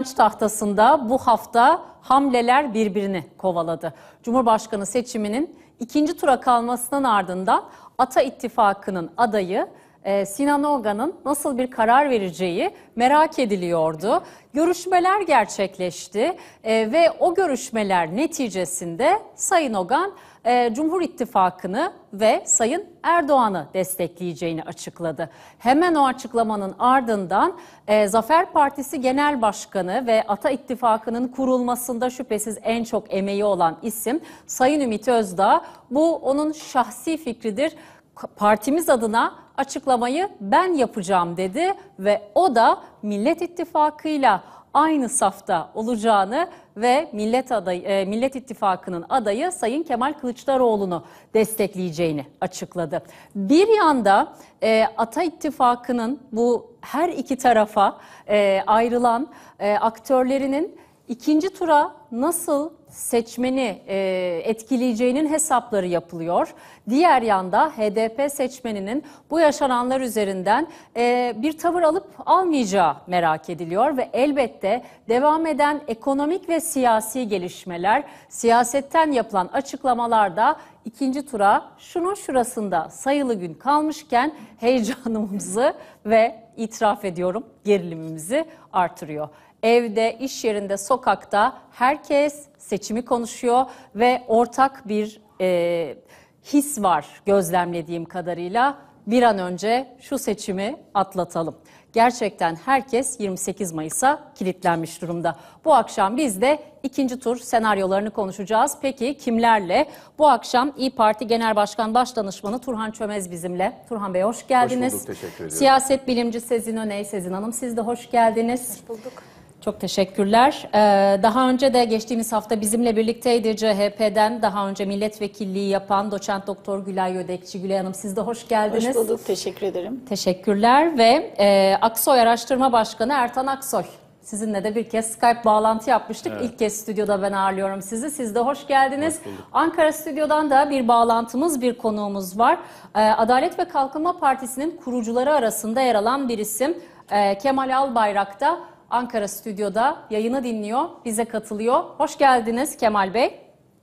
tahtasında bu hafta hamleler birbirini kovaladı. Cumhurbaşkanı seçiminin ikinci tura kalmasının ardından Ata İttifakı'nın adayı Sinan Ogan'ın nasıl bir karar vereceği merak ediliyordu. Görüşmeler gerçekleşti ve o görüşmeler neticesinde Sayın Ogan Cumhur İttifakı'nı ve Sayın Erdoğan'ı destekleyeceğini açıkladı. Hemen o açıklamanın ardından Zafer Partisi Genel Başkanı ve Ata İttifakı'nın kurulmasında şüphesiz en çok emeği olan isim Sayın Ümit Özdağ. Bu onun şahsi fikridir. Partimiz adına açıklamayı ben yapacağım dedi ve o da Millet İttifakı'yla aynı safta olacağını ve Millet İttifakı'nın adayı Sayın Kemal Kılıçdaroğlu'nu destekleyeceğini açıkladı. Bir yanda Ata İttifakı'nın bu her iki tarafa ayrılan aktörlerinin ikinci tura nasıl seçmeni etkileyeceğinin hesapları yapılıyor. Diğer yanda HDP seçmeninin bu yaşananlar üzerinden bir tavır alıp almayacağı merak ediliyor ve elbette devam eden ekonomik ve siyasi gelişmeler, siyasetten yapılan açıklamalarda ikinci tura şunun şurasında sayılı gün kalmışken heyecanımızı ve itiraf ediyorum gerilimimizi artırıyor. Evde, iş yerinde, sokakta herkes seçimi konuşuyor ve ortak bir his var gözlemlediğim kadarıyla. Bir an önce şu seçimi atlatalım. Gerçekten herkes 28 Mayıs'a kilitlenmiş durumda. Bu akşam biz de ikinci tur senaryolarını konuşacağız. Peki kimlerle? Bu akşam İYİ Parti Genel Başkan Başdanışmanı Turhan Çömez bizimle. Turhan Bey hoş geldiniz. Hoş bulduk, teşekkür ediyorum. Siyaset bilimci Sezin Öney. Sezin Hanım siz de hoş geldiniz. Hoş bulduk. Çok teşekkürler. Daha önce de geçtiğimiz hafta bizimle birlikteydi CHP'den daha önce milletvekilliği yapan doçent doktor Gülay Ödekçi. Gülay Hanım siz de hoş geldiniz. Hoş bulduk, teşekkür ederim. Teşekkürler ve Aksoy Araştırma Başkanı Ertan Aksoy. Sizinle de bir kez Skype bağlantı yapmıştık. Evet. İlk kez stüdyoda ben ağırlıyorum sizi. Siz de hoş geldiniz. Hoş Ankara stüdyodan da bir bağlantımız, bir konuğumuz var. Adalet ve Kalkınma Partisi'nin kurucuları arasında yer alan bir isim Kemal Albayrak da Ankara stüdyoda yayını dinliyor, bize katılıyor. Hoş geldiniz Kemal Bey.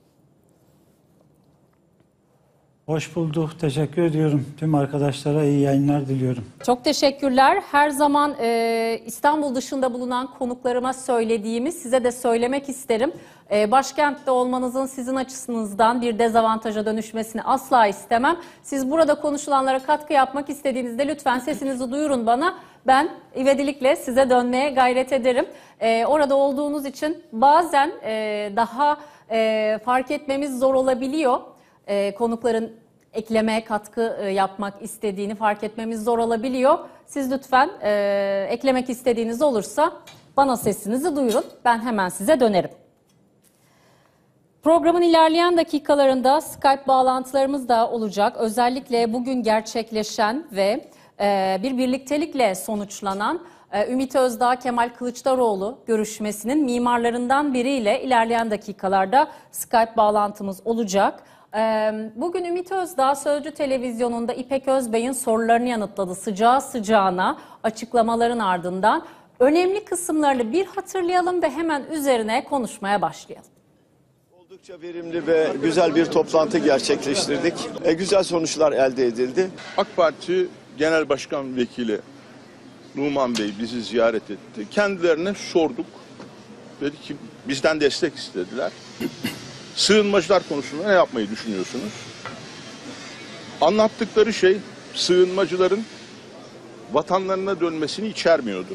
Hoş bulduk, teşekkür ediyorum. Tüm arkadaşlara iyi yayınlar diliyorum. Çok teşekkürler. Her zaman İstanbul dışında bulunan konuklarıma söylediğimi size de söylemek isterim. Başkentte olmanızın sizin açısınızdan bir dezavantaja dönüşmesini asla istemem. Siz burada konuşulanlara katkı yapmak istediğinizde lütfen sesinizi duyurun bana. Ben ivedilikle size dönmeye gayret ederim. Orada olduğunuz için bazen daha fark etmemiz zor olabiliyor. Konukların ekleme, katkı yapmak istediğini fark etmemiz zor olabiliyor. Siz lütfen eklemek istediğiniz olursa bana sesinizi duyurun. Ben hemen size dönerim. Programın ilerleyen dakikalarında Skype bağlantılarımız da olacak. Özellikle bugün gerçekleşen ve bir birliktelikle sonuçlanan Ümit Özdağ Kemal Kılıçdaroğlu görüşmesinin mimarlarından biriyle ilerleyen dakikalarda Skype bağlantımız olacak. Bugün Ümit Özdağ Sözcü Televizyonu'nda İpek Özbey'in sorularını yanıtladı sıcağı sıcağına açıklamaların ardından. Önemli kısımlarını bir hatırlayalım ve hemen üzerine konuşmaya başlayalım. Oldukça verimli ve güzel bir toplantı gerçekleştirdik. Güzel sonuçlar elde edildi. AK Parti Genel Başkan Vekili Numan Bey bizi ziyaret etti. Kendilerine sorduk. Dedi ki bizden destek istediler. Sığınmacılar konusunda ne yapmayı düşünüyorsunuz? Anlattıkları şey sığınmacıların vatanlarına dönmesini içermiyordu.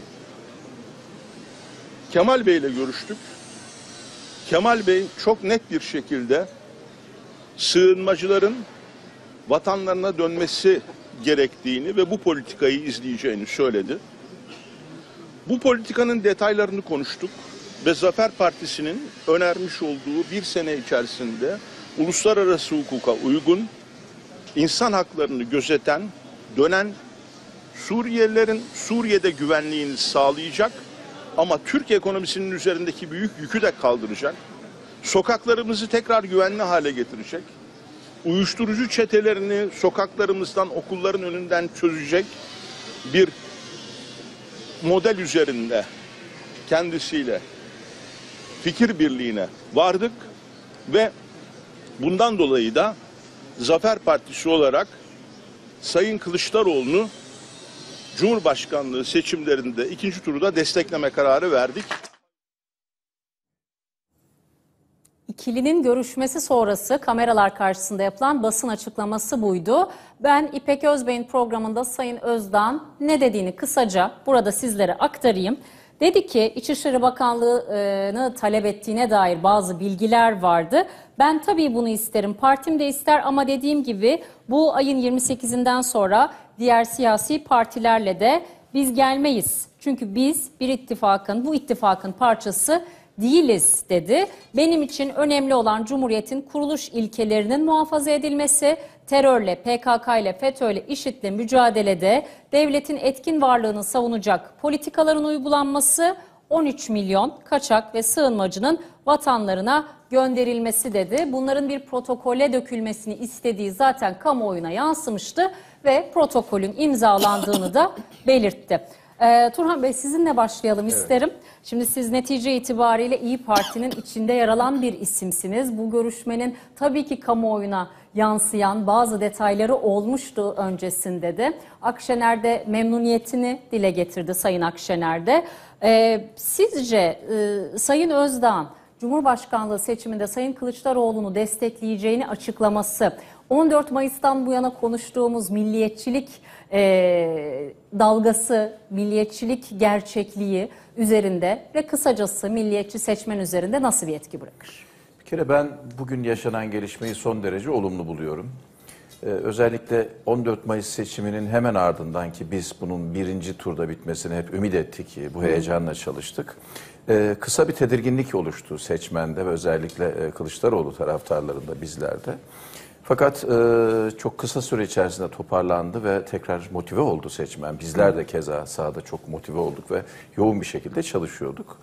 Kemal Bey ile görüştük. Kemal Bey çok net bir şekilde sığınmacıların vatanlarına dönmesi gerektiğini ve bu politikayı izleyeceğini söyledi. Bu politikanın detaylarını konuştuk ve Zafer Partisi'nin önermiş olduğu bir sene içerisinde uluslararası hukuka uygun, insan haklarını gözeten, dönen Suriyelilerin Suriye'de güvenliğini sağlayacak ama Türk ekonomisinin üzerindeki büyük yükü de kaldıracak, sokaklarımızı tekrar güvenli hale getirecek, uyuşturucu çetelerini sokaklarımızdan, okulların önünden çözecek bir model üzerinde kendisiyle fikir birliğine vardık ve bundan dolayı da Zafer Partisi olarak Sayın Kılıçdaroğlu'nu Cumhurbaşkanlığı seçimlerinde ikinci turda destekleme kararı verdik. İkilinin görüşmesi sonrası kameralar karşısında yapılan basın açıklaması buydu. Ben İpek Özbey'in programında Sayın Özdağ'ın ne dediğini kısaca burada sizlere aktarayım. Dedi ki İçişleri Bakanlığı'nı talep ettiğine dair bazı bilgiler vardı. Ben tabii bunu isterim, partim de ister ama dediğim gibi bu ayın 28'inden sonra diğer siyasi partilerle de biz gelmeyiz. Çünkü biz bir ittifakın, bu ittifakın parçası değiliz dedi. Benim için önemli olan Cumhuriyet'in kuruluş ilkelerinin muhafaza edilmesi, terörle, PKK ile, FETÖ'yle, IŞİD'le mücadelede devletin etkin varlığını savunacak politikaların uygulanması, 13 milyon kaçak ve sığınmacının vatanlarına gönderilmesi dedi. Bunların bir protokole dökülmesini istediği zaten kamuoyuna yansımıştı ve protokolün imzalandığını da belirtti. Turhan Bey, sizinle başlayalım isterim. Şimdi siz netice itibariyle İYİ Parti'nin içinde yer alan bir isimsiniz. Bu görüşmenin tabii ki kamuoyuna yansıyan bazı detayları olmuştu öncesinde de. Akşener de memnuniyetini dile getirdi, Sayın Akşener de. Sizce Sayın Özdağ'ın Cumhurbaşkanlığı seçiminde Sayın Kılıçdaroğlu'nu destekleyeceğini açıklaması, 14 Mayıs'tan bu yana konuştuğumuz milliyetçilik dalgası, milliyetçilik gerçekliği üzerinde ve kısacası milliyetçi seçmen üzerinde nasıl bir etki bırakır? Bir kere ben bugün yaşanan gelişmeyi son derece olumlu buluyorum. Özellikle 14 Mayıs seçiminin hemen ardından ki biz bunun birinci turda bitmesini hep ümit ettik, bu heyecanla çalıştık. Kısa bir tedirginlik oluştu seçmende ve özellikle Kılıçdaroğlu taraftarlarında, bizlerde. Fakat çok kısa süre içerisinde toparlandı ve tekrar motive oldu seçmen. Bizler de keza sahada çok motive olduk ve yoğun bir şekilde çalışıyorduk.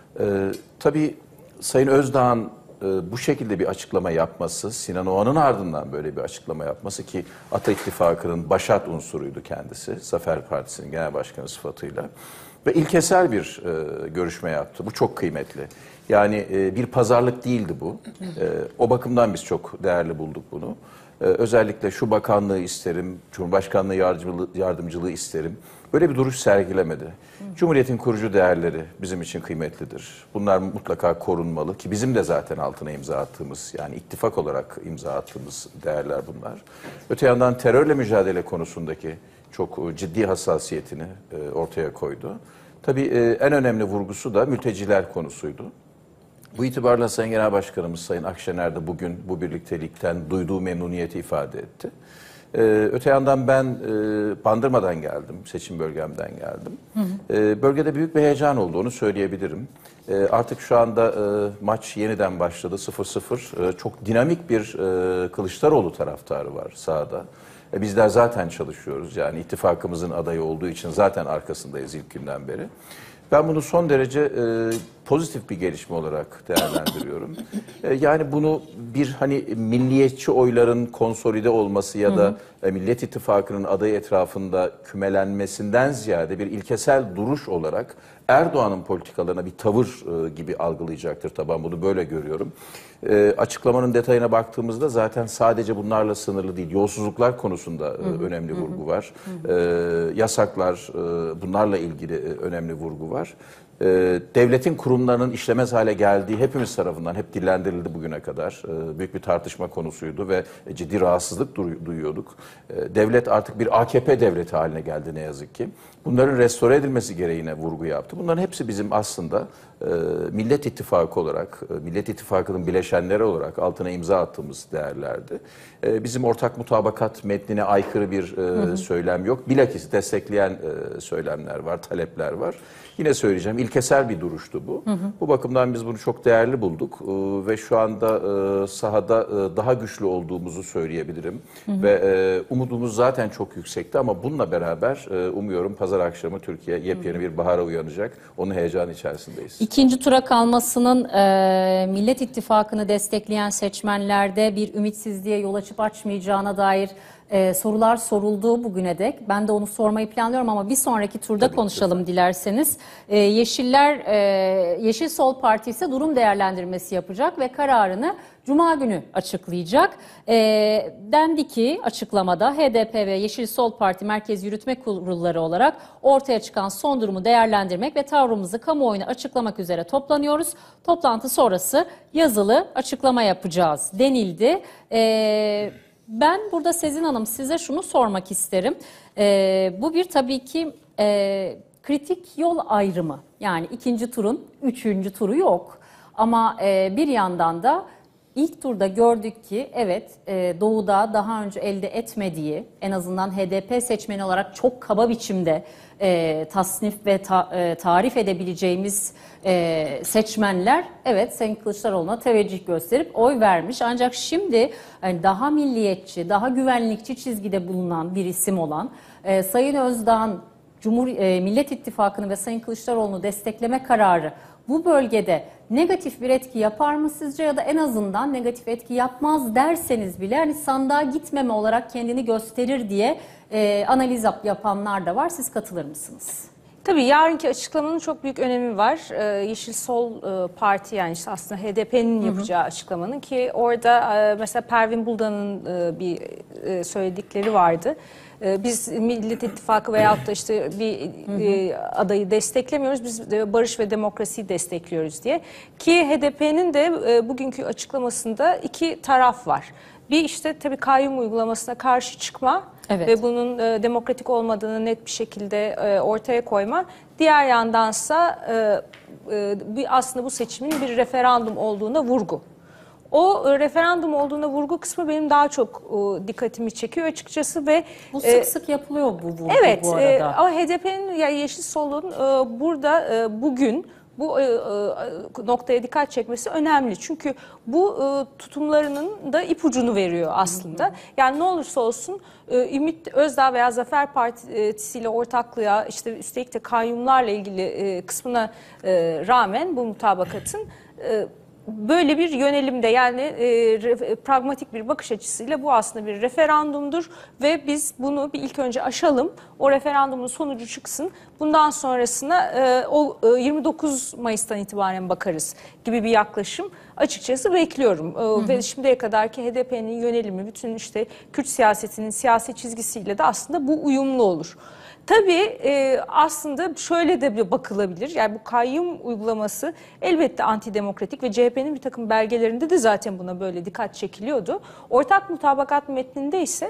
Tabii Sayın Özdağ'ın bu şekilde bir açıklama yapması, Sinan Oğan'ın ardından böyle bir açıklama yapması ki Ata İttifakı'nın başat unsuruydu kendisi, Zafer Partisi'nin genel başkanı sıfatıyla. Ve ilkesel bir görüşme yaptı. Bu çok kıymetli. Yani bir pazarlık değildi bu. O bakımdan biz çok değerli bulduk bunu. Özellikle şu bakanlığı isterim, Cumhurbaşkanlığı yardımcılığı isterim. Böyle bir duruş sergilemedi. Cumhuriyetin kurucu değerleri bizim için kıymetlidir. Bunlar mutlaka korunmalı ki bizim de zaten altına imza attığımız, yani ittifak olarak imza attığımız değerler bunlar. Öte yandan terörle mücadele konusundaki çok ciddi hassasiyetini ortaya koydu. Tabii en önemli vurgusu da mülteciler konusuydu. Bu itibarla Sayın Genel Başkanımız Sayın Akşener de bugün bu birliktelikten duyduğu memnuniyeti ifade etti. Öte yandan ben Bandırma'dan geldim, seçim bölgemden geldim. Bölgede büyük bir heyecan oldu, onu söyleyebilirim. Artık şu anda maç yeniden başladı, 0-0. Çok dinamik bir Kılıçdaroğlu taraftarı var sahada. Bizler zaten çalışıyoruz, yani ittifakımızın adayı olduğu için zaten arkasındayız ilk günden beri. Ben bunu son derece pozitif bir gelişme olarak değerlendiriyorum. Yani bunu bir hani milliyetçi oyların konsolide olması ya da Millet İttifakı'nın adayı etrafında kümelenmesinden ziyade bir ilkesel duruş olarak Erdoğan'ın politikalarına bir tavır gibi algılayacaktır. Tabii bunu böyle görüyorum. Açıklamanın detayına baktığımızda zaten sadece bunlarla sınırlı değil. Yolsuzluklar konusunda önemli vurgu var. Yasaklar, bunlarla ilgili önemli vurgu var. Devletin kurumlarının işlemez hale geldiği hepimiz tarafından hep dillendirildi bugüne kadar. Büyük bir tartışma konusuydu ve ciddi rahatsızlık duyuyorduk. Devlet artık bir AKP devleti haline geldi ne yazık ki. Bunların restore edilmesi gereğine vurgu yaptı. Bunların hepsi bizim aslında Millet İttifakı olarak, Millet İttifakı'nın bileşenleri olarak altına imza attığımız değerlerdi. Bizim ortak mutabakat metnine aykırı bir söylem yok. Bilakis destekleyen söylemler var, talepler var. Yine söyleyeceğim, ilkesel bir duruştu bu. Bu bakımdan biz bunu çok değerli bulduk ve şu anda sahada daha güçlü olduğumuzu söyleyebilirim. Ve umudumuz zaten çok yüksekti ama bununla beraber umuyorum pazar akşamı Türkiye yepyeni bir bahara uyanacak. Onun heyecanı içerisindeyiz. İkinci tura kalmasının Millet İttifakı'nı destekleyen seçmenlerde bir ümitsizliğe yol açıp açmayacağına dair Sorular soruldu bugüne dek. Ben de onu sormayı planlıyorum ama bir sonraki turda konuşalım dilerseniz. Yeşil Sol Parti ise durum değerlendirmesi yapacak ve kararını Cuma günü açıklayacak. Dendi ki açıklamada HDP ve Yeşil Sol Parti Merkez Yürütme Kurulları olarak ortaya çıkan son durumu değerlendirmek ve tavrımızı kamuoyuna açıklamak üzere toplanıyoruz. Toplantı sonrası yazılı açıklama yapacağız denildi. Ben burada Sezin Hanım size şunu sormak isterim. Bu bir tabii ki kritik yol ayrımı. Yani ikinci turun üçüncü turu yok. Ama bir yandan da İlk turda gördük ki evet Doğu'da daha önce elde etmediği, en azından HDP seçmeni olarak çok kaba biçimde tasnif ve tarif edebileceğimiz seçmenler evet Sayın Kılıçdaroğlu'na teveccüh gösterip oy vermiş. Ancak şimdi yani daha milliyetçi, daha güvenlikçi çizgide bulunan bir isim olan Sayın Özdağ'ın Millet İttifakı'nı ve Sayın Kılıçdaroğlu'nu destekleme kararı bu bölgede negatif bir etki yapar mı sizce, ya da en azından negatif etki yapmaz derseniz bile hani sandığa gitmeme olarak kendini gösterir diye analiz yapanlar da var. Siz katılır mısınız? Tabii yarınki açıklamanın çok büyük önemi var. Yeşil Sol Parti, yani işte aslında HDP'nin yapacağı açıklamanın, ki orada mesela Pervin Buldan'ın bir söyledikleri vardı. Biz Millet İttifakı veyahut da işte bir adayı desteklemiyoruz, biz barış ve demokrasiyi destekliyoruz diye. Ki HDP'nin de bugünkü açıklamasında iki taraf var. Bir işte tabii kayyum uygulamasına karşı çıkma ve bunun demokratik olmadığını net bir şekilde ortaya koyma. Diğer yandansa aslında bu seçimin bir referandum olduğuna vurgu. O referandum olduğuna vurgu kısmı benim daha çok dikkatimi çekiyor açıkçası ve bu sık sık yapılıyor bu vurgu evet, bu arada. Ama HDP'nin, yani Yeşil Sol'un burada bugün bu noktaya dikkat çekmesi önemli. Çünkü bu tutumlarının da ipucunu veriyor aslında. Yani ne olursa olsun Ümit Özdağ veya Zafer Partisi ile ortaklığa, işte üstelik de kayyumlarla ilgili kısmına rağmen bu mutabakatın böyle bir yönelimde, yani pragmatik bir bakış açısıyla bu aslında bir referandumdur ve biz bunu bir ilk önce aşalım, o referandumun sonucu çıksın, bundan sonrasına o 29 Mayıs'tan itibaren bakarız gibi bir yaklaşım açıkçası bekliyorum. Ve şimdiye kadarki HDP'nin yönelimi, bütün işte Kürt siyasetinin siyasi çizgisiyle de aslında bu uyumlu olur. Tabii aslında şöyle de bir bakılabilir. Yani bu kayyum uygulaması elbette antidemokratik ve CHP'nin bir takım belgelerinde de zaten buna böyle dikkat çekiliyordu. Ortak mutabakat metninde ise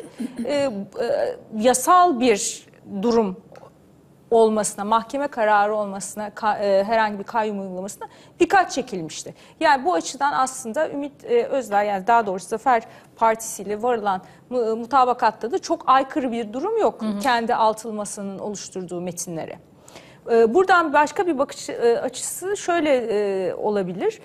yasal bir durum olmasına, mahkeme kararı olmasına, herhangi bir kayyum uygulamasına dikkat çekilmişti. Yani bu açıdan aslında Ümit Özdağ, yani daha doğrusu Zafer Partisi ile varılan mutabakatta da çok aykırı bir durum yok kendi altılı masanın oluşturduğu metinlere. Buradan başka bir bakış açısı şöyle olabilir.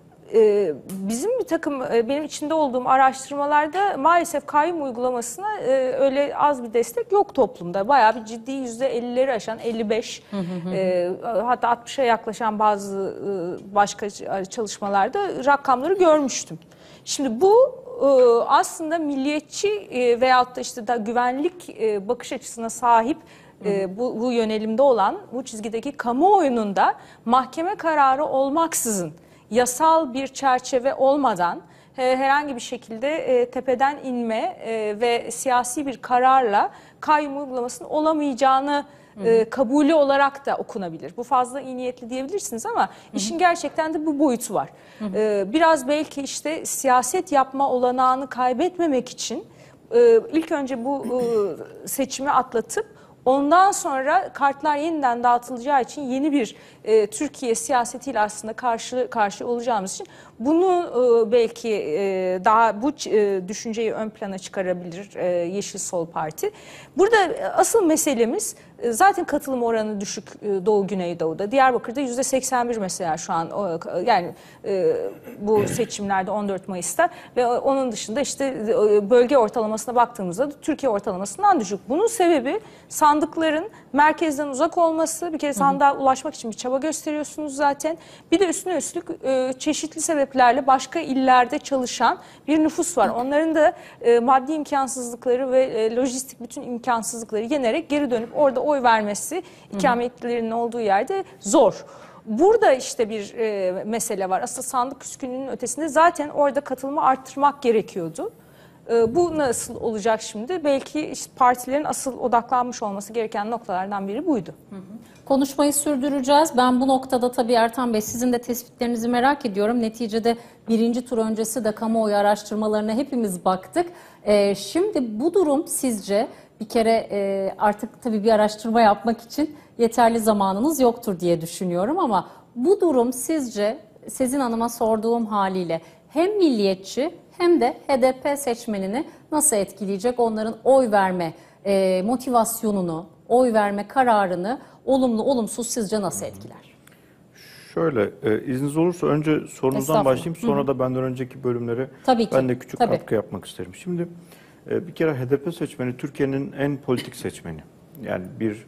Bizim bir takım, benim içinde olduğum araştırmalarda maalesef kayyum uygulamasına öyle az bir destek yok toplumda. Bayağı bir ciddi %50'leri aşan, 55 hatta 60'a yaklaşan bazı başka çalışmalarda rakamları görmüştüm. Şimdi bu aslında milliyetçi veyahut da işte da güvenlik bakış açısına sahip bu yönelimde olan, bu çizgideki kamuoyunun da mahkeme kararı olmaksızın, yasal bir çerçeve olmadan herhangi bir şekilde tepeden inme ve siyasi bir kararla kayyum uygulamasının olamayacağını kabulü olarak da okunabilir. Bu fazla iyi niyetli diyebilirsiniz ama işin gerçekten de bu boyutu var. Biraz belki işte siyaset yapma olanağını kaybetmemek için ilk önce bu seçimi atlatıp ondan sonra kartlar yeniden dağıtılacağı için yeni bir Türkiye siyasetiyle aslında karşı olacağımız için bunu belki daha bu düşünceyi ön plana çıkarabilir Yeşil Sol Parti. Burada asıl meselemiz Zaten katılım oranı düşük Doğu Güneydoğu'da. Diyarbakır'da %81 mesela şu an yani bu seçimlerde 14 Mayıs'ta ve onun dışında işte bölge ortalamasına baktığımızda da Türkiye ortalamasından düşük. Bunun sebebi sandıkların merkezden uzak olması. Bir kere sandığa ulaşmak için bir çaba gösteriyorsunuz zaten. Bir de üstüne üstlük çeşitli sebeplerle başka illerde çalışan bir nüfus var. Onların da maddi imkansızlıkları ve lojistik bütün imkansızlıkları yenerek geri dönüp orada oy vermesi ikametlilerinin olduğu yerde zor. Burada işte bir mesele var. Aslında sandık küskünlüğünün ötesinde zaten orada katılımı arttırmak gerekiyordu. Bu nasıl olacak şimdi? Belki işte partilerin asıl odaklanmış olması gereken noktalardan biri buydu. Konuşmayı sürdüreceğiz. Ben bu noktada tabii Ertan Bey sizin de tespitlerinizi merak ediyorum. Neticede birinci tur öncesi de kamuoyu araştırmalarına hepimiz baktık. Şimdi bu durum sizce bir kere artık tabii bir araştırma yapmak için yeterli zamanınız yoktur diye düşünüyorum ama bu durum sizce Sezin Hanım'a sorduğum haliyle hem milliyetçi hem de HDP seçmenini nasıl etkileyecek? Onların oy verme motivasyonunu, oy verme kararını olumlu olumsuz sizce nasıl etkiler? Şöyle, izniniz olursa önce sorunuzdan başlayayım. Sonra da benden önceki bölümlere ben de küçük katkı yapmak isterim. Şimdi bir kere HDP seçmeni Türkiye'nin en politik seçmeni. Yani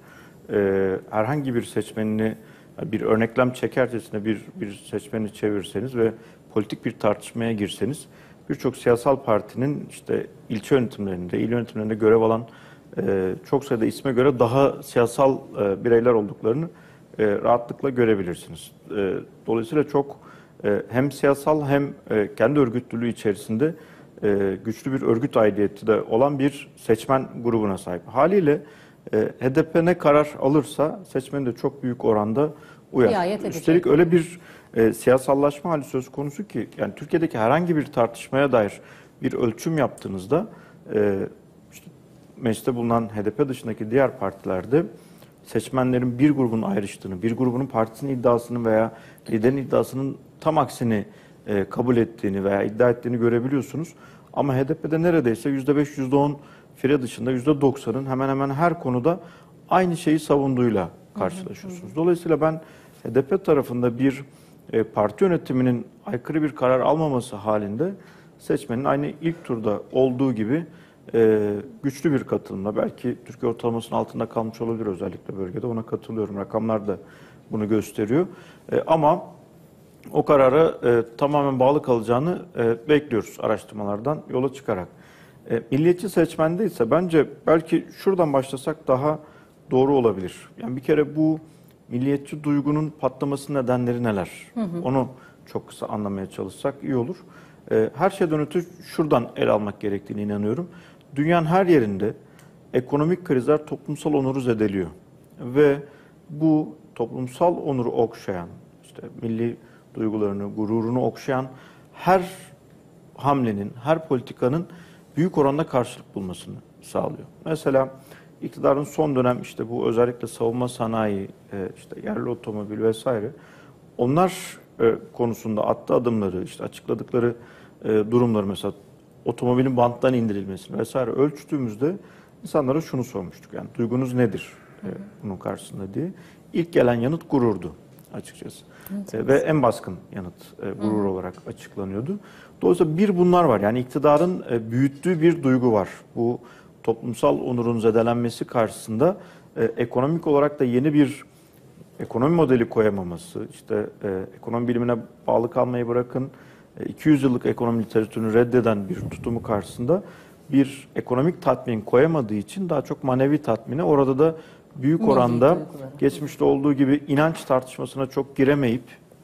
herhangi bir seçmenini bir örneklem çekercesine bir seçmeni çevirseniz ve politik bir tartışmaya girseniz birçok siyasal partinin işte ilçe yönetimlerinde, il yönetimlerinde görev alan çok sayıda isme göre daha siyasal bireyler olduklarını rahatlıkla görebilirsiniz. Dolayısıyla çok hem siyasal hem kendi örgütlülüğü içerisinde güçlü bir örgüt aidiyeti de olan bir seçmen grubuna sahip. Haliyle HDP ne karar alırsa seçmenin de çok büyük oranda uyar. Üstelik öyle bir siyasallaşma hali söz konusu ki yani Türkiye'deki herhangi bir tartışmaya dair bir ölçüm yaptığınızda işte mecliste bulunan HDP dışındaki diğer partilerde seçmenlerin bir grubun ayrıştığını, bir grubunun partisinin iddiasını veya liderin iddiasının tam aksini kabul ettiğini veya iddia ettiğini görebiliyorsunuz. Ama HDP'de neredeyse %5, %10 fire dışında %90'ın hemen hemen her konuda aynı şeyi savunduğuyla karşılaşıyorsunuz. Dolayısıyla ben HDP tarafında bir parti yönetiminin aykırı bir karar almaması halinde seçmenin aynı ilk turda olduğu gibi güçlü bir katılımla, belki Türkiye ortalamasının altında kalmış olabilir özellikle bölgede, ona katılıyorum. Rakamlar da bunu gösteriyor. Ama o karara tamamen bağlı kalacağını bekliyoruz araştırmalardan yola çıkarak. Milliyetçi seçmende ise bence belki şuradan başlasak daha doğru olabilir. Yani bir kere bu milliyetçi duygunun patlaması nedenleri neler? Onu çok kısa anlamaya çalışsak iyi olur. Her şeyden öte şuradan ele almak gerektiğine inanıyorum. Dünyanın her yerinde ekonomik krizler toplumsal onuru zedeliyor. Ve bu toplumsal onuru okşayan, işte milli duygularını, gururunu okşayan her hamlenin, her politikanın büyük oranda karşılık bulmasını sağlıyor. Mesela iktidarın son dönem işte bu özellikle savunma sanayi, işte yerli otomobil vesaire onlar konusunda attığı adımları, işte açıkladıkları durumları, mesela otomobilin banttan indirilmesini vesaire ölçtüğümüzde insanlara şunu sormuştuk. Yani duygunuz nedir bunun karşısında diye. İlk gelen yanıt gururdu açıkçası. Ve en baskın yanıt gurur olarak açıklanıyordu. Dolayısıyla bunlar var. Yani iktidarın büyüttüğü bir duygu var. Bu toplumsal onurun zedelenmesi karşısında ekonomik olarak da yeni bir ekonomi modeli koyamaması, işte ekonomi bilimine bağlı kalmayı bırakın, 200 yıllık ekonomi literatürünü reddeden bir tutumu karşısında bir ekonomik tatmin koyamadığı için daha çok manevi tatmine, orada da büyük oranda geçmişte olduğu gibi inanç tartışmasına çok giremeyip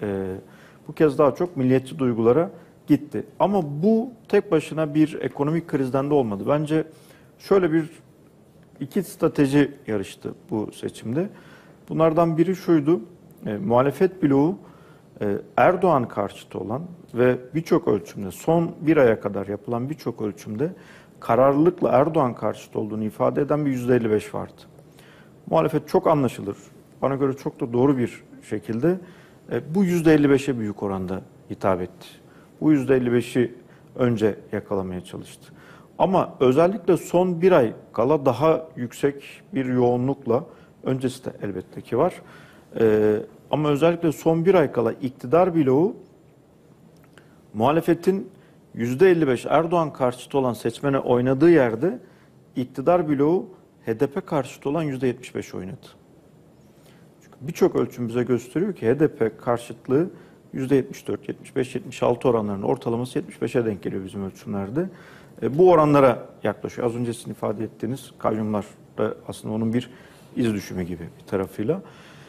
bu kez daha çok milliyetçi duygulara gitti. Ama bu tek başına bir ekonomik krizden de olmadı. Bence şöyle iki strateji yarıştı bu seçimde. Bunlardan biri şuydu: muhalefet bloğu Erdoğan karşıtı olan ve birçok ölçümde, son bir aya kadar yapılan birçok ölçümde kararlılıkla Erdoğan karşıtı olduğunu ifade eden bir %55 vardı. Muhalefet çok anlaşılır, bana göre çok da doğru bir şekilde bu %55'e büyük oranda hitap etti. Bu %55'i önce yakalamaya çalıştı. Ama özellikle son bir ay kala daha yüksek bir yoğunlukla öncesi de elbette ki var. Ama özellikle son bir ay kala iktidar bloğu muhalefetin %55 Erdoğan karşıtı olan seçmene oynadığı yerde iktidar bloğu HDP karşıtı olan %75 oynadı. Çünkü birçok ölçüm bize gösteriyor ki HDP karşıtlığı %74, 75, 76 oranlarının ortalaması 75'e denk geliyor bizim ölçümlerde. Bu oranlara yaklaşıyor. Az önce sizin ifade ettiğiniz kayyumlar da aslında onun bir iz düşümü gibi bir tarafıyla.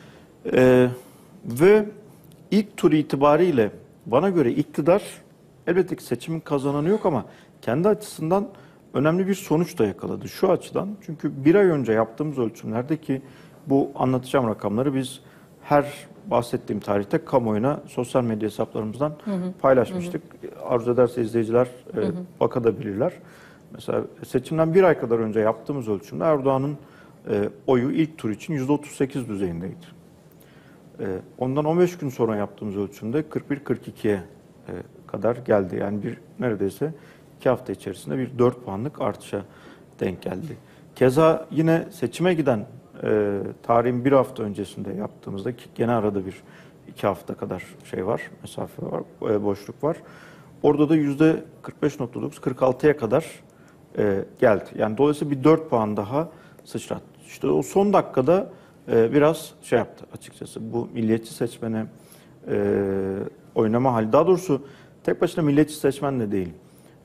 Ve ilk tur itibariyle bana göre iktidar elbette ki seçimin kazananı yok ama kendi açısından önemli bir sonuç da yakaladı. Şu açıdan çünkü bir ay önce yaptığımız ölçümlerde ki bu anlatacağım rakamları biz her bahsettiğim tarihte kamuoyuna sosyal medya hesaplarımızdan paylaşmıştık. Arzu ederse izleyiciler bakabilirler. Mesela seçimden bir ay kadar önce yaptığımız ölçümde Erdoğan'ın oyu ilk tur için %38 düzeyindeydi. Ondan 15 gün sonra yaptığımız ölçümde 41-42'ye kadar geldi. Yani neredeyse 2 hafta içerisinde bir 4 puanlık artışa denk geldi. Keza yine seçime giden tarihin bir hafta öncesinde yaptığımızda ki gene arada bir 2 hafta kadar şey var, mesafe var, boşluk var. Orada da %45.9, 46'ya kadar geldi. Yani dolayısıyla bir 4 puan daha sıçrattı. İşte o son dakikada biraz şey yaptı açıkçası. Bu milliyetçi seçmene oynama hali. Daha doğrusu tek başına milliyetçi seçmen de değil.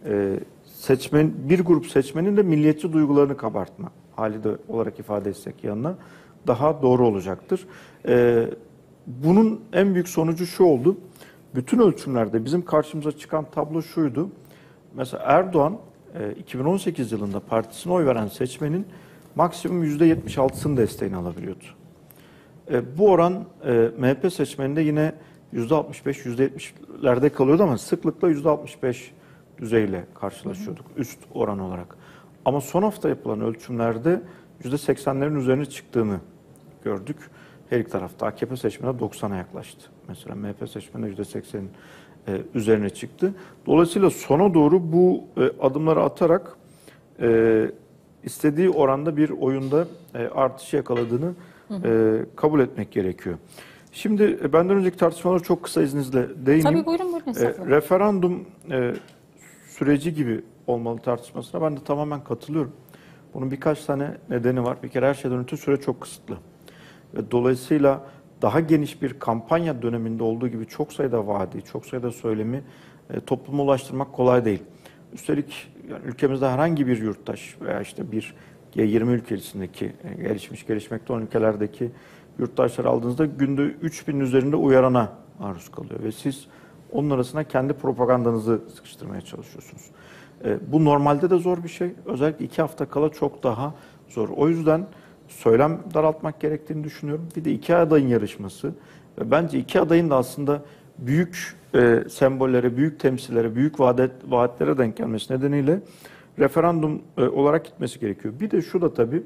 Bir grup seçmenin de milliyetçi duygularını kabartma hali de olarak ifade etsek yanına daha doğru olacaktır. Bunun en büyük sonucu şu oldu. Bütün ölçümlerde bizim karşımıza çıkan tablo şuydu. Mesela Erdoğan 2018 yılında partisine oy veren seçmenin maksimum %76'sının desteğini alabiliyordu. Bu oran MHP seçmeninde yine %65, %70'lerde kalıyordu ama sıklıkla %65 düzeyle karşılaşıyorduk üst oran olarak. Ama son hafta yapılan ölçümlerde %80'lerin üzerine çıktığını gördük. Her iki tarafta AKP seçmeni 90'a yaklaştı. Mesela MHP seçmeni %80'in üzerine çıktı. Dolayısıyla sona doğru bu adımları atarak istediği oranda bir oyunda artışı yakaladığını kabul etmek gerekiyor. Şimdi benden önceki tartışmalara çok kısa izninizle değineyim. Tabii buyurun. Referandum süreci gibi olmalı tartışmasına ben de tamamen katılıyorum. Bunun birkaç tane nedeni var. Bir kere her şeyden öte süre çok kısıtlı. Ve dolayısıyla daha geniş bir kampanya döneminde olduğu gibi çok sayıda vaadi, çok sayıda söylemi topluma ulaştırmak kolay değil. Üstelik yani ülkemizde herhangi bir yurttaş veya işte bir G20 ülkesindeki gelişmekte olan ülkelerdeki yurttaşları aldığınızda günde 3000'in üzerinde uyarana maruz kalıyor ve siz onun arasına kendi propagandanızı sıkıştırmaya çalışıyorsunuz. Bu normalde de zor bir şey. Özellikle 2 hafta kala çok daha zor. O yüzden söylem daraltmak gerektiğini düşünüyorum. Bir de 2 adayın yarışması. Ve bence 2 adayın da aslında büyük sembollere, büyük temsillere, büyük vaatlere denk gelmesi nedeniyle referandum olarak gitmesi gerekiyor. Bir de şu da tabii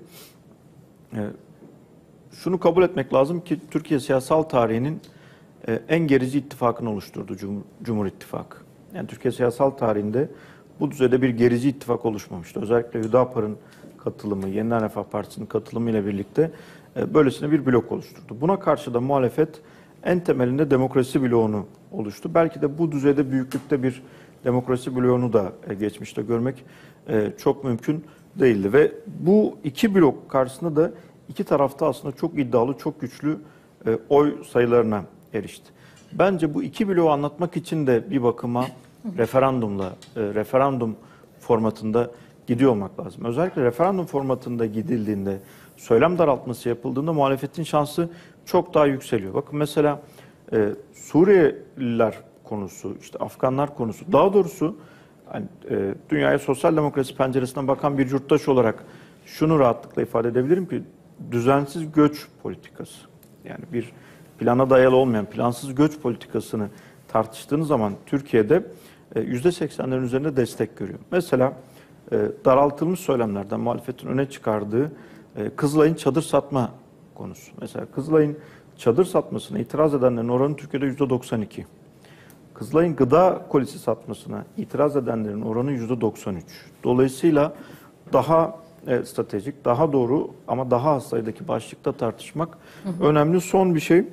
şunu kabul etmek lazım ki Türkiye siyasal tarihinin en gerici ittifakını oluşturdu Cumhur İttifakı. Yani Türkiye siyasal tarihinde bu düzeyde bir gerici ittifak oluşmamıştı. Özellikle Hüdapar'ın katılımı, Yeniden Refah Partisi'nin katılımı ile birlikte böylesine bir blok oluşturdu. Buna karşı da muhalefet en temelinde demokrasi bloğunu oluştu. Belki de bu düzeyde büyüklükte bir demokrasi bloğunu da geçmişte görmek çok mümkün değildi. Ve bu iki blok karşısında da iki tarafta aslında çok iddialı, çok güçlü oy sayılarına erişti. Bence bu iki bloğu anlatmak için de bir bakıma referandum formatında gidiyor olmak lazım. Özellikle referandum formatında gidildiğinde, söylem daraltması yapıldığında muhalefetin şansı çok daha yükseliyor. Bakın mesela Suriyeliler konusu, işte Afganlar konusu, daha doğrusu hani, dünyaya sosyal demokrasi penceresinden bakan bir yurttaş olarak şunu rahatlıkla ifade edebilirim ki düzensiz göç politikası, yani bir plana dayalı olmayan plansız göç politikasını tartıştığınız zaman Türkiye'de %80'lerin üzerinde destek görüyor. Mesela daraltılmış söylemlerden muhalefetin öne çıkardığı Kızılay'ın çadır satma konusu. Mesela Kızılay'ın çadır satmasına itiraz edenlerin oranı Türkiye'de %92. Kızılay'ın gıda kolisi satmasına itiraz edenlerin oranı %93. Dolayısıyla daha stratejik, daha doğru ama daha az sayıdaki başlıkta tartışmak önemli. Son bir şey,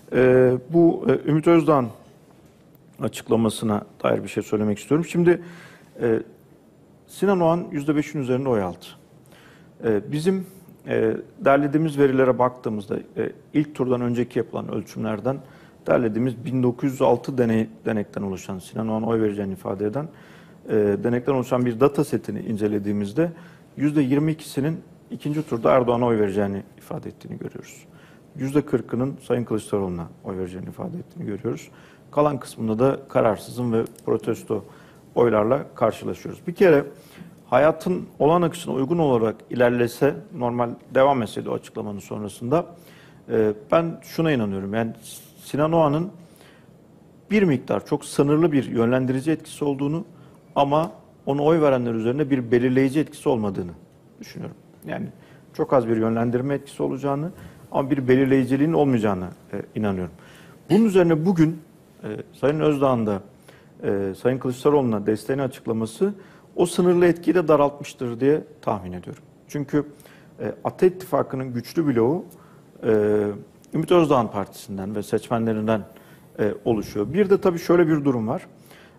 bu Ümit Özdağ'ın açıklamasına dair bir şey söylemek istiyorum. Şimdi Sinan Oğan %5'in üzerinde oy aldı. Bizim derlediğimiz verilere baktığımızda ilk turdan önceki yapılan ölçümlerden derlediğimiz 1906 denekten oluşan, Sinan Oğan oy vereceğini ifade eden denekten oluşan bir data setini incelediğimizde %22'sinin ikinci turda Erdoğan'a oy vereceğini ifade ettiğini görüyoruz. %40'ının Sayın Kılıçdaroğlu'na oy vereceğini ifade ettiğini görüyoruz. Kalan kısmında da kararsızın ve protesto oylarla karşılaşıyoruz. Bir kere hayatın olağan akışına uygun olarak ilerlese, normal devam etseydi o açıklamanın sonrasında ben şuna inanıyorum. Yani Sinan Oğan'ın bir miktar, çok sınırlı bir yönlendirici etkisi olduğunu ama ona oy verenler üzerine bir belirleyici etkisi olmadığını düşünüyorum. Yani çok az bir yönlendirme etkisi olacağını ama bir belirleyiciliğin olmayacağını inanıyorum. Bunun üzerine bugün Sayın Özdağ'ın da Sayın Kılıçdaroğlu'na desteğini açıklaması o sınırlı etkiyi de daraltmıştır diye tahmin ediyorum. Çünkü Ata İttifakı'nın güçlü bloğu Ümit Özdağ'ın partisinden ve seçmenlerinden oluşuyor. Bir de tabii şöyle bir durum var.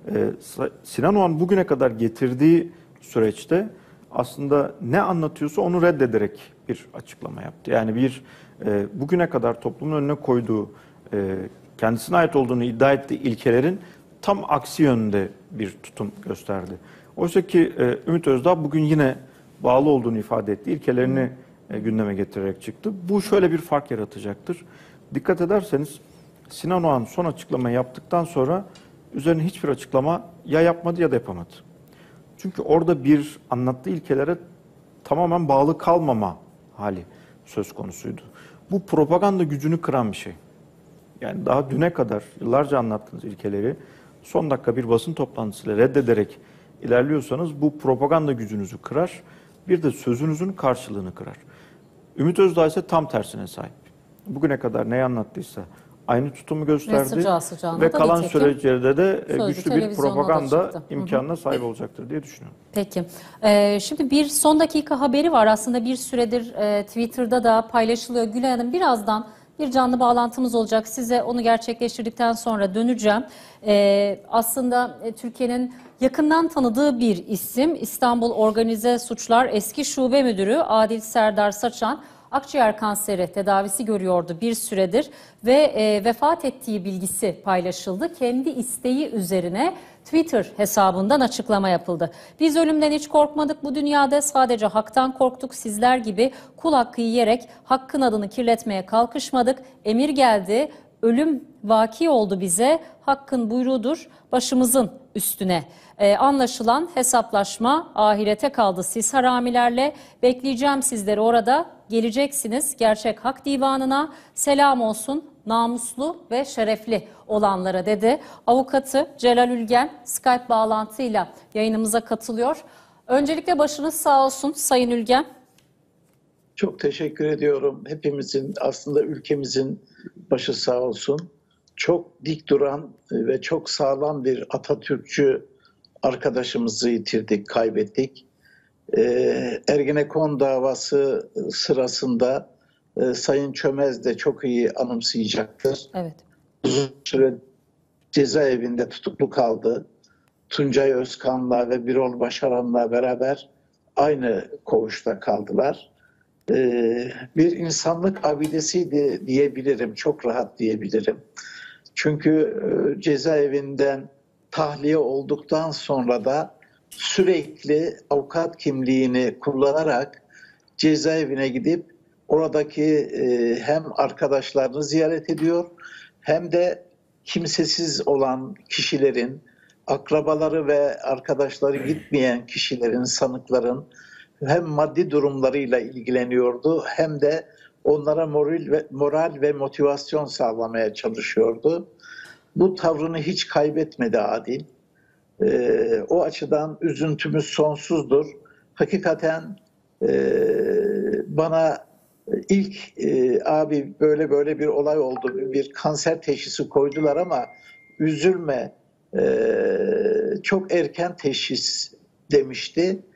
Sinan Oğan bugüne kadar getirdiği süreçte aslında ne anlatıyorsa onu reddederek bir açıklama yaptı. Yani bugüne kadar toplumun önüne koyduğu, kendisine ait olduğunu iddia ettiği ilkelerin tam aksi yönde bir tutum gösterdi. Oysa ki Ümit Özdağ bugün yine bağlı olduğunu ifade etti. İlkelerini gündeme getirerek çıktı. Bu şöyle bir fark yaratacaktır. Dikkat ederseniz Sinan Oğan son açıklamayı yaptıktan sonra üzerine hiçbir açıklama ya yapmadı ya da yapamadı. Çünkü orada bir anlattığı ilkelere tamamen bağlı kalmama hali söz konusuydu. Bu propaganda gücünü kıran bir şey. Yani daha düne kadar yıllarca anlattığınız ilkeleri son dakika bir basın toplantısıyla reddederek ilerliyorsanız bu propaganda gücünüzü kırar. Bir de sözünüzün karşılığını kırar. Ümit Özdağ ise tam tersine sahip. Bugüne kadar neyi anlattıysa aynı tutumu gösterdi ve kalan süreçlerde de güçlü bir propaganda imkanına sahip olacaktır diye düşünüyorum. Peki. Şimdi bir son dakika haberi var. Aslında bir süredir Twitter'da da paylaşılıyor. Gülay Hanım, birazdan bir canlı bağlantımız olacak. Size onu gerçekleştirdikten sonra döneceğim. Aslında Türkiye'nin yakından tanıdığı bir isim, İstanbul Organize Suçlar Eski Şube Müdürü Adil Serdar Saçan akciğer kanseri tedavisi görüyordu bir süredir ve vefat ettiği bilgisi paylaşıldı. Kendi isteği üzerine Twitter hesabından açıklama yapıldı. Biz ölümden hiç korkmadık bu dünyada, sadece haktan korktuk. Sizler gibi kul hakkı yiyerek hakkın adını kirletmeye kalkışmadık. Emir geldi, ölüm vaki oldu bize, hakkın buyruğudur başımızın üstüne. Anlaşılan hesaplaşma ahirete kaldı siz haramilerle. Bekleyeceğim sizleri orada, geleceksiniz gerçek hak divanına. Selam olsun namuslu ve şerefli olanlara dedi. Avukatı Celal Ülgen Skype bağlantıyla yayınımıza katılıyor. Öncelikle başınız sağ olsun Sayın Ülgen. Çok teşekkür ediyorum. Hepimizin, aslında ülkemizin başı sağ olsun. Çok dik duran ve çok sağlam bir Atatürkçü arkadaşımızı yitirdik, kaybettik. Ergenekon davası sırasında Sayın Çömez de çok iyi anımsayacaktır. Evet. Uzun süre cezaevinde tutuklu kaldı. Tuncay Özkan'la ve Birol Başaran'la beraber aynı koğuşta kaldılar. Bir insanlık abidesiydi diyebilirim, çok rahat diyebilirim. Çünkü cezaevinden tahliye olduktan sonra da sürekli avukat kimliğini kullanarak cezaevine gidip oradaki hem arkadaşlarını ziyaret ediyor hem de kimsesiz olan kişilerin, akrabaları ve arkadaşları gitmeyen kişilerin, sanıkların hem maddi durumlarıyla ilgileniyordu hem de onlara moral ve motivasyon sağlamaya çalışıyordu. Bu tavrını hiç kaybetmedi Adil. O açıdan üzüntümüz sonsuzdur. Hakikaten bana ilk abi böyle bir olay oldu, bir kanser teşhisi koydular ama üzülme, çok erken teşhis demişti.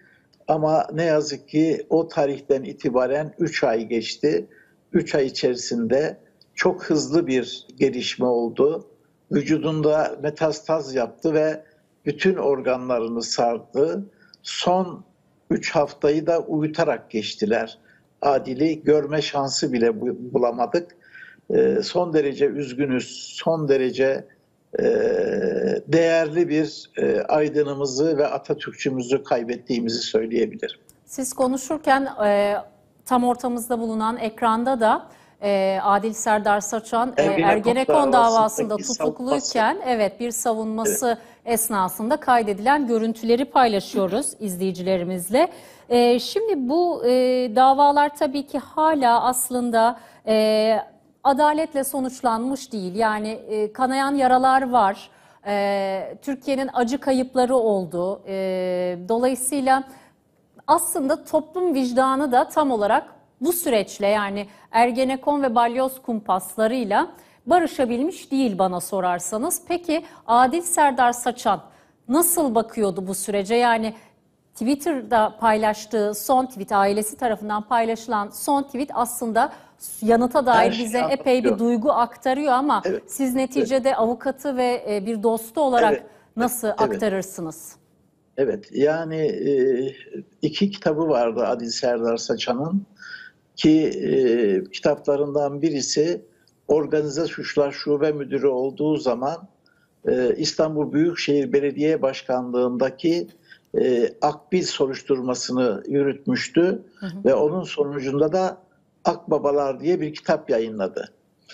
Ama ne yazık ki o tarihten itibaren 3 ay geçti. 3 ay içerisinde çok hızlı bir gelişme oldu. Vücudunda metastaz yaptı ve bütün organlarını sardı. Son 3 haftayı da uyutarak geçtiler. Adil'i görme şansı bile bulamadık. Son derece üzgünüz, son derece değerli bir aydınımızı ve Atatürkçümüzü kaybettiğimizi söyleyebilirim. Siz konuşurken tam ortamızda bulunan ekranda da Adil Serdar Saçan Ergenekon davasında tutukluyken bir savunması esnasında kaydedilen görüntüleri paylaşıyoruz izleyicilerimizle. Şimdi bu davalar tabii ki hala aslında adaletle sonuçlanmış değil. Yani kanayan yaralar var. Türkiye'nin acı kayıpları oldu. Dolayısıyla aslında toplum vicdanı da tam olarak bu süreçle, yani Ergenekon ve balyoz kumpaslarıyla barışabilmiş değil bana sorarsanız. Peki Adil Serdar Saçan nasıl bakıyordu bu sürece? Yani Twitter'da paylaştığı son tweet, ailesi tarafından paylaşılan son tweet aslında yanıta dair bize epey bir duygu aktarıyor ama siz neticede avukatı ve bir dostu olarak nasıl aktarırsınız? Evet, yani 2 kitabı vardı Adil Serdar Saçan'ın ki kitaplarından birisi Organize Suçlar Şube Müdürü olduğu zaman İstanbul Büyükşehir Belediye Başkanlığındaki Akbil soruşturmasını yürütmüştü ve onun sonucunda da Akbabalar diye bir kitap yayınladı.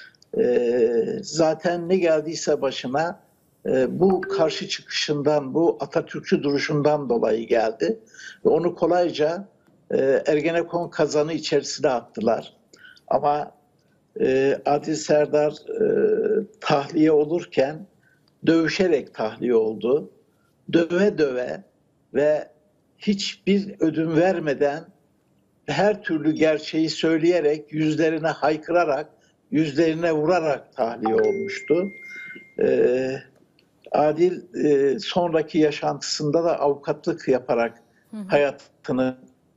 Zaten ne geldiyse başına bu karşı çıkışından, bu Atatürkçü duruşundan dolayı geldi. Ve onu kolayca Ergenekon kazanı içerisine attılar. Ama Adil Serdar tahliye olurken dövüşerek tahliye oldu. Döve döve ve hiçbir ödün vermeden her türlü gerçeği söyleyerek, yüzlerine haykırarak, yüzlerine vurarak tahliye olmuştu. Adil sonraki yaşantısında da avukatlık yaparak hayatını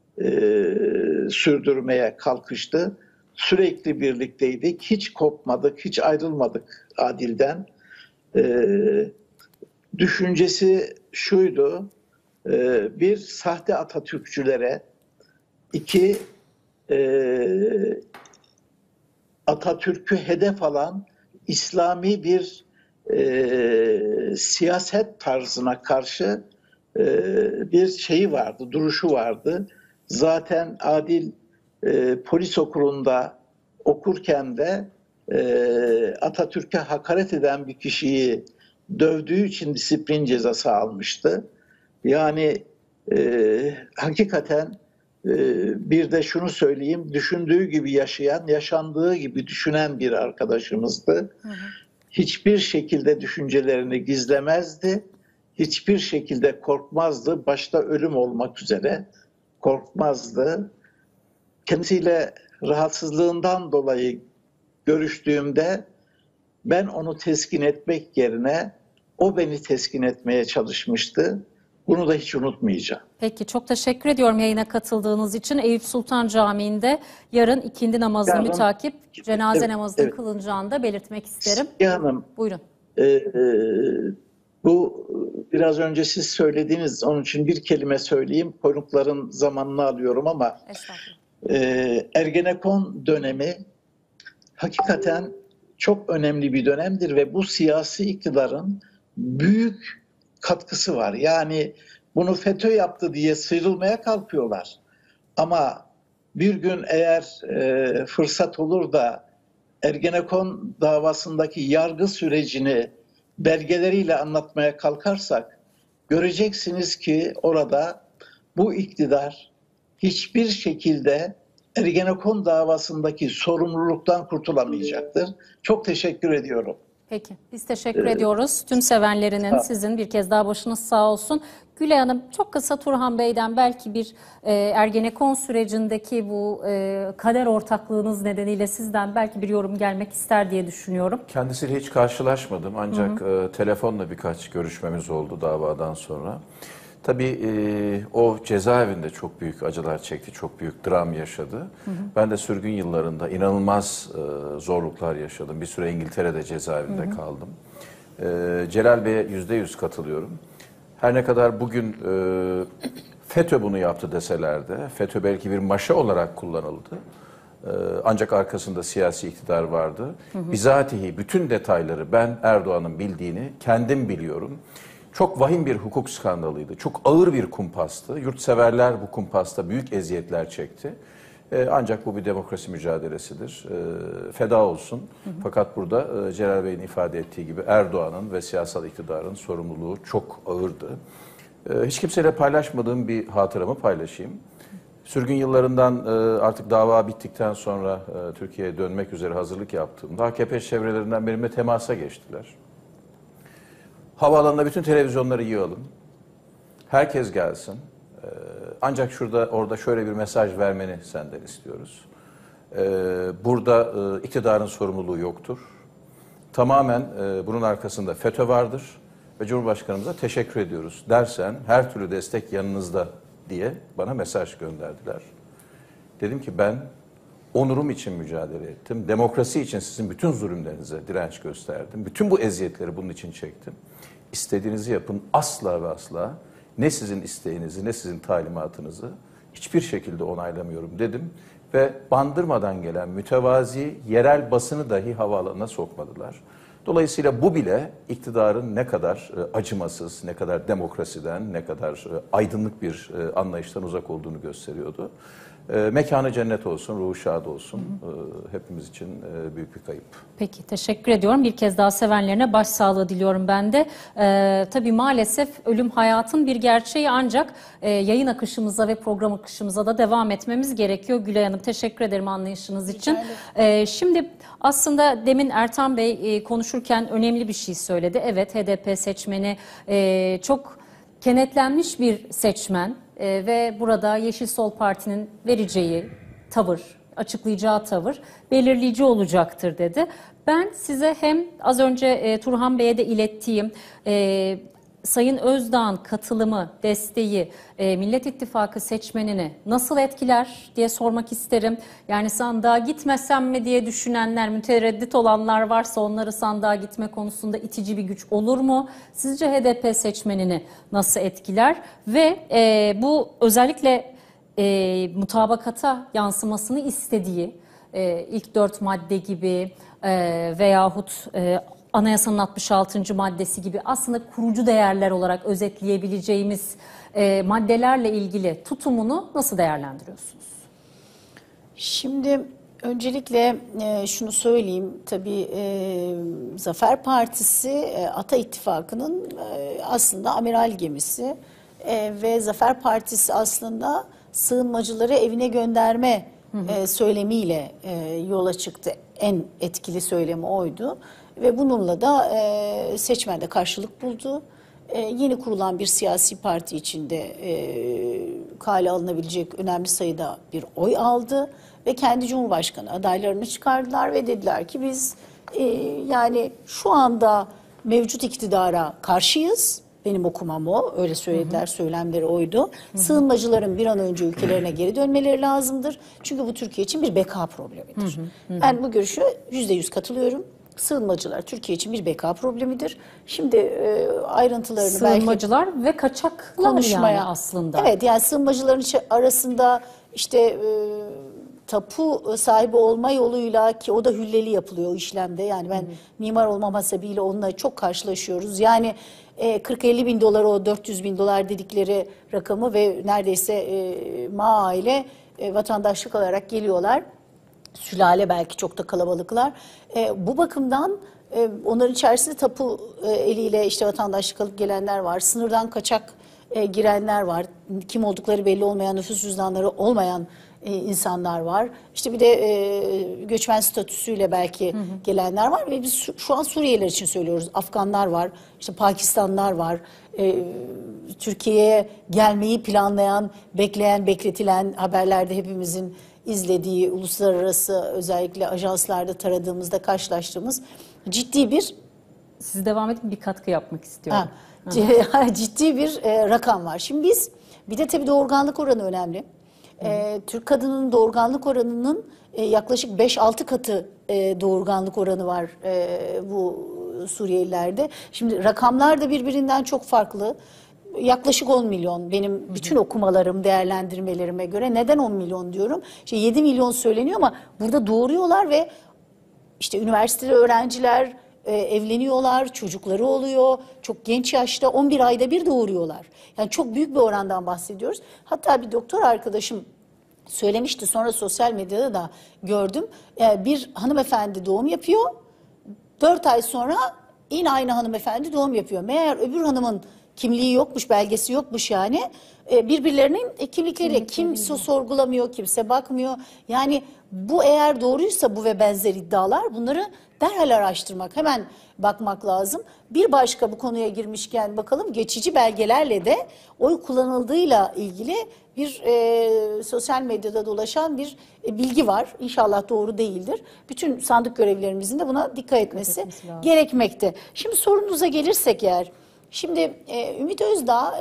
sürdürmeye kalkıştı. Sürekli birlikteydik, hiç kopmadık, hiç ayrılmadık Adil'den. Düşüncesi şuydu, bir, sahte Atatürkçülere, 2, Atatürk'ü hedef alan İslami bir siyaset tarzına karşı bir şeyi vardı, duruşu vardı. Zaten Adil polis okulunda okurken de Atatürk'e hakaret eden bir kişiyi dövdüğü için disiplin cezası almıştı. Yani hakikaten bir de şunu söyleyeyim, düşündüğü gibi yaşayan, yaşandığı gibi düşünen bir arkadaşımızdı. Hiçbir şekilde düşüncelerini gizlemezdi, hiçbir şekilde korkmazdı, başta ölüm olmak üzere korkmazdı. Kendisiyle rahatsızlığından dolayı görüştüğümde ben onu teskin etmek yerine o beni teskin etmeye çalışmıştı. Bunu da hiç unutmayacağım. Peki, çok teşekkür ediyorum yayına katıldığınız için. Eyüp Sultan Camii'nde yarın ikindi namazını mütakip cenaze namazının kılınacağını da belirtmek isterim. Hanım, buyurun. Bu biraz önce siz söylediğiniz, onun için bir kelime söyleyeyim. Konukların zamanını alıyorum ama Ergenekon dönemi hakikaten çok önemli bir dönemdir ve bu siyasi iktidarın büyük katkısı var. Yani bunu FETÖ yaptı diye sıyrılmaya kalkıyorlar. Ama bir gün eğer fırsat olur da Ergenekon davasındaki yargı sürecini belgeleriyle anlatmaya kalkarsak göreceksiniz ki orada bu iktidar hiçbir şekilde Ergenekon davasındaki sorumluluktan kurtulamayacaktır. Çok teşekkür ediyorum. Peki, biz teşekkür ediyoruz. Tüm sevenlerinin, sizin bir kez daha başınız sağ olsun. Gülay Hanım, çok kısa Turhan Bey'den belki bir Ergenekon sürecindeki bu kader ortaklığınız nedeniyle sizden belki bir yorum gelmek ister diye düşünüyorum. Kendisiyle hiç karşılaşmadım ancak telefonla birkaç görüşmemiz oldu davadan sonra. Tabii o cezaevinde çok büyük acılar çekti, çok büyük dram yaşadı. Ben de sürgün yıllarında inanılmaz zorluklar yaşadım. Bir süre İngiltere'de cezaevinde kaldım. Celal Bey'e %100 katılıyorum. Her ne kadar bugün FETÖ bunu yaptı deseler de, FETÖ belki bir maşa olarak kullanıldı. Ancak arkasında siyasi iktidar vardı. Bizatihi bütün detayları ben Erdoğan'ın bildiğini kendim biliyorum. Çok vahim bir hukuk skandalıydı. Çok ağır bir kumpastı. Yurtseverler bu kumpasta büyük eziyetler çekti. Ancak bu bir demokrasi mücadelesidir. Feda olsun. Fakat burada Celal Bey'in ifade ettiği gibi Erdoğan'ın ve siyasal iktidarın sorumluluğu çok ağırdı. Hiç kimseyle paylaşmadığım bir hatıramı paylaşayım. Sürgün yıllarından artık dava bittikten sonra Türkiye'ye dönmek üzere hazırlık yaptığımda AKP çevrelerinden benimle temasa geçtiler. Havaalanına bütün televizyonları yığalım. Herkes gelsin. Ancak orada şöyle bir mesaj vermeni senden istiyoruz. Burada iktidarın sorumluluğu yoktur. Tamamen bunun arkasında FETÖ vardır ve Cumhurbaşkanımıza teşekkür ediyoruz dersen her türlü destek yanınızda diye bana mesaj gönderdiler. Dedim ki ben onurum için mücadele ettim. Demokrasi için sizin bütün zulümlerinize direnç gösterdim. Bütün bu eziyetleri bunun için çektim. İstediğinizi yapın, asla ve asla ne sizin isteğinizi ne sizin talimatınızı hiçbir şekilde onaylamıyorum dedim. Ve Bandırma'dan gelen mütevazi yerel basını dahi havaalanına sokmadılar. Dolayısıyla bu bile iktidarın ne kadar acımasız, ne kadar demokrasiden, ne kadar aydınlık bir anlayıştan uzak olduğunu gösteriyordu. Mekanı cennet olsun, ruhu şad olsun. Hepimiz için büyük bir kayıp. Peki, teşekkür ediyorum. Bir kez daha sevenlerine başsağlığı diliyorum ben de. Tabii maalesef ölüm hayatın bir gerçeği, ancak yayın akışımıza ve program akışımıza da devam etmemiz gerekiyor. Gülay Hanım, teşekkür ederim anlayışınız için. Şimdi aslında demin Ertan Bey konuşurken önemli bir şey söyledi. Evet, HDP seçmeni çok kenetlenmiş bir seçmen. Ve burada Yeşil Sol Parti'nin vereceği tavır, açıklayacağı tavır belirleyici olacaktır dedi. Ben size hem az önce Turhan Bey'e de ilettiğim Sayın Özdağ'ın katılımı, desteği Millet İttifakı seçmenini nasıl etkiler diye sormak isterim. Yani sandığa gitmesem mi diye düşünenler, mütereddit olanlar varsa onları sandığa gitme konusunda itici bir güç olur mu? Sizce HDP seçmenini nasıl etkiler? Ve bu özellikle mutabakata yansımasını istediği ilk 4 madde gibi veyahut Anayasanın 66. maddesi gibi aslında kurucu değerler olarak özetleyebileceğimiz maddelerle ilgili tutumunu nasıl değerlendiriyorsunuz? Şimdi öncelikle şunu söyleyeyim. Tabii Zafer Partisi Ata İttifakı'nın aslında amiral gemisi ve Zafer Partisi aslında sığınmacıları evine gönderme söylemiyle yola çıktı. En etkili söylemi oydu. Ve bununla da seçmende karşılık buldu. Yeni kurulan bir siyasi parti içinde kale alınabilecek önemli sayıda bir oy aldı. Ve kendi Cumhurbaşkanı adaylarını çıkardılar ve dediler ki biz yani şu anda mevcut iktidara karşıyız. Benim okumam o. Öyle söylediler, söylemleri oydu. Sığınmacıların bir an önce ülkelerine geri dönmeleri lazımdır. Çünkü bu Türkiye için bir beka problemidir. Ben bu görüşe %100 katılıyorum. Sığınmacılar Türkiye için bir beka problemidir. Şimdi ayrıntılarını Sığınmacılar belki... ve kaçak konu yani aslında. Evet, yani sığınmacıların arasında işte tapu sahibi olma yoluyla, ki o da hülleli yapılıyor o işlemde. Yani ben mimar olmam hasebiyle onunla çok karşılaşıyoruz. Yani 40-50 bin dolar, o 400 bin dolar dedikleri rakamı ve neredeyse aile vatandaşlık alarak geliyorlar. Sülale belki, çok da kalabalıklar. Bu bakımdan onların içerisinde tapu eliyle işte vatandaşlık alıp gelenler var. Sınırdan kaçak girenler var. Kim oldukları belli olmayan, nüfus cüzdanları olmayan insanlar var. İşte bir de göçmen statüsüyle belki gelenler var. Ve biz şu an Suriyeliler için söylüyoruz. Afganlar var, işte Pakistanlılar var. Türkiye'ye gelmeyi planlayan, bekleyen, bekletilen, haberlerde hepimizin izlediği, uluslararası özellikle ajanslarda taradığımızda karşılaştığımız ciddi bir siz devam edin, bir katkı yapmak istiyorum. Ciddi bir rakam var. Şimdi biz bir de tabii doğurganlık oranı önemli. Türk kadının doğurganlık oranının yaklaşık 5-6 katı doğurganlık oranı var bu Suriyelilerde. Şimdi rakamlar da birbirinden çok farklı. Yaklaşık 10 milyon benim bütün okumalarım, değerlendirmelerime göre. Neden 10 milyon diyorum? İşte 7 milyon söyleniyor ama burada doğuruyorlar ve işte üniversitede öğrenciler evleniyorlar, çocukları oluyor. Çok genç yaşta 11 ayda bir doğuruyorlar. Yani çok büyük bir orandan bahsediyoruz. Hatta bir doktor arkadaşım söylemişti, sonra sosyal medyada da gördüm. Bir hanımefendi doğum yapıyor. 4 ay sonra yine aynı hanımefendi doğum yapıyor. Meğer öbür hanımın kimliği yokmuş, belgesi yokmuş yani. Birbirlerinin kimlikleri kimse sorgulamıyor, kimse bakmıyor. Yani bu eğer doğruysa bu ve benzer iddialar, bunları derhal araştırmak, hemen bakmak lazım. Bir başka bu konuya girmişken bakalım, geçici belgelerle de oy kullanıldığıyla ilgili bir sosyal medyada dolaşan bir bilgi var. İnşallah doğru değildir. Bütün sandık görevlilerimizin de buna dikkat etmesi gerekmekte. Şimdi sorunuza gelirsek eğer, şimdi Ümit Özdağ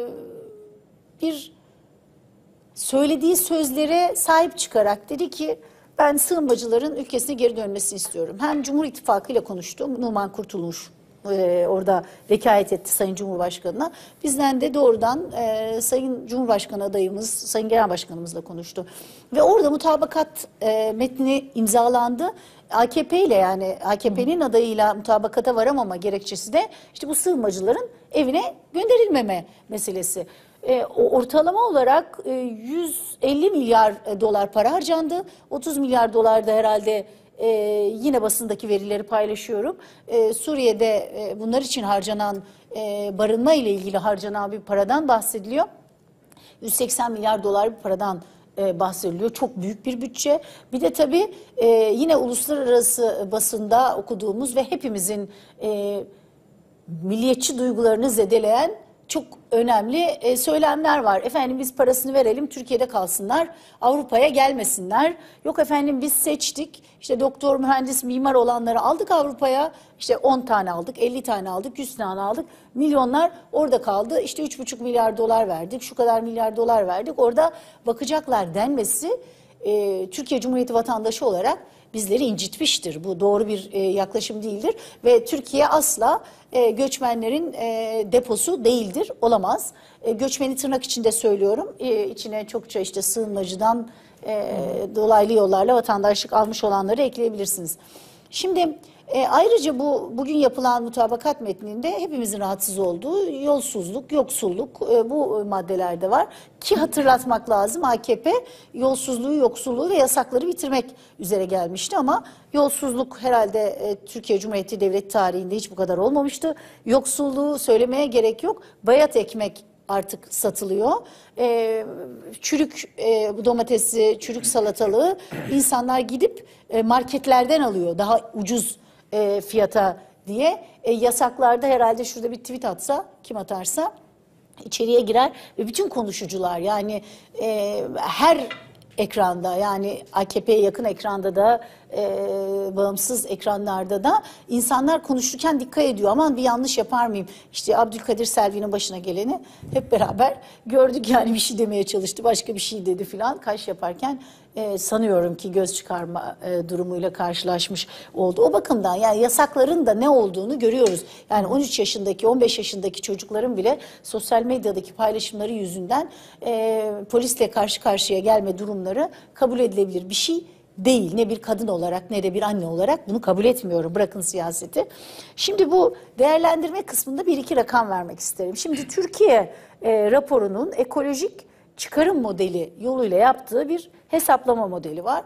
bir söylediği sözlere sahip çıkarak dedi ki ben sığınmacıların ülkesine geri dönmesini istiyorum. Hem Cumhur İttifakı ile konuştu. Numan Kurtulmuş orada vekalet etti Sayın Cumhurbaşkanı'na. Bizden de doğrudan Sayın Cumhurbaşkanı adayımız, Sayın Genel Başkanımızla konuştu. Ve orada mutabakat metni imzalandı. AKP ile, yani AKP'nin adayıyla mutabakata varamama gerekçesi de işte bu sığınmacıların evine gönderilmeme meselesi. Ortalama olarak 150 milyar dolar para harcandı. 30 milyar dolar da herhalde yine basındaki verileri paylaşıyorum. Suriye'de bunlar için harcanan, barınma ile ilgili harcanan bir paradan bahsediliyor. 180 milyar dolar bir paradan bahsediliyor. Çok büyük bir bütçe. Bir de tabii yine uluslararası basında okuduğumuz ve hepimizin milliyetçi duygularını zedeleyen çok önemli söylemler var. Efendim biz parasını verelim, Türkiye'de kalsınlar, Avrupa'ya gelmesinler. Yok efendim biz seçtik, işte doktor, mühendis, mimar olanları aldık Avrupa'ya. İşte 10 tane aldık, 50 tane aldık, 100 tane aldık. Milyonlar orada kaldı. İşte 3,5 milyar dolar verdik, şu kadar milyar dolar verdik. Orada bakacaklar denmesi Türkiye Cumhuriyeti vatandaşı olarak bizleri incitmiştir. Bu doğru bir yaklaşım değildir ve Türkiye asla göçmenlerin deposu değildir, olamaz. Göçmeni tırnak içinde söylüyorum. İçine çokça işte sığınmacıdan dolaylı yollarla vatandaşlık almış olanları ekleyebilirsiniz. Şimdi ayrıca bugün yapılan mutabakat metninde hepimizin rahatsız olduğu yolsuzluk, yoksulluk bu maddelerde var. Ki hatırlatmak lazım, AKP yolsuzluğu, yoksulluğu ve yasakları bitirmek üzere gelmişti ama yolsuzluk herhalde Türkiye Cumhuriyeti Devleti tarihinde hiç bu kadar olmamıştı. Yoksulluğu söylemeye gerek yok. Bayat ekmek artık satılıyor. Çürük domatesi, çürük salatalığı insanlar gidip marketlerden alıyor daha ucuz fiyata diye. Yasaklarda herhalde şurada bir tweet atsa, kim atarsa içeriye girer ve bütün konuşucular, yani her ekranda, yani AKP'ye yakın ekranda da bağımsız ekranlarda da insanlar konuşurken dikkat ediyor. Aman bir yanlış yapar mıyım? İşte Abdülkadir Selvi'nin başına geleni hep beraber gördük, yani bir şey demeye çalıştı, başka bir şey dedi filan. Kaş yaparken sanıyorum ki göz çıkarma durumuyla karşılaşmış oldu. O bakımdan yani yasakların da ne olduğunu görüyoruz. Yani 13 yaşındaki, 15 yaşındaki çocukların bile sosyal medyadaki paylaşımları yüzünden polisle karşı karşıya gelme durumları kabul edilebilir bir şey değil. Ne bir kadın olarak ne de bir anne olarak bunu kabul etmiyorum. Bırakın siyaseti. Şimdi bu değerlendirme kısmında bir iki rakam vermek isterim. Şimdi Türkiye raporunun ekolojik çıkarım modeli yoluyla yaptığı bir hesaplama modeli var.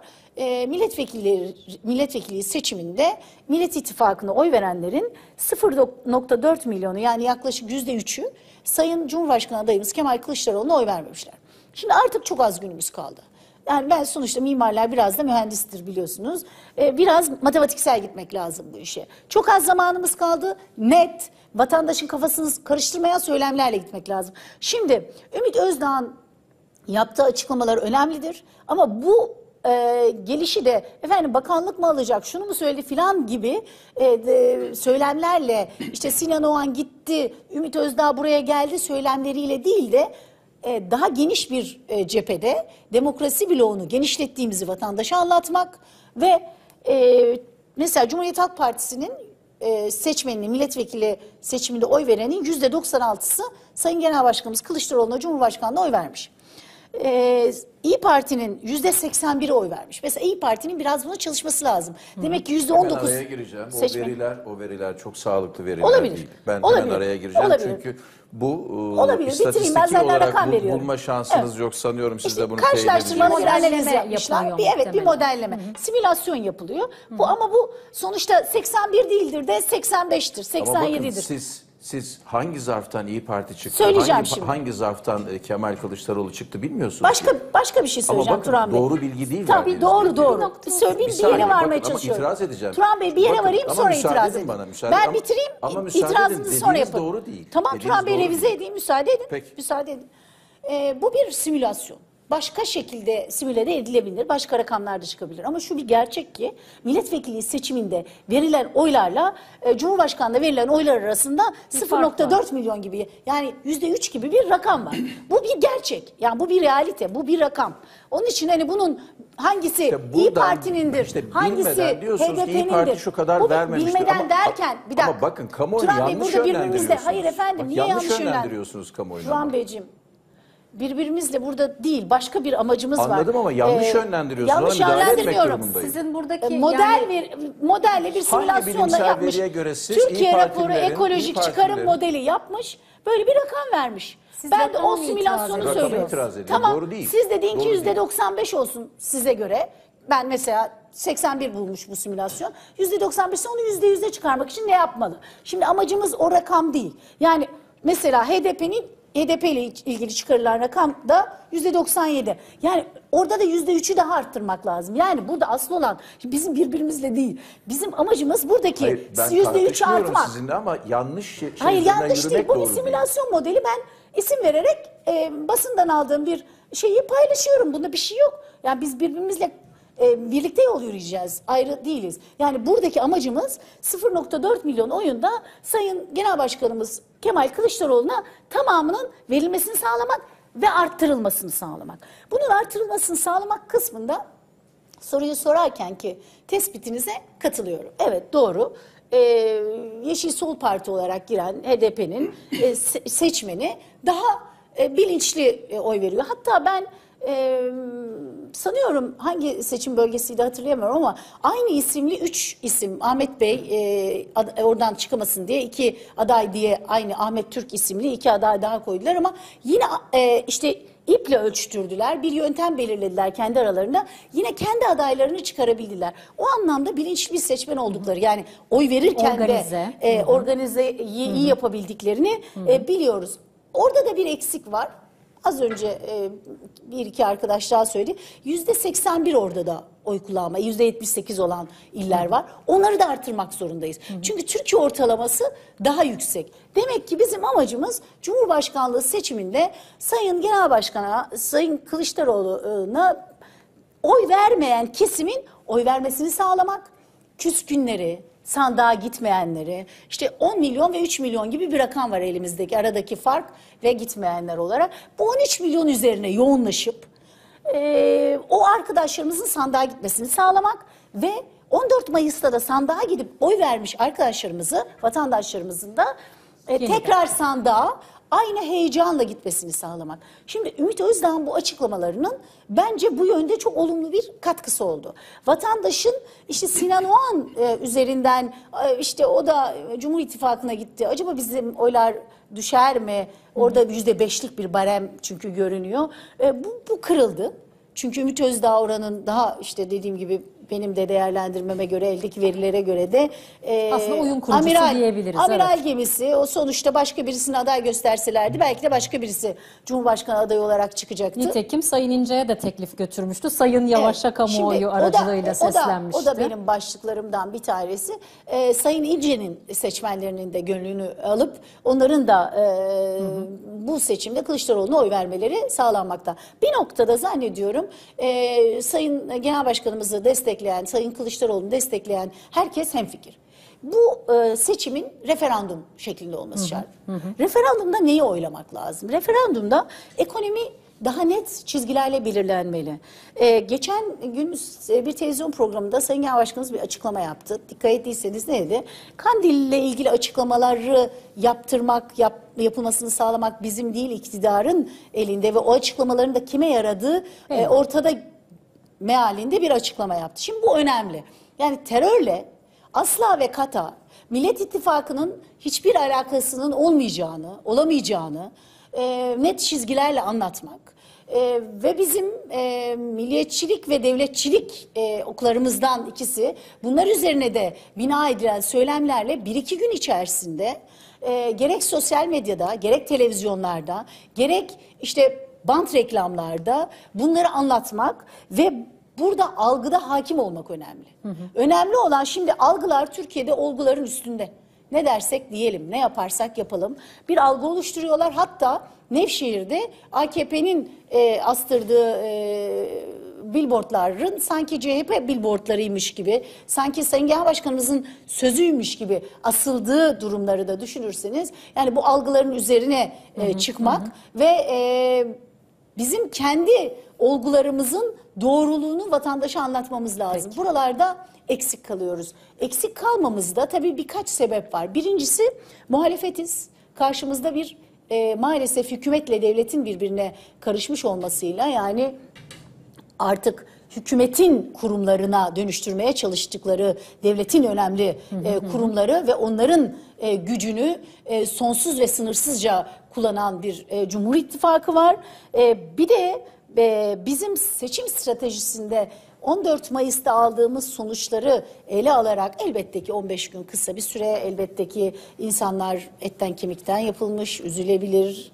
Milletvekili seçiminde Millet İttifakı'na oy verenlerin 0,4 milyonu, yani yaklaşık %3'ü Sayın Cumhurbaşkanı adayımız Kemal Kılıçdaroğlu'na oy vermemişler. Şimdi artık çok az günümüz kaldı. Yani ben sonuçta mimarlar biraz da mühendistir biliyorsunuz. Biraz matematiksel gitmek lazım bu işe. Çok az zamanımız kaldı. Net, vatandaşın kafasını karıştırmayan söylemlerle gitmek lazım. Şimdi Ümit Özdağ'ın yaptığı açıklamalar önemlidir. Ama bu gelişi de efendim bakanlık mı alacak, şunu mu söyledi filan gibi söylemlerle, işte Sinan Oğan gitti, Ümit Özdağ buraya geldi söylemleriyle değil de daha geniş bir cephede demokrasi bloğunu genişlettiğimizi vatandaşa anlatmak ve mesela Cumhuriyet Halk Partisi'nin seçmeninin, milletvekili seçiminde oy verenin %96'sı Sayın Genel Başkanımız Kılıçdaroğlu'na, Cumhurbaşkanı'na oy vermiş. İYİ Parti'nin %81'i oy vermiş. Mesela İYİ Parti'nin biraz buna çalışması lazım. Demek ki %19 hemen araya gireceğim. seçmen. O veriler çok sağlıklı veriler Olabilir. değil. Ben Olabilir. hemen araya gireceğim Olabilir. çünkü bu Olabilir. istatistiki Ben zaten olarak rakam veriyorum. bulma şansınız Evet. yok sanıyorum. Siz İşte de bunu teyit karşılaştırmalı bir edeceksiniz. analiz yapmışlar. yapılıyor Bir muhtemelen. modelleme. Simülasyon yapılıyor. Bu ama bu sonuçta 81 değildir de 85'tir, Ama bakın 87'dir. siz hangi zarftan İYİ Parti çıktı? Söyleyeceğim şimdi. Hangi zarftan Kemal Kılıçdaroğlu çıktı bilmiyorsunuz. Başka bir şey Ama söyleyeceğim bakın Turan Bey. doğru bilgi değil. Tabii verdiğiniz doğru bilgi. doğru. Bir saniye, yere varmaya bakın, çalışıyorum. Ama itiraz edeceğim. Turan Bey bir yere Bakın, varayım ama sonra müsaade itiraz edin edin. bana, müsaade- Ben ama- bitireyim, ama müsaade itirazınızı edin. sonra Dediğiniz yapın. doğru değil. Tamam Dediğiniz Turan Bey doğru revize değil. edeyim, müsaade edin. Peki. Müsaade edin. Bu bir simülasyon. Başka şekilde simüle de edilebilir. Başka rakamlar da çıkabilir. Ama şu bir gerçek ki milletvekili seçiminde verilen oylarla Cumhurbaşkanı'nda verilen oylar arasında 0,4 milyon gibi, yani %3 gibi bir rakam var. Bu bir gerçek. Yani bu bir realite, bu bir rakam. Onun için hani bunun hangisi İşte İYİ buradan, Parti'nindir, işte hangisi bilmeden diyorsunuz ki İYİ HDP'nindir. Parti şu kadar Bu vermemiştir. bilmeden Ama- derken bir dakika. Ama bakın kamuoyu Turan Bey, yanlış burada birbirimizle, yönlendiriyorsunuz. hayır efendim Bak, niye yanlış yanlış yönlendiriyorsunuz kamuoyunu. Turan ama. Beyciğim, birbirimizle burada değil, başka bir amacımız var. Anladım ama yanlış yönlendiriyorsunuz. Yanlış Ona müdahale etmek yönlendirmiyorum. durumundayım. Sizin buradaki Modelle bir Hangi simülasyonla bilimsel yapmış. veriye göre siz İYİ Türkiye raporu Partililerin, ekolojik İYİ çıkarım Partililerin- modeli yapmış. Böyle bir rakam vermiş. Siz Ben de rakama o mı simülasyonu itiraz ediyorsunuz? söylüyorum. Rakama itiraz ediyorum. Tamam. Doğru değil. Siz dediğin ki Doğru değil. %95 olsun size göre. Ben mesela 81 bulmuş bu simülasyon. %95 ise onu %100'e çıkarmak için ne yapmalı? Şimdi amacımız o rakam değil. Yani mesela HDP ile ilgili çıkarılan rakam da %97. Yani orada da %3'ü daha arttırmak lazım. Yani burada asıl olan bizim birbirimizle değil. Bizim amacımız buradaki Hayır, ben %3'ü tartışmıyorum artmak. sizinle ama yanlış Hayır üzerinden yanlış değil. yürümek Bu bir doğru değil. simülasyon modeli. Ben isim vererek basından aldığım bir şeyi paylaşıyorum. Bunda bir şey yok. Yani biz birbirimizle birlikte yol yürüyeceğiz. Ayrı değiliz. Yani buradaki amacımız 0,4 milyon oyunda Sayın Genel Başkanımız Kemal Kılıçdaroğlu'na tamamının verilmesini sağlamak ve arttırılmasını sağlamak. Bunun arttırılmasını sağlamak kısmında soruyu sorarken ki tespitinize katılıyorum. Evet doğru. Yeşil Sol Parti olarak giren HDP'nin seçmeni daha bilinçli oy veriyor. Hatta ben sanıyorum hangi seçim bölgesiydi hatırlayamıyorum ama aynı isimli 3 isim, Ahmet Bey oradan çıkamasın diye 2 aday diye aynı Ahmet Türk isimli 2 aday daha koydular ama yine işte iple ölçtürdüler. Bir yöntem belirlediler kendi aralarında. Yine kendi adaylarını çıkarabildiler. O anlamda bilinçli bir seçmen oldukları, yani oy verirken Organize. de organizeyi iyi yapabildiklerini biliyoruz. Orada da bir eksik var. Az önce bir iki arkadaş daha söyledi. %81 orada da oy kullanma, %78 olan iller var. Onları da artırmak zorundayız. Çünkü Türkiye ortalaması daha yüksek. Demek ki bizim amacımız Cumhurbaşkanlığı seçiminde Sayın Genel Başkan'a, Sayın Kılıçdaroğlu'na oy vermeyen kesimin oy vermesini sağlamak, küskünleri, sandığa gitmeyenleri, işte 10 milyon ve 3 milyon gibi bir rakam var elimizdeki aradaki fark ve gitmeyenler olarak. Bu 13 milyon üzerine yoğunlaşıp o arkadaşlarımızın sandığa gitmesini sağlamak ve 14 Mayıs'ta da sandığa gidip oy vermiş arkadaşlarımızı, vatandaşlarımızın da tekrar sandığa aynı heyecanla gitmesini sağlamak. Şimdi Ümit Özdağ'ın bu açıklamalarının bence bu yönde çok olumlu bir katkısı oldu. Vatandaşın işte Sinan Oğan üzerinden işte o da Cumhur İttifakı'na gitti. Acaba bizim oylar düşer mi? Orada %5'lik bir barem çünkü görünüyor. Bu kırıldı. Çünkü Ümit Özdağ oranın daha işte dediğim gibi benim de değerlendirmeme göre, eldeki verilere göre de aslında oyun kurucusu diyebiliriz. Amiral gemisi, o sonuçta başka birisini aday gösterselerdi belki de başka birisi Cumhurbaşkanı adayı olarak çıkacaktı. Nitekim Sayın İnce'ye de teklif götürmüştü. Sayın Yavaş'a kamuoyu Şimdi aracılığıyla seslenmişti. O da benim başlıklarımdan bir tanesi. Sayın İnce'nin seçmenlerinin de gönlünü alıp onların da bu seçimde Kılıçdaroğlu'na oy vermeleri sağlanmakta. Bir noktada zannediyorum Sayın Genel Başkanımızı destekleyen, Sayın Kılıçdaroğlu'nu destekleyen herkes hemfikir. Bu seçimin referandum şeklinde olması şart. Referandumda neyi oylamak lazım? Referandumda ekonomi daha net çizgilerle belirlenmeli. Geçen gün bir televizyon programında Sayın Genel Başkanımız bir açıklama yaptı. Dikkat ettiyseniz ne dedi? Kandil ile ilgili açıklamaları yapılmasını sağlamak bizim değil, iktidarın elinde ve o açıklamaların da kime yaradığı ortada mealinde bir açıklama yaptı. Şimdi bu önemli. Yani terörle asla ve kata Millet İttifakı'nın hiçbir alakasının olamayacağını net çizgilerle anlatmak ve bizim milliyetçilik ve devletçilik oklarımızdan ikisi, bunlar üzerine de bina edilen söylemlerle 1-2 gün içerisinde gerek sosyal medyada, gerek televizyonlarda, gerek işte bant reklamlarda bunları anlatmak ve burada algıda hakim olmak önemli. Önemli olan, şimdi algılar Türkiye'de olguların üstünde. Ne dersek diyelim, ne yaparsak yapalım bir algı oluşturuyorlar. Hatta Nevşehir'de AKP'nin astırdığı billboardların sanki CHP billboardlarıymış gibi, sanki Sayın Genel Başkanımızın sözüymüş gibi asıldığı durumları da düşünürseniz, yani bu algıların üzerine çıkmak ve bizim kendi olgularımızın doğruluğunu vatandaşa anlatmamız lazım. Peki. Buralarda eksik kalıyoruz. Eksik kalmamızda tabii birkaç sebep var. Birincisi muhalefetiz. Karşımızda bir maalesef hükümetle devletin birbirine karışmış olmasıyla, yani artık hükümetin kurumlarına dönüştürmeye çalıştıkları devletin önemli kurumları ve onların gücünü sonsuz ve sınırsızca kullanan bir Cumhur İttifakı var. Bir de bizim seçim stratejisinde 14 Mayıs'ta aldığımız sonuçları ele alarak, elbette ki 15 gün kısa bir süre, elbette ki insanlar etten kemikten yapılmış, üzülebilir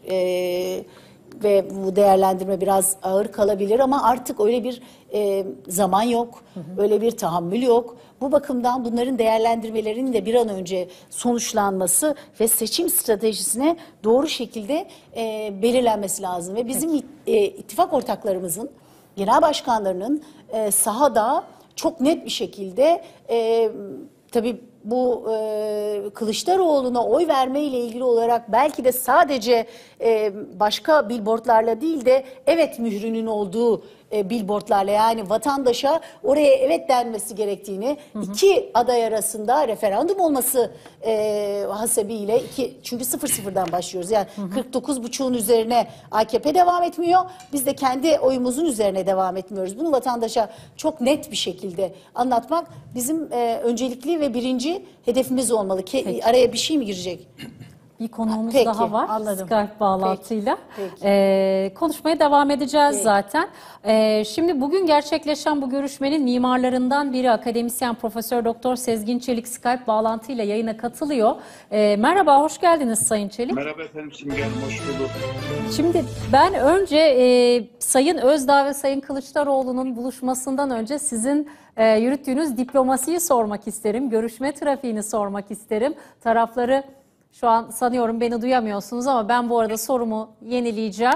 ve bu değerlendirme biraz ağır kalabilir ama artık öyle bir zaman yok, öyle bir tahammül yok. Bu bakımdan bunların değerlendirmelerinin de bir an önce sonuçlanması ve seçim stratejisine doğru şekilde belirlenmesi lazım. Ve bizim ittifak ortaklarımızın, genel başkanlarının sahada çok net bir şekilde tabii bu Kılıçdaroğlu'na oy verme ile ilgili olarak belki de sadece başka billboardlarla değil de evet mührünün olduğu billboardlarla, yani vatandaşa oraya evet denmesi gerektiğini, iki aday arasında referandum olması hasebiyle çünkü 0-0'dan başlıyoruz. Yani 49,5'un üzerine AKP devam etmiyor. Biz de kendi oyumuzun üzerine devam etmiyoruz. Bunu vatandaşa çok net bir şekilde anlatmak bizim öncelikli ve birinci hedefimiz olmalı. Araya bir şey mi girecek? Bir konuğumuz Peki, daha var anladım. Skype bağlantıyla. Peki. Konuşmaya devam edeceğiz zaten. Şimdi bugün gerçekleşen bu görüşmenin mimarlarından biri akademisyen Profesör Doktor Sezgin Çelik Skype bağlantıyla yayına katılıyor. Merhaba, hoş geldiniz Sayın Çelik. Merhaba efendim Simge Hanım, hoş bulduk. Şimdi ben önce Sayın Özdağ ve Sayın Kılıçdaroğlu'nun buluşmasından önce sizin yürüttüğünüz diplomasiyi sormak isterim. Görüşme trafiğini sormak isterim. Tarafları şu an sanıyorum beni duyamıyorsunuz ama ben bu arada sorumu yenileyeceğim.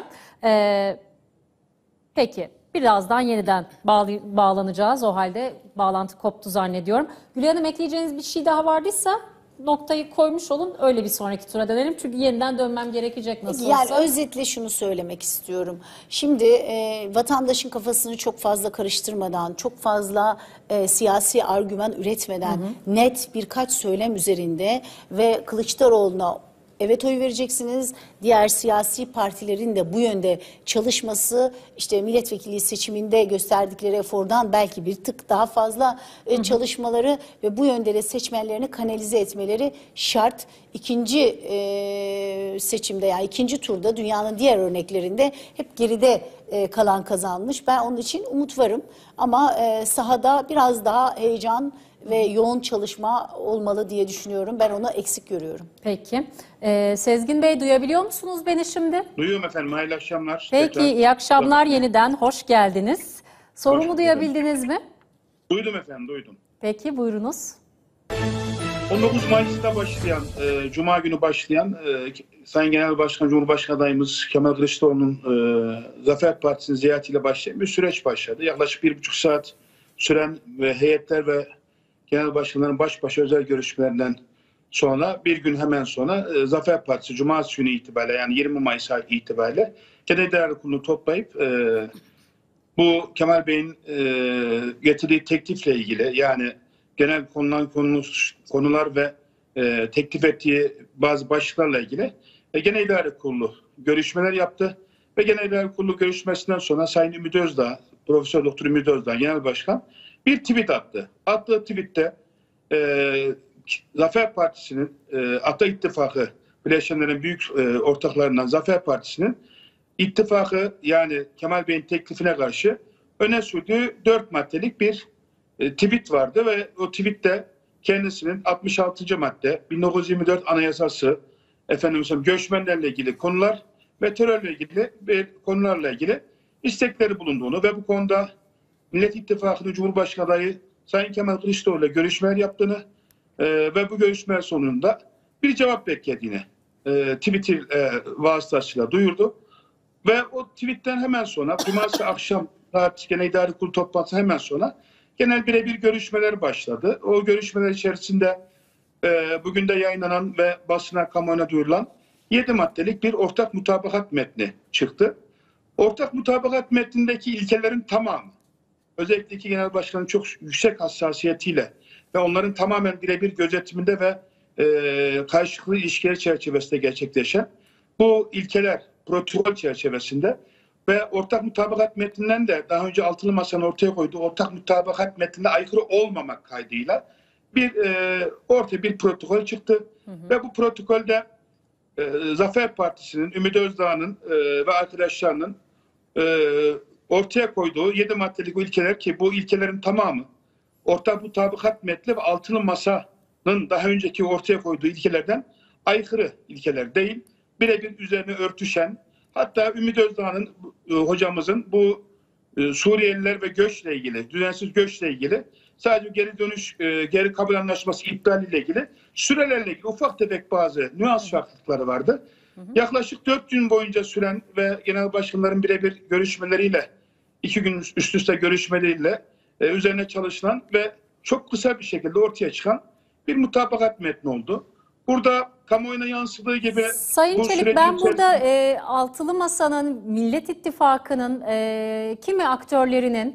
Peki birazdan yeniden bağlanacağız. O halde bağlantı koptu zannediyorum. Gülay Hanım, ekleyeceğiniz bir şey daha vardıysa noktayı koymuş olun, öyle bir sonraki tura dönelim. Çünkü yeniden dönmem gerekecek nasıl olsa. Yani özetle şunu söylemek istiyorum. Şimdi vatandaşın kafasını çok fazla karıştırmadan, çok fazla siyasi argüman üretmeden net birkaç söylem üzerinde ve Kılıçdaroğlu'na evet oy vereceksiniz. Diğer siyasi partilerin de bu yönde çalışması, işte milletvekili seçiminde gösterdikleri efordan belki bir tık daha fazla çalışmaları ve bu yönde de seçmenlerini kanalize etmeleri şart. İkinci seçimde, yani ikinci turda dünyanın diğer örneklerinde hep geride kalan kazanmış. Ben onun için umut varım ama sahada biraz daha heyecan ve yoğun çalışma olmalı diye düşünüyorum. Ben onu eksik görüyorum. Peki. Sezgin Bey, duyabiliyor musunuz beni şimdi? Duyuyorum efendim. Hayırlı akşamlar. Peki, tekrar. iyi akşamlar yeniden. Hoş geldiniz. Sorumu duyabildiniz mi? Duydum efendim, duydum. Peki, buyurunuz. 19 Mayıs'ta başlayan, Cuma günü başlayan Sayın Genel Başkan, Cumhurbaşkanı adayımız Kemal Kılıçdaroğlu'nun Zafer Partisi'nin ziyaretiyle başlayan bir süreç başladı. Yaklaşık 1,5 saat süren ve heyetler ve genel başkanların baş başa özel görüşmelerinden sonra bir gün hemen sonra Zafer Partisi Cumartesi günü itibariyle, yani 20 Mayıs itibariyle Genel İdare Kurulu'nu toplayıp bu Kemal Bey'in getirdiği teklifle ilgili, yani genel konular ve teklif ettiği bazı başlıklarla ilgili Genel İdare Kurulu görüşmeler yaptı. Ve Genel İdare Kurulu görüşmesinden sonra Sayın Ümit Özdağ, Profesör Doktor Ümit Özdağ Genel Başkan bir tweet attı. Attığı tweette Zafer Partisi'nin, Ata İttifakı bileşenlerin büyük ortaklarından Zafer Partisi'nin ittifakı, yani Kemal Bey'in teklifine karşı öne sürdüğü 4 maddelik bir tweet vardı ve o tweette kendisinin 66. madde, 1924 Anayasası, göçmenlerle ilgili konular ve terörle ilgili konularla ilgili istekleri bulunduğunu ve bu konuda Millet İttifakı'nın Cumhurbaşkanı adayı Sayın Kemal Kılıçdaroğlu ile görüşmeler yaptığını ve bu görüşmeler sonunda bir cevap beklediğini tweet vasıtasıyla duyurdu. Ve o tweetten hemen sonra Cumartesi akşam saat Genel İdare Kurulu toplantısı hemen sonra genel birebir görüşmeler başladı. O görüşmeler içerisinde bugün de yayınlanan ve basına, kamuoyuna duyurulan 7 maddelik bir ortak mutabakat metni çıktı. Ortak mutabakat metnindeki ilkelerin tamamı, özellikle iki genel başkanın çok yüksek hassasiyetiyle ve onların tamamen birebir gözetiminde ve karşılıklı ilişkiler çerçevesinde gerçekleşen bu ilkeler protokol çerçevesinde ve ortak mutabakat metninden de daha önce Altılı Masa'nın ortaya koyduğu ortak mutabakat metnine aykırı olmamak kaydıyla ortaya bir protokol çıktı. Ve bu protokolde Zafer Partisi'nin, Ümit Özdağ'ın ve arkadaşlarının ortaya koyduğu 7 maddelik ilkeler, ki bu ilkelerin tamamı ortak mutabakat metni ve Altılı Masa'nın daha önceki ortaya koyduğu ilkelerden aykırı ilkeler değil, birebir üzerine örtüşen, hatta Ümit Özdağ'ın, hocamızın bu Suriyeliler ve göçle ilgili, düzensiz göçle ilgili, sadece geri dönüş, geri kabul anlaşması iptaliyle ilgili sürelerle ilgili ufak tefek bazı nüans farklılıkları vardı. Yaklaşık 4 gün boyunca süren ve genel başkanların birebir görüşmeleriyle, 2 gün üst üste görüşmeleriyle üzerine çalışılan ve çok kısa bir şekilde ortaya çıkan bir mutabakat metni oldu. Burada kamuoyuna yansıdığı gibi... Sayın Çelik, ben burada Altılı Masa'nın, Millet İttifakı'nın kimi aktörlerinin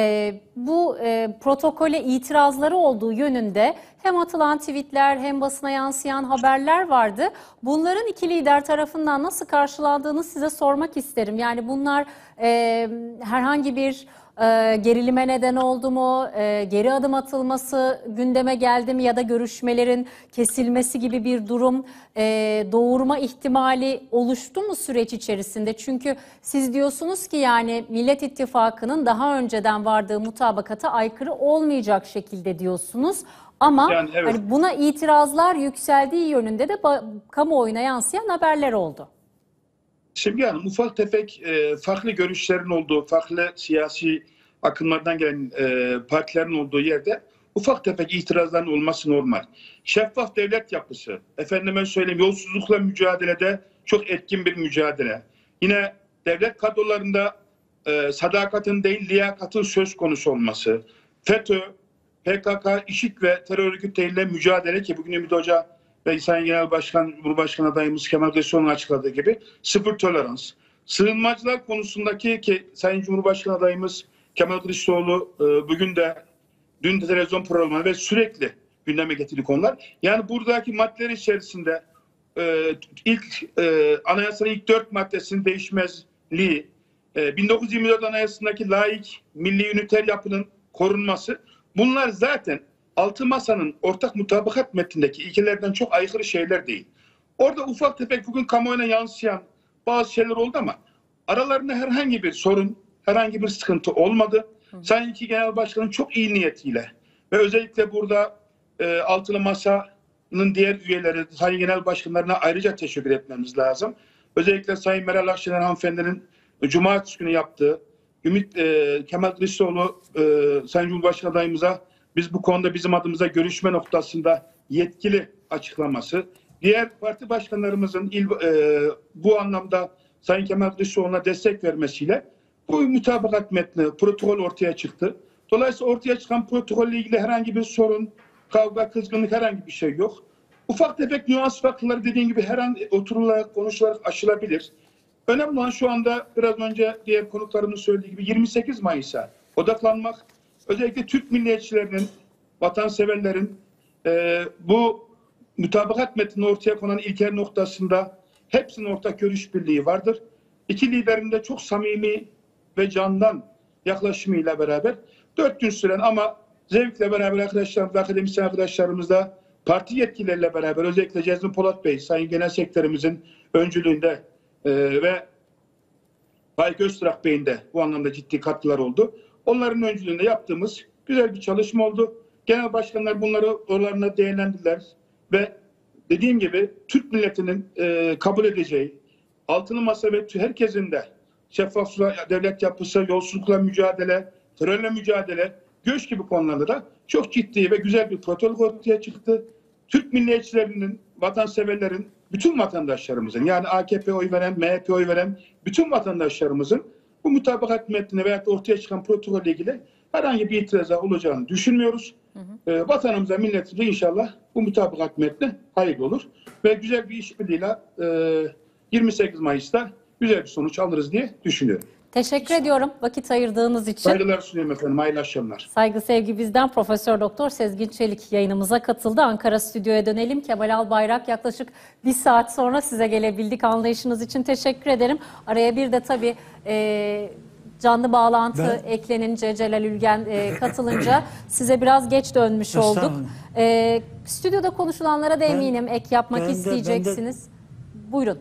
bu protokole itirazları olduğu yönünde hem atılan tweetler hem basına yansıyan haberler vardı. Bunların iki lider tarafından nasıl karşılandığını size sormak isterim. Yani bunlar herhangi bir gerilime neden oldu mu, geri adım atılması gündeme geldi mi ya da görüşmelerin kesilmesi gibi bir durum doğurma ihtimali oluştu mu süreç içerisinde? Çünkü siz diyorsunuz ki yani Millet İttifakı'nın daha önceden vardığı mutabakata aykırı olmayacak şekilde diyorsunuz. Ama yani evet, hani buna itirazlar yükseldiği yönünde de kamuoyuna yansıyan haberler oldu. Şimdi yani ufak tefek farklı görüşlerin olduğu, farklı siyasi akımlardan gelen partilerin olduğu yerde ufak tefek itirazların olması normal. Şeffaf devlet yapısı, efendime söyleyeyim yolsuzlukla mücadelede çok etkin bir mücadele. Yine devlet kadrolarında sadakatin değil liyakatın söz konusu olması, FETÖ, PKK, İŞİD ve terör örgütleriyle mücadele, ki bugün Ümit Hoca ve Sayın Genel Başkan, Cumhurbaşkanı adayımız Kemal Kılıçdaroğlu'nun açıkladığı gibi sıfır tolerans. Sığınmacılar konusundaki, ki Sayın Cumhurbaşkanı adayımız Kemal Kılıçdaroğlu bugün de, dün de televizyon programı ve sürekli gündeme getirdiği konular. Yani buradaki maddeler içerisinde anayasanın ilk 4 maddesinin değişmezliği, 1924 Anayasası'ndaki laik, milli üniter yapının korunması, bunlar zaten Altı Masa'nın ortak mutabakat metnindeki ilkelerden çok aykırı şeyler değil. Orada ufak tefek bugün kamuoyuna yansıyan bazı şeyler oldu ama aralarında herhangi bir sorun, herhangi bir sıkıntı olmadı. Sayın iki Genel Başkan'ın çok iyi niyetiyle ve özellikle burada Altılı Masa'nın diğer üyeleri, Sayın Genel Başkanlarına ayrıca teşekkür etmemiz lazım. Özellikle Sayın Meral Akşener hanımefendinin Cumartesi günü yaptığı, Kemal Kılıçdaroğlu Sayın Cumhurbaşkanı adayımıza biz bu konuda bizim adımıza görüşme noktasında yetkili açıklaması, diğer parti başkanlarımızın bu anlamda Sayın Kemal Kılıçdaroğlu'na destek vermesiyle bu mutabakat metni, protokol ortaya çıktı. Dolayısıyla ortaya çıkan protokolle ilgili herhangi bir sorun, kavga, kızgınlık herhangi bir şey yok. Ufak tefek nüans farkları dediğim gibi her an oturularak, konuşularak aşılabilir. Önemli olan şu anda biraz önce diğer konuklarımın söylediği gibi 28 Mayıs'a odaklanmak. Özellikle Türk milliyetçilerinin, vatanseverlerin bu mutabakat metnini ortaya konan ilker noktasında hepsinin ortak görüş birliği vardır. İki liderin de çok samimi ve candan yaklaşımıyla beraber 4 gün süren ama zevkle beraber arkadaşlarımız, akademisyen arkadaşlarımızla parti yetkilileriyle beraber özellikle Cezmi Polat Bey, Sayın Genel Sekreterimizin öncülüğünde ve Faik Öztürk Bey'in de bu anlamda ciddi katkılar oldu. Onların öncülüğünde yaptığımız güzel bir çalışma oldu. Genel başkanlar bunları oralarına değerlendirdiler ve dediğim gibi Türk milletinin kabul edeceği altılı masa ve herkesin de şeffaflığa, devlet yapısı, yolsuzlukla mücadele, terörle mücadele, göç gibi konularda da çok ciddi ve güzel bir protokol ortaya çıktı. Türk milliyetçilerinin, vatanseverlerin, bütün vatandaşlarımızın yani AKP oy veren, MHP oy veren bütün vatandaşlarımızın bu mutabakat metnine veya ortaya çıkan protokolle ilgili herhangi bir itirazı olacağını düşünmüyoruz. Vatanımıza, milletimize inşallah bu mutabakat metni hayırlı olur. Ve güzel bir işbirliğiyle 28 Mayıs'ta güzel bir sonuç alırız diye düşünüyorum. Teşekkür ediyorum vakit ayırdığınız için. Saygılar sunuyorum efendim. Hayırlı akşamlar. Saygı sevgi bizden. Profesör Doktor Sezgin Çelik yayınımıza katıldı. Ankara stüdyoya dönelim. Kemal Albayrak yaklaşık bir saat sonra size gelebildik. Anlayışınız için teşekkür ederim. Araya bir de tabii canlı bağlantı eklenince, Celal Ülgen katılınca size biraz geç dönmüş olduk. Stüdyoda konuşulanlara da eminim ek yapmak isteyeceksiniz. Buyurun.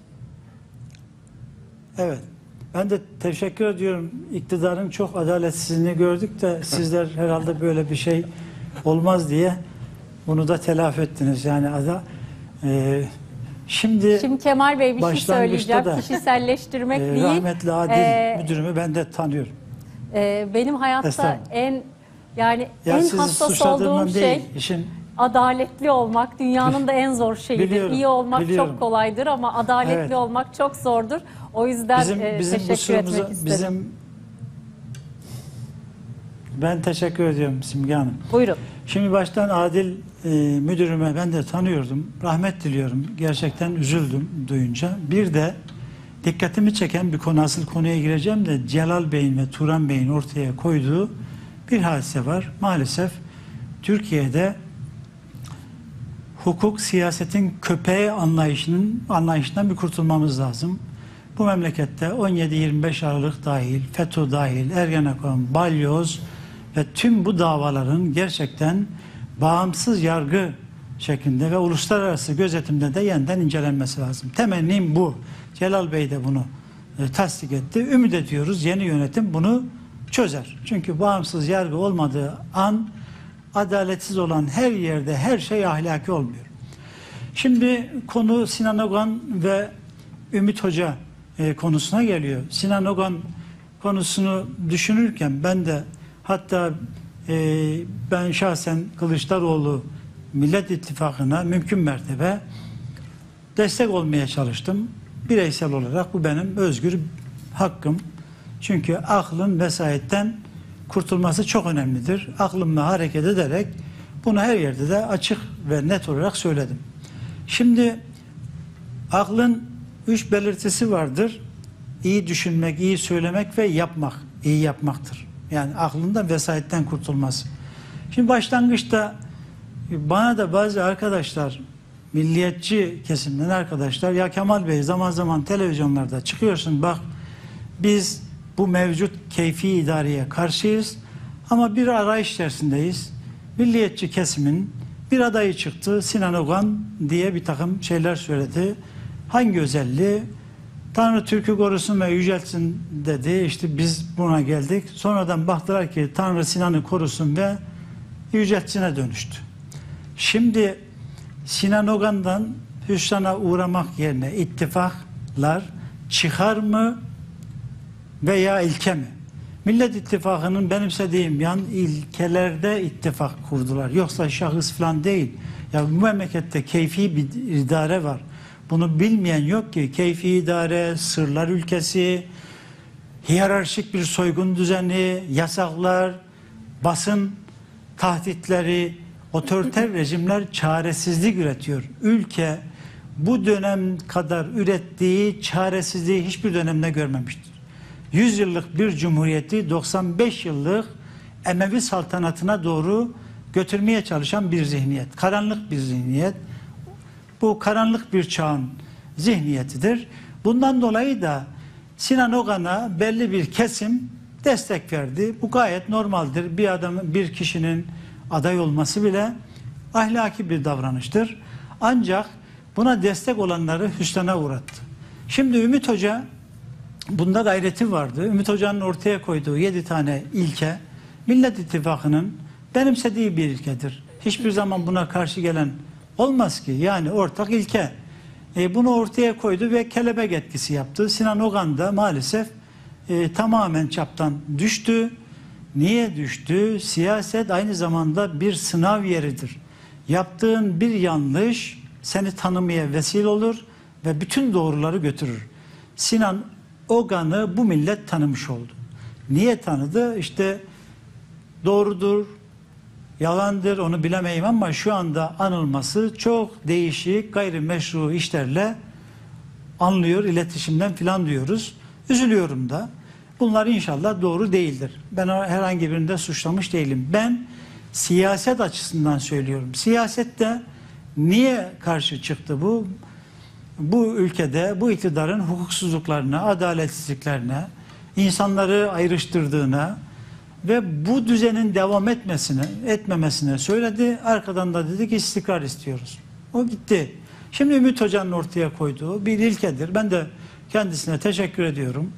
Evet. Ben de teşekkür ediyorum. İktidarın çok adaletsizliğini gördük de sizler herhalde böyle bir şey olmaz diye bunu da telafi ettiniz. Yani şimdi Kemal Bey bir şey söyleyeceğim. Kişiselleştirmek değil. Rahmetli Adil müdürümü ben de tanıyorum. Benim hayatta en hassas olduğum şey adaletli olmak. Dünyanın da en zor şeyidir. İyi olmak çok kolaydır ama adaletli olmak çok zordur. O yüzden teşekkür etmek istedim. Ben teşekkür ediyorum Simge Hanım. Buyurun. Şimdi baştan Adil müdürüme ben de tanıyordum. Rahmet diliyorum. Gerçekten üzüldüm duyunca. Bir de dikkatimi çeken bir konu, asıl konuya gireceğim de Celal Bey'in ve Turan Bey'in ortaya koyduğu bir hadise var. Maalesef Türkiye'de hukuk siyasetin köpeği anlayışından bir kurtulmamız lazım. Bu memlekette 17-25 Aralık dahil, FETÖ dahil, Ergenekon, Balyoz ve tüm bu davaların gerçekten bağımsız yargı şeklinde ve uluslararası gözetimde de yeniden incelenmesi lazım. Temennim bu. Celal Bey de bunu tasdik etti. Ümit ediyoruz yeni yönetim bunu çözer. Çünkü bağımsız yargı olmadığı an adaletsiz olan her yerde her şey ahlaki olmuyor. Şimdi konu Sinan Ogan ve Ümit Hoca konusuna geliyor. Sinan Ogan konusunu düşünürken ben de hatta ben şahsen Kılıçdaroğlu Millet İttifakı'na mümkün mertebe destek olmaya çalıştım. Bireysel olarak bu benim özgür hakkım. Çünkü aklın vesayetten kurtulması çok önemlidir. Aklımla hareket ederek bunu her yerde de açık ve net olarak söyledim. Şimdi aklın 3 belirtisi vardır. İyi düşünmek, iyi söylemek ve yapmak. İyi yapmaktır. Yani aklından vesayetten kurtulması. Şimdi başlangıçta bana da bazı arkadaşlar, milliyetçi kesimden arkadaşlar, ya Kemal Bey zaman zaman televizyonlarda çıkıyorsun bak biz bu mevcut keyfi idareye karşıyız ama bir arayış içerisindeyiz. Milliyetçi kesimin bir adayı çıktı, Sinan Ogan diye bir takım şeyler söyledi. Hangi özelliği? Tanrı Türk'ü korusun ve yüceltsin dedi. İşte biz buna geldik. Sonradan baktılar ki Tanrı Sinan'ı korusun ve yüceltsin'e dönüştü. Şimdi Sinan Ogan'dan hüsrana uğramak yerine ittifaklar çıkar mı veya ilke mi? Millet İttifakı'nın benimsediğim yan ilkelerde ittifak kurdular. Yoksa şahıs falan değil. Ya bu memlekette keyfi bir idare var. Bunu bilmeyen yok ki. Keyfi idare, sırlar ülkesi, hiyerarşik bir soygun düzeni, yasaklar, basın tahditleri, otoriter rejimler çaresizlik üretiyor. Ülke bu dönem kadar ürettiği çaresizliği hiçbir dönemde görmemiştir. 100 yıllık bir cumhuriyeti 95 yıllık Emevi saltanatına doğru götürmeye çalışan bir zihniyet. Karanlık bir zihniyet. Bu karanlık bir çağın zihniyetidir. Bundan dolayı da Sinan Ogan'a belli bir kesim destek verdi. Bu gayet normaldir. Bir kişinin aday olması bile ahlaki bir davranıştır. Ancak buna destek olanları hüsrana uğrattı. Şimdi Ümit Hoca bunda gayreti vardı. Ümit Hoca'nın ortaya koyduğu 7 tane ilke Millet İttifakı'nın benimsediği bir ilkedir. Hiçbir zaman buna karşı gelen olmaz ki. Yani ortak ilke. Bunu ortaya koydu ve kelebek etkisi yaptı. Sinan Ogan da maalesef tamamen çaptan düştü. Niye düştü? Siyaset aynı zamanda bir sınav yeridir. Yaptığın bir yanlış seni tanımaya vesile olur ve bütün doğruları götürür. Sinan Ogan'ı bu millet tanımış oldu. Niye tanıdı? İşte doğrudur, yalandır onu bilemeyim ama şu anda anılması çok değişik, gayrimeşru işlerle anlıyor, iletişimden filan diyoruz. Üzülüyorum da. Bunlar inşallah doğru değildir. Ben herhangi birinde suçlamış değilim. Ben siyaset açısından söylüyorum. Siyasette niye karşı çıktı bu? Bu ülkede bu iktidarın hukuksuzluklarına, adaletsizliklerine, insanları ayrıştırdığına ve bu düzenin devam etmemesine söyledi. Arkadan da dedi ki istikrar istiyoruz. O gitti. Şimdi Ümit Hoca'nın ortaya koyduğu bir ilkedir. Ben de kendisine teşekkür ediyorum.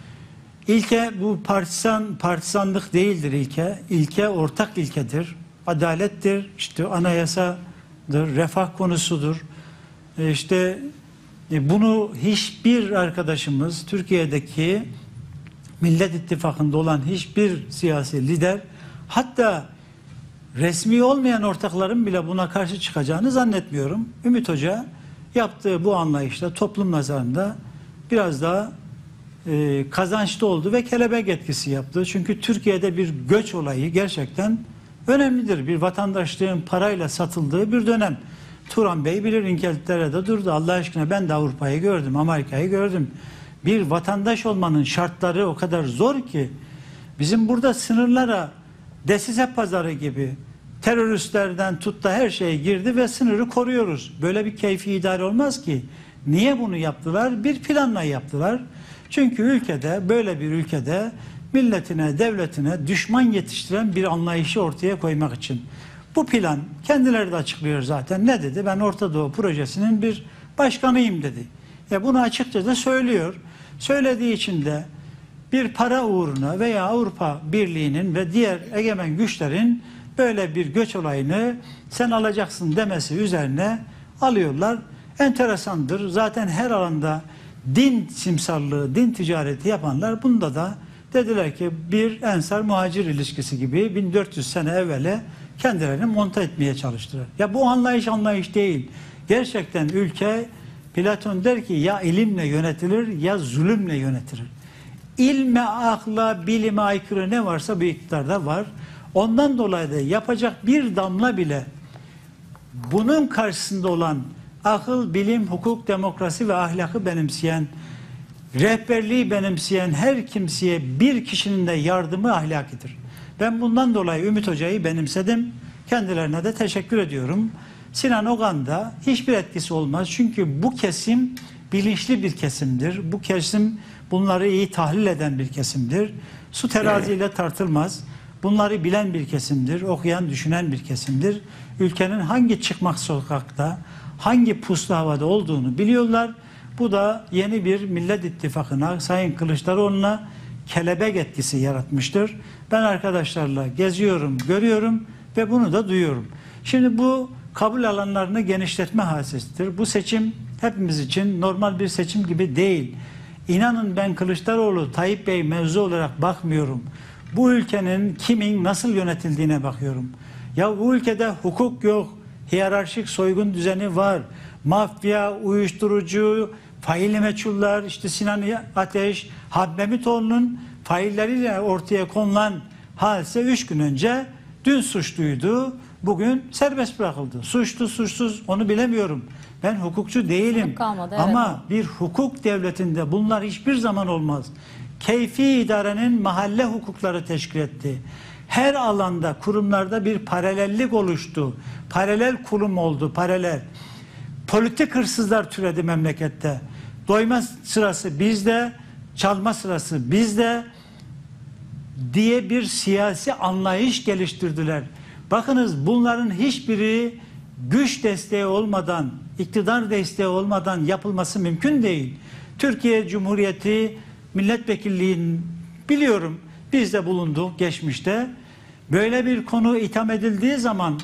İlke bu partisanlık değildir ilke. İlke ortak ilkedir. Adalettir. İşte anayasadır, refah konusudur. İşte bunu hiçbir arkadaşımız Türkiye'deki Millet İttifakı'nda olan hiçbir siyasi lider, hatta resmi olmayan ortakların bile buna karşı çıkacağını zannetmiyorum. Ümit Hoca yaptığı bu anlayışla toplum nazarında biraz daha kazançlı oldu ve kelebek etkisi yaptı. Çünkü Türkiye'de bir göç olayı gerçekten önemlidir. Bir vatandaşlığın parayla satıldığı bir dönem. Turan Bey bilir, İngiltere'de durdu. Allah aşkına ben de Avrupa'yı gördüm, Amerika'yı gördüm. Bir vatandaş olmanın şartları o kadar zor ki bizim burada sınırlara desise pazarı gibi teröristlerden tut da her şeye girdi ve sınırı koruyoruz. Böyle bir keyfi idare olmaz ki. Niye bunu yaptılar? Bir planla yaptılar. Çünkü ülkede, böyle bir ülkede milletine, devletine düşman yetiştiren bir anlayışı ortaya koymak için. Bu plan kendileri de açıklıyor zaten. Ne dedi? Ben Orta Doğu Projesi'nin bir başkanıyım dedi. Bunu açıkça da söylüyor. Söylediği için de bir para uğruna veya Avrupa Birliği'nin ve diğer egemen güçlerin böyle bir göç olayını sen alacaksın demesi üzerine alıyorlar. Enteresandır. Zaten her alanda din simsarlığı, din ticareti yapanlar bunda da dediler ki bir ensar muhacir ilişkisi gibi 1400 sene evvele kendilerini monte etmeye çalıştılar. Ya bu anlayış değil. Gerçekten ülke, Platon der ki ya ilimle yönetilir ya zulümle yönetilir. İlme, akla, bilime aykırı ne varsa bu iktidarda var. Ondan dolayı da yapacak bir damla bile bunun karşısında olan akıl, bilim, hukuk, demokrasi ve ahlakı benimseyen, rehberliği benimseyen her kimseye bir kişinin de yardımı ahlakidir. Ben bundan dolayı Ümit Hoca'yı benimsedim. Kendilerine de teşekkür ediyorum. Sinan Ogan'da hiçbir etkisi olmaz. Çünkü bu kesim bilinçli bir kesimdir. Bu kesim bunları iyi tahlil eden bir kesimdir. Su teraziyle tartılmaz. Bunları bilen bir kesimdir. Okuyan, düşünen bir kesimdir. Ülkenin hangi çıkmak sokakta, hangi puslu havada olduğunu biliyorlar. Bu da yeni bir Millet İttifakı'na, Sayın Kılıçdaroğlu'na kelebek etkisi yaratmıştır. Ben arkadaşlarla geziyorum, görüyorum ve bunu da duyuyorum. Şimdi bu kabul alanlarını genişletme hadisesidir. Bu seçim hepimiz için normal bir seçim gibi değil. İnanın ben Kılıçdaroğlu, Tayyip Bey mevzu olarak bakmıyorum. Bu ülkenin kimin nasıl yönetildiğine bakıyorum. Ya bu ülkede hukuk yok, hiyerarşik soygun düzeni var. Mafya, uyuşturucu, faili meçhuller, işte Sinan Ateş, Habbe Mitoğlu'nun failleriyle ortaya konulan hadise 3 gün önce dün suçluydu, bugün serbest bırakıldı. Suçlu, suçsuz onu bilemiyorum. Ben hukukçu değilim. Kalmadı, ama bir hukuk devletinde bunlar hiçbir zaman olmaz. Keyfi idarenin mahalle hukukları teşkil etti. Her alanda, kurumlarda bir paralellik oluştu. Paralel kurum oldu, paralel. Politik hırsızlar türedi memlekette. Doyma sırası bizde, çalma sırası bizde diye bir siyasi anlayış geliştirdiler. Bakınız bunların hiçbiri güç desteği olmadan, iktidar desteği olmadan yapılması mümkün değil. Türkiye Cumhuriyeti milletvekilliğinin biliyorum biz de bulunduk geçmişte. Böyle bir konu itham edildiği zaman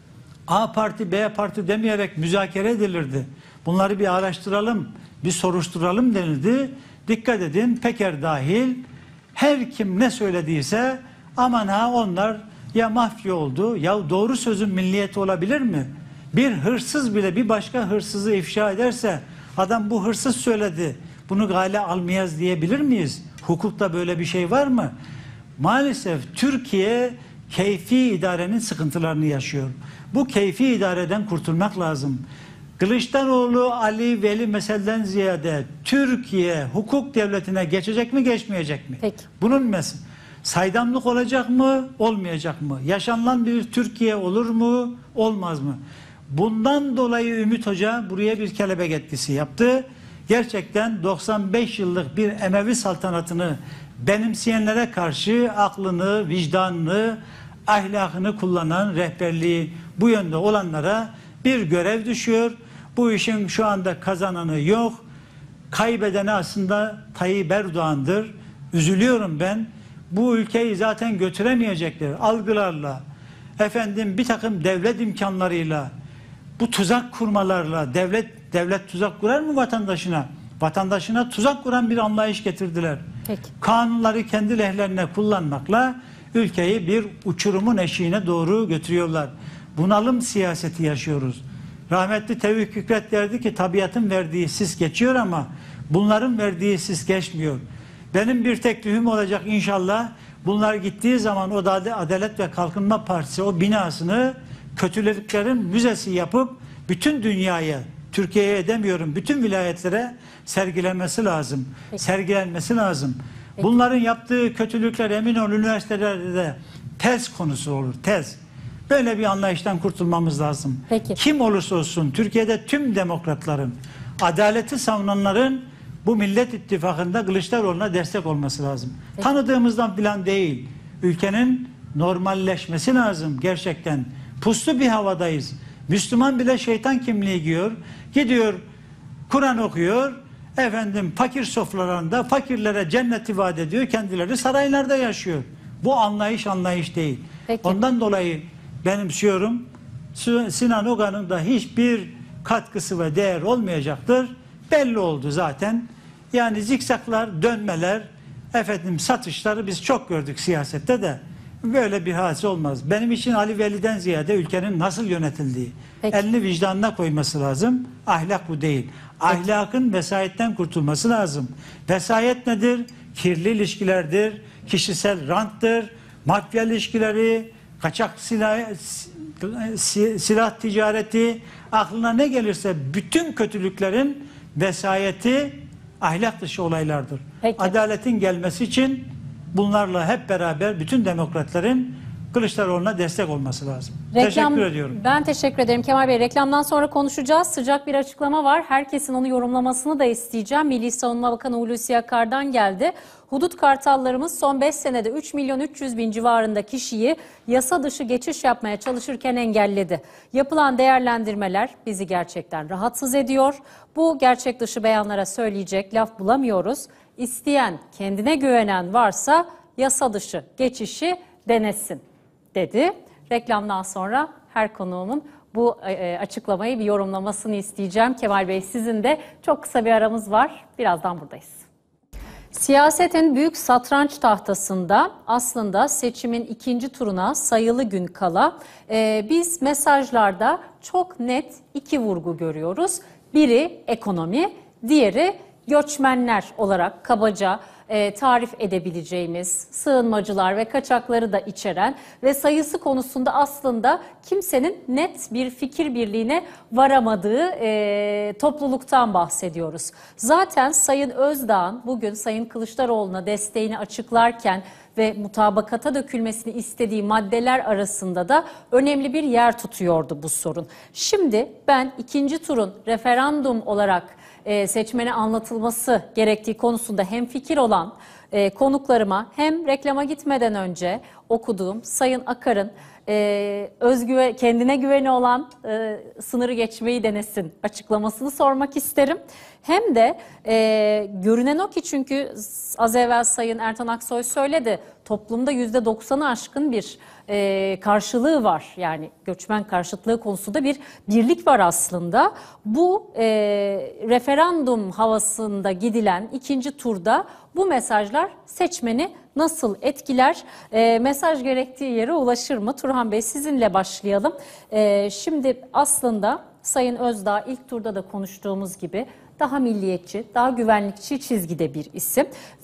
A parti, B parti demeyerek müzakere edilirdi. Bunları bir araştıralım, bir soruşturalım denildi. Dikkat edin, Peker dahil her kim ne söylediyse aman ha onlar ya mafya oldu. Ya doğru sözün milliyeti olabilir mi? Bir hırsız bile bir başka hırsızı ifşa ederse adam bu hırsız söyledi, bunu gale almayız diyebilir miyiz? Hukukta böyle bir şey var mı? Maalesef Türkiye keyfi idarenin sıkıntılarını yaşıyor. Bu keyfi idareden kurtulmak lazım. Kılıçdaroğlu, Ali, Veli meseleden ziyade Türkiye hukuk devletine geçecek mi, geçmeyecek mi? Peki. Bunun mesela saydamlık olacak mı, olmayacak mı? Yaşanılan bir Türkiye olur mu, olmaz mı? Bundan dolayı Ümit Hoca buraya bir kelebek etkisi yaptı. Gerçekten 95 yıllık bir Emevi saltanatını benimseyenlere karşı aklını, vicdanını, ahlakını kullanan rehberliği bu yönde olanlara bir görev düşüyor. Bu işin şu anda kazananı yok. Kaybedeni aslında Tayyip Erdoğan'dır. Üzülüyorum ben. Bu ülkeyi zaten götüremeyecekler. Algılarla, efendim bir takım devlet imkanlarıyla, bu tuzak kurmalarla, devlet tuzak kurar mı vatandaşına? Vatandaşına tuzak kuran bir anlayış getirdiler. Peki. Kanunları kendi lehlerine kullanmakla ülkeyi bir uçurumun eşiğine doğru götürüyorlar. Bunalım siyaseti yaşıyoruz. Rahmetli Tevfik Fikret derdi ki tabiatın verdiği sis geçiyor ama bunların verdiği sis geçmiyor. Benim bir teklifim olacak inşallah. Bunlar gittiği zaman o da Adalet ve Kalkınma Partisi o binasını kötülüklerin müzesi yapıp bütün dünyaya, Türkiye'ye demiyorum, bütün vilayetlere sergilenmesi lazım. Peki. Sergilenmesi lazım. Peki. Bunların yaptığı kötülükler emin ol üniversitelerde de tez konusu olur, tez. Böyle bir anlayıştan kurtulmamız lazım. Peki. Kim olursa olsun Türkiye'de tüm demokratların, adaleti savunanların bu Millet İttifakı'nda Kılıçdaroğlu'na destek olması lazım. Peki. Tanıdığımızdan falan değil. Ülkenin normalleşmesi lazım gerçekten. Puslu bir havadayız. Müslüman bile şeytan kimliği giyiyor. Gidiyor Kur'an okuyor. Efendim fakir sofralarında fakirlere cenneti vaat ediyor. Kendileri saraylarda yaşıyor. Bu anlayış değil. Peki. Ondan dolayı benimsiyorum. Sinan Ogan'ın da hiçbir katkısı ve değer olmayacaktır. Belli oldu zaten. Yani zikzaklar, dönmeler, efendim satışları biz çok gördük siyasette de. Böyle bir hadise olmaz. Benim için Ali Veli'den ziyade ülkenin nasıl yönetildiği, Peki. elini vicdanına koyması lazım. Ahlak bu değil. Ahlakın vesayetten kurtulması lazım. Vesayet nedir? Kirli ilişkilerdir, kişisel ranttır, mafya ilişkileri, kaçak silah ticareti, aklına ne gelirse bütün kötülüklerin vesayeti ahlak dışı olaylardır. Peki. Adaletin gelmesi için bunlarla hep beraber bütün demokratların Kılıçdaroğlu'na destek olması lazım. Teşekkür ediyorum. Ben teşekkür ederim Kemal Bey. Reklamdan sonra konuşacağız. Sıcak bir açıklama var. Herkesin onu yorumlamasını da isteyeceğim. Milli Savunma Bakanı Hulusi Akar'dan geldi. Hudut kartallarımız son 5 senede 3.300.000 civarında kişiyi yasa dışı geçiş yapmaya çalışırken engelledi. Yapılan değerlendirmeler bizi gerçekten rahatsız ediyor. Bu gerçek dışı beyanlara söyleyecek laf bulamıyoruz. İsteyen, kendine güvenen varsa yasa dışı geçişi denesin dedi. Reklamdan sonra her konuğumun bu açıklamayı bir yorumlamasını isteyeceğim. Kemal Bey sizin de çok kısa bir aramız var. Birazdan buradayız. Siyasetin büyük satranç tahtasında aslında seçimin ikinci turuna sayılı gün kala biz mesajlarda çok net iki vurgu görüyoruz. Biri ekonomi, diğeri göçmenler olarak kabaca tarif edebileceğimiz sığınmacılar ve kaçakları da içeren ve sayısı konusunda aslında kimsenin net bir fikir birliğine varamadığı topluluktan bahsediyoruz. Zaten Sayın Özdağ'ın bugün Sayın Kılıçdaroğlu'na desteğini açıklarken ve mutabakata dökülmesini istediği maddeler arasında da önemli bir yer tutuyordu bu sorun. Şimdi ben ikinci turun referandum olarak seçmene anlatılması gerektiği konusunda hemfikir olan konuklarıma hem reklama gitmeden önce okuduğum Sayın Akar'ın kendine güveni olan sınırı geçmeyi denesin açıklamasını sormak isterim. Hem de görünen o ki çünkü az evvel Sayın Ertan Aksoy söyledi, toplumda %90'ı aşkın bir karşılığı var. Yani göçmen karşıtlığı konusunda bir birlik var aslında. Bu referandum havasında gidilen ikinci turda bu mesajlar seçmeni nasıl etkiler? Mesaj gerektiği yere ulaşır mı? Turhan Bey, sizinle başlayalım. Şimdi aslında Sayın Özdağ ilk turda da konuştuğumuz gibi daha milliyetçi, daha güvenlikçi çizgide bir isim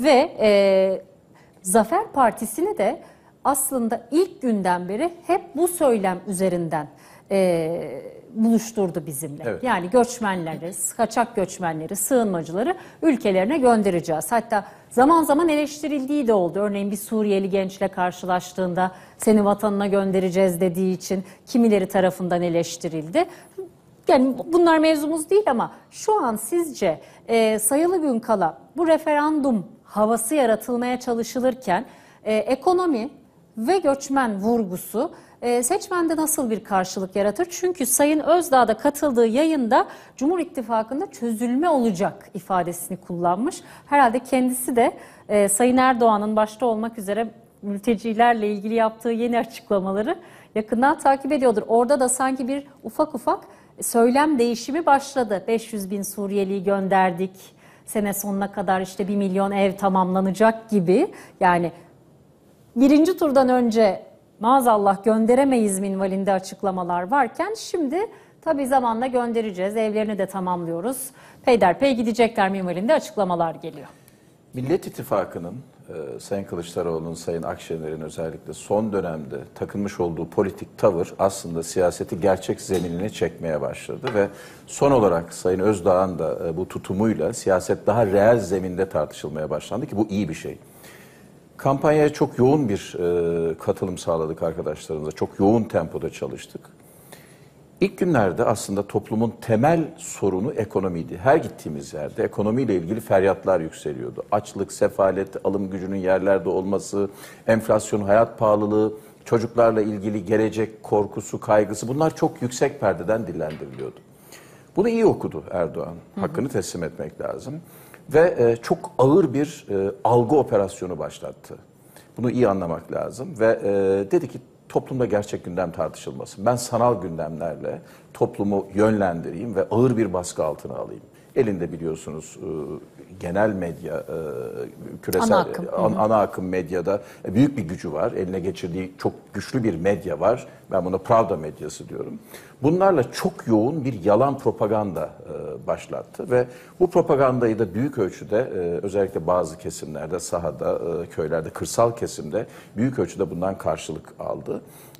ve Zafer Partisi'ni de aslında ilk günden beri hep bu söylem üzerinden buluşturdu bizimle. Evet. Yani göçmenleri, kaçak göçmenleri, sığınmacıları ülkelerine göndereceğiz. Hatta zaman zaman eleştirildiği de oldu. Örneğin bir Suriyeli gençle karşılaştığında seni vatanına göndereceğiz dediği için kimileri tarafından eleştirildi. Yani bunlar mevzumuz değil ama şu an sizce sayılı gün kala bu referandum havası yaratılmaya çalışılırken ekonomi ve göçmen vurgusu seçmende nasıl bir karşılık yaratır? Çünkü Sayın Özdağ'da katıldığı yayında Cumhur İttifakı'nda çözülme olacak ifadesini kullanmış. Herhalde kendisi de Sayın Erdoğan'ın başta olmak üzere mültecilerle ilgili yaptığı yeni açıklamaları yakından takip ediyordur. Orada da sanki bir ufak ufak söylem değişimi başladı. 500 bin Suriyeli'yi gönderdik, sene sonuna kadar işte 1 milyon ev tamamlanacak gibi. Yani birinci turdan önce maazallah gönderemeyiz minvalinde açıklamalar varken şimdi tabii zamanla göndereceğiz, evlerini de tamamlıyoruz, peyderpey gidecekler minvalinde açıklamalar geliyor. Millet İttifakı'nın Sayın Kılıçdaroğlu'nun, Sayın Akşener'in özellikle son dönemde takınmış olduğu politik tavır aslında siyaseti gerçek zeminine çekmeye başladı ve son olarak Sayın Özdağ'ın da bu tutumuyla siyaset daha reel zeminde tartışılmaya başlandı ki bu iyi bir şey. Kampanyaya çok yoğun bir katılım sağladık arkadaşlarımıza, çok yoğun tempoda çalıştık. İlk günlerde aslında toplumun temel sorunu ekonomiydi. Her gittiğimiz yerde ekonomiyle ilgili feryatlar yükseliyordu. Açlık, sefalet, alım gücünün yerlerde olması, enflasyon, hayat pahalılığı, çocuklarla ilgili gelecek korkusu, kaygısı, bunlar çok yüksek perdeden dillendiriliyordu. Bunu iyi okudu Erdoğan. Hakkını teslim etmek lazım. Ve çok ağır bir algı operasyonu başlattı. Bunu iyi anlamak lazım ve dedi ki toplumda gerçek gündem tartışılmasın. Ben sanal gündemlerle toplumu yönlendireyim ve ağır bir baskı altına alayım. Elinde biliyorsunuz genel medya, küresel ana akım medyada büyük bir gücü var. Eline geçirdiği çok güçlü bir medya var. Ben buna Pravda medyası diyorum. Bunlarla çok yoğun bir yalan propaganda başlattı ve bu propagandayı da büyük ölçüde özellikle bazı kesimlerde, sahada, köylerde, kırsal kesimde büyük ölçüde bundan karşılık aldı.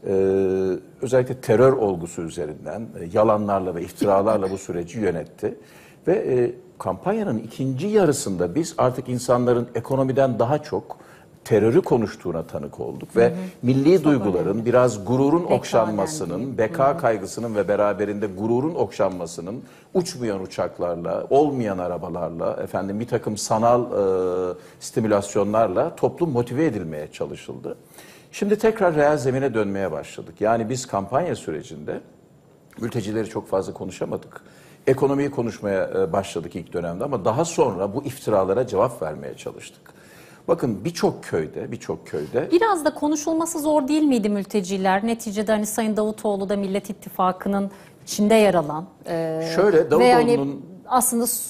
Özellikle terör olgusu üzerinden yalanlarla ve iftiralarla bu süreci yönetti. Ve kampanyanın ikinci yarısında biz artık insanların ekonomiden daha çok terörü konuştuğuna tanık olduk ve milli duyguların, biraz gururun okşanmasının, beka kaygısının ve beraberinde gururun okşanmasının uçmayan uçaklarla, olmayan arabalarla, bir takım sanal stimülasyonlarla toplum motive edilmeye çalışıldı. Şimdi tekrar reel zemine dönmeye başladık. Yani biz kampanya sürecinde mültecileri çok fazla konuşamadık. Ekonomiyi konuşmaya başladık ilk dönemde ama daha sonra bu iftiralara cevap vermeye çalıştık. Bakın birçok köyde... Biraz da konuşulması zor değil miydi mülteciler? Neticede hani Sayın Davutoğlu da Millet İttifakı'nın içinde yer alan... Şöyle Davutoğlu'nun... Ve yani aslında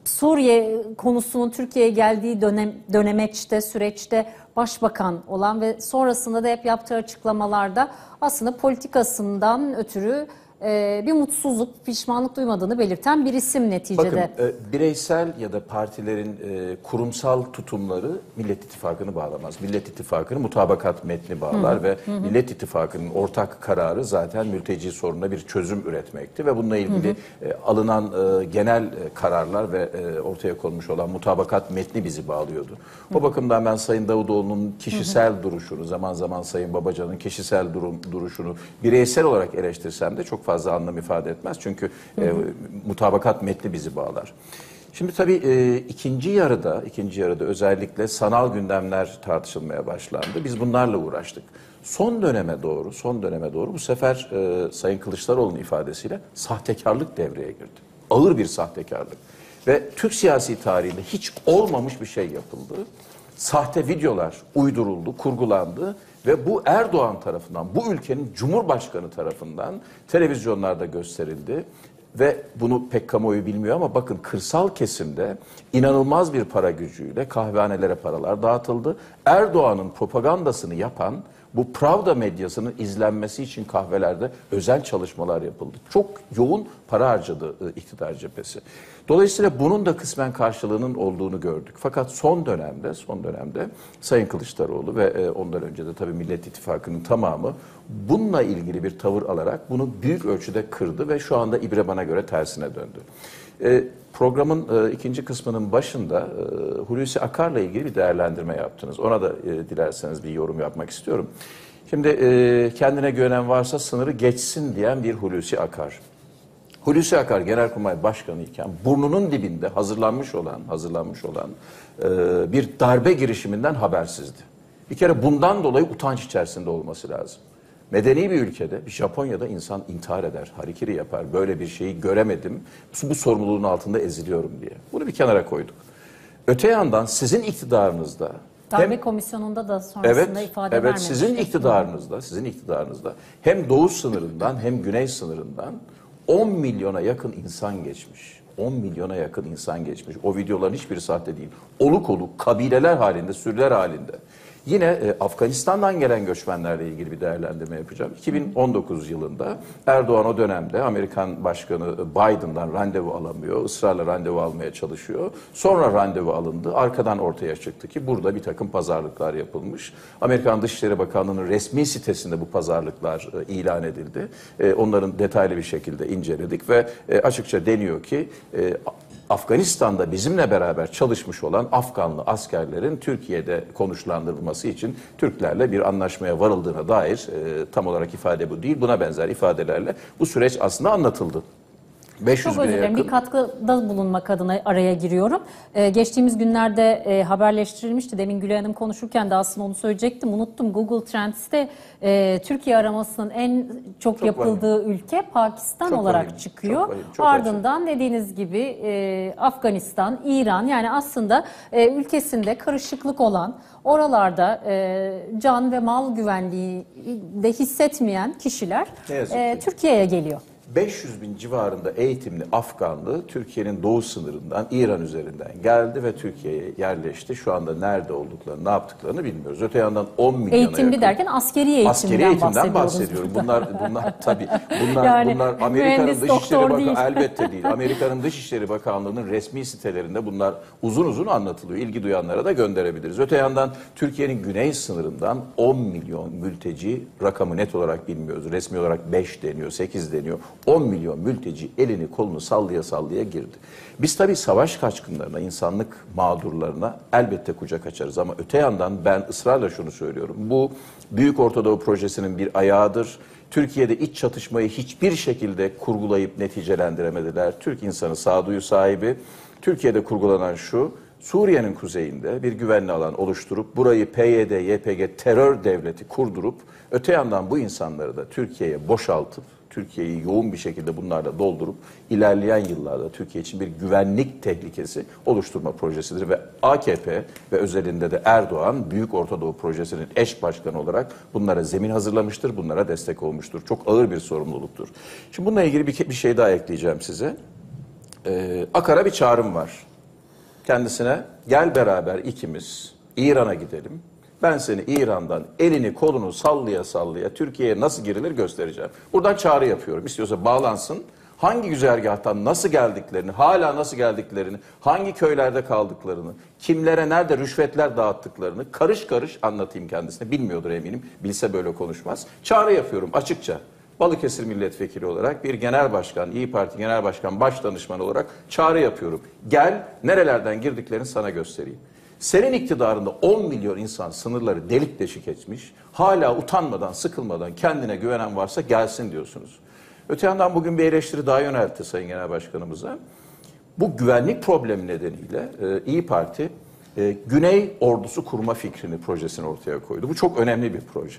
Suriye konusunun Türkiye'ye geldiği dönemeçte, süreçte başbakan olan ve sonrasında da hep yaptığı açıklamalarda aslında politikasından ötürü bir mutsuzluk, pişmanlık duymadığını belirten bir isim neticede. Bakın bireysel ya da partilerin kurumsal tutumları Millet İttifakı'nı bağlamaz. Millet İttifakı'nı mutabakat metni bağlar ve Millet İttifakı'nın ortak kararı zaten mülteci sorununa bir çözüm üretmekti ve bununla ilgili alınan genel kararlar ve ortaya konmuş olan mutabakat metni bizi bağlıyordu. O bakımdan ben Sayın Davutoğlu'nun kişisel duruşunu, zaman zaman Sayın Babacan'ın kişisel duruşunu bireysel olarak eleştirsem de çok fazla anlam ifade etmez. Çünkü mutabakat metni bizi bağlar. Şimdi tabii ikinci yarıda özellikle sanal gündemler tartışılmaya başlandı. Biz bunlarla uğraştık. Son döneme doğru bu sefer Sayın Kılıçdaroğlu'nun ifadesiyle sahtekarlık devreye girdi. Ağır bir sahtekarlık. Ve Türk siyasi tarihinde hiç olmamış bir şey yapıldı. Sahte videolar uyduruldu, kurgulandı. Ve bu Erdoğan tarafından, bu ülkenin Cumhurbaşkanı tarafından televizyonlarda gösterildi. Ve bunu pek kamuoyu bilmiyor ama bakın kırsal kesimde inanılmaz bir para gücüyle kahvehanelere paralar dağıtıldı. Erdoğan'ın propagandasını yapan bu Pravda medyasının izlenmesi için kahvelerde özel çalışmalar yapıldı. Çok yoğun para harcadı iktidar cephesi. Dolayısıyla bunun da kısmen karşılığının olduğunu gördük. Fakat son dönemde Sayın Kılıçdaroğlu ve ondan önce de tabii Millet İttifakı'nın tamamı bununla ilgili bir tavır alarak bunu büyük ölçüde kırdı ve şu anda ibre bana göre tersine döndü. Programın ikinci kısmının başında Hulusi Akar'la ilgili bir değerlendirme yaptınız. Ona da dilerseniz bir yorum yapmak istiyorum. Şimdi kendine güvenen varsa sınırı geçsin diyen bir Hulusi Akar. Hulusi Akar Genelkurmay Başkanı iken burnunun dibinde hazırlanmış olan bir darbe girişiminden habersizdi. Bir kere bundan dolayı utanç içerisinde olması lazım. Medeni bir ülkede, bir Japonya'da insan intihar eder, harikiri yapar. Böyle bir şeyi göremedim, bu sorumluluğun altında eziliyorum diye. Bunu bir kenara koyduk. Öte yandan sizin iktidarınızda... Darbe komisyonunda da sonrasında ifade vermemişti. Sizin iktidarınızda hem doğu sınırından hem güney sınırından 10 milyona yakın insan geçmiş. 10 milyona yakın insan geçmiş. O videoların hiçbiri sahte değil. Oluk oluk, kabileler halinde, sürüler halinde. Yine Afganistan'dan gelen göçmenlerle ilgili bir değerlendirme yapacağım. 2019 yılında Erdoğan o dönemde Amerikan Başkanı Biden'dan randevu alamıyor. Israrla randevu almaya çalışıyor. Sonra randevu alındı. Arkadan ortaya çıktı ki burada bir takım pazarlıklar yapılmış. Amerikan Dışişleri Bakanlığı'nın resmi sitesinde bu pazarlıklar ilan edildi. Onların detaylı bir şekilde inceledik ve açıkça deniyor ki Afganistan'da bizimle beraber çalışmış olan Afganlı askerlerin Türkiye'de konuşlandırılması için Türklerle bir anlaşmaya varıldığına dair tam olarak ifade bu değil. Buna benzer ifadelerle bu süreç aslında anlatıldı. 500 Çok özür dilerim. Bir katkıda bulunmak adına araya giriyorum. Geçtiğimiz günlerde haberleştirilmişti. Demin Gülay Hanım konuşurken de aslında onu söyleyecektim. Unuttum. Google Trends'te Türkiye aramasının en çok yapıldığı ülke Pakistan olarak çıkıyor. Ardından dediğiniz gibi Afganistan, İran, yani aslında ülkesinde karışıklık olan, oralarda can ve mal güvenliği de hissetmeyen kişiler Türkiye'ye geliyor. 500 bin civarında eğitimli Afganlı Türkiye'nin doğu sınırından, İran üzerinden geldi ve Türkiye'ye yerleşti. Şu anda nerede olduklarını, ne yaptıklarını bilmiyoruz. Öte yandan 10 milyona eğitimli derken askeri eğitimden bahsediyorum. Bunlar tabii bunlar Amerika'nın Dışişleri Bakanlığı elbette değil. Amerika'nın Dışişleri Bakanlığı'nın resmi sitelerinde bunlar uzun uzun anlatılıyor. İlgi duyanlara da gönderebiliriz. Öte yandan Türkiye'nin güney sınırından 10 milyon mülteci, rakamı net olarak bilmiyoruz. Resmi olarak 5 deniyor, 8 deniyor. 10 milyon mülteci elini kolunu sallaya sallaya girdi. Biz tabii savaş kaçkınlarına, insanlık mağdurlarına elbette kucak açarız ama öte yandan ben ısrarla şunu söylüyorum. Bu Büyük Ortadoğu Projesi'nin bir ayağıdır. Türkiye'de iç çatışmayı hiçbir şekilde kurgulayıp neticelendiremediler. Türk insanı sağduyu sahibi. Türkiye'de kurgulanan şu: Suriye'nin kuzeyinde bir güvenli alan oluşturup burayı PYD, YPG terör devleti kurdurup öte yandan bu insanları da Türkiye'ye boşaltıp Türkiye'yi yoğun bir şekilde bunlarla doldurup ilerleyen yıllarda Türkiye için bir güvenlik tehlikesi oluşturma projesidir ve AKP ve özelinde de Erdoğan Büyük Ortadoğu Projesi'nin eş başkanı olarak bunlara zemin hazırlamıştır, bunlara destek olmuştur. Çok ağır bir sorumluluktur. Şimdi bununla ilgili bir şey daha ekleyeceğim size. Akar'a bir çağrım var. kendisine gel beraber ikimiz İran'a gidelim. Ben seni İran'dan elini kolunu sallaya sallaya Türkiye'ye nasıl girilir göstereceğim. Buradan çağrı yapıyorum. İstiyorsa bağlansın. Hangi güzergahtan nasıl geldiklerini, hala nasıl geldiklerini, hangi köylerde kaldıklarını, kimlere nerede rüşvetler dağıttıklarını karış karış anlatayım kendisine. Bilmiyordur eminim. Bilse böyle konuşmaz. Çağrı yapıyorum açıkça. Balıkesir milletvekili olarak bir genel başkan, İYİ Parti genel başkan baş danışmanı olarak çağrı yapıyorum. Gel nerelerden girdiklerini sana göstereyim. Senin iktidarında 10 milyon insan sınırları delik deşik etmiş. Hala utanmadan, sıkılmadan kendine güvenen varsa gelsin diyorsunuz. Öte yandan bugün bir eleştiri daha yöneltti Sayın Genel Başkanımıza. Bu güvenlik problemi nedeniyle İYİ Parti Güney Ordusu kurma fikrini, projesini ortaya koydu. Bu çok önemli bir proje.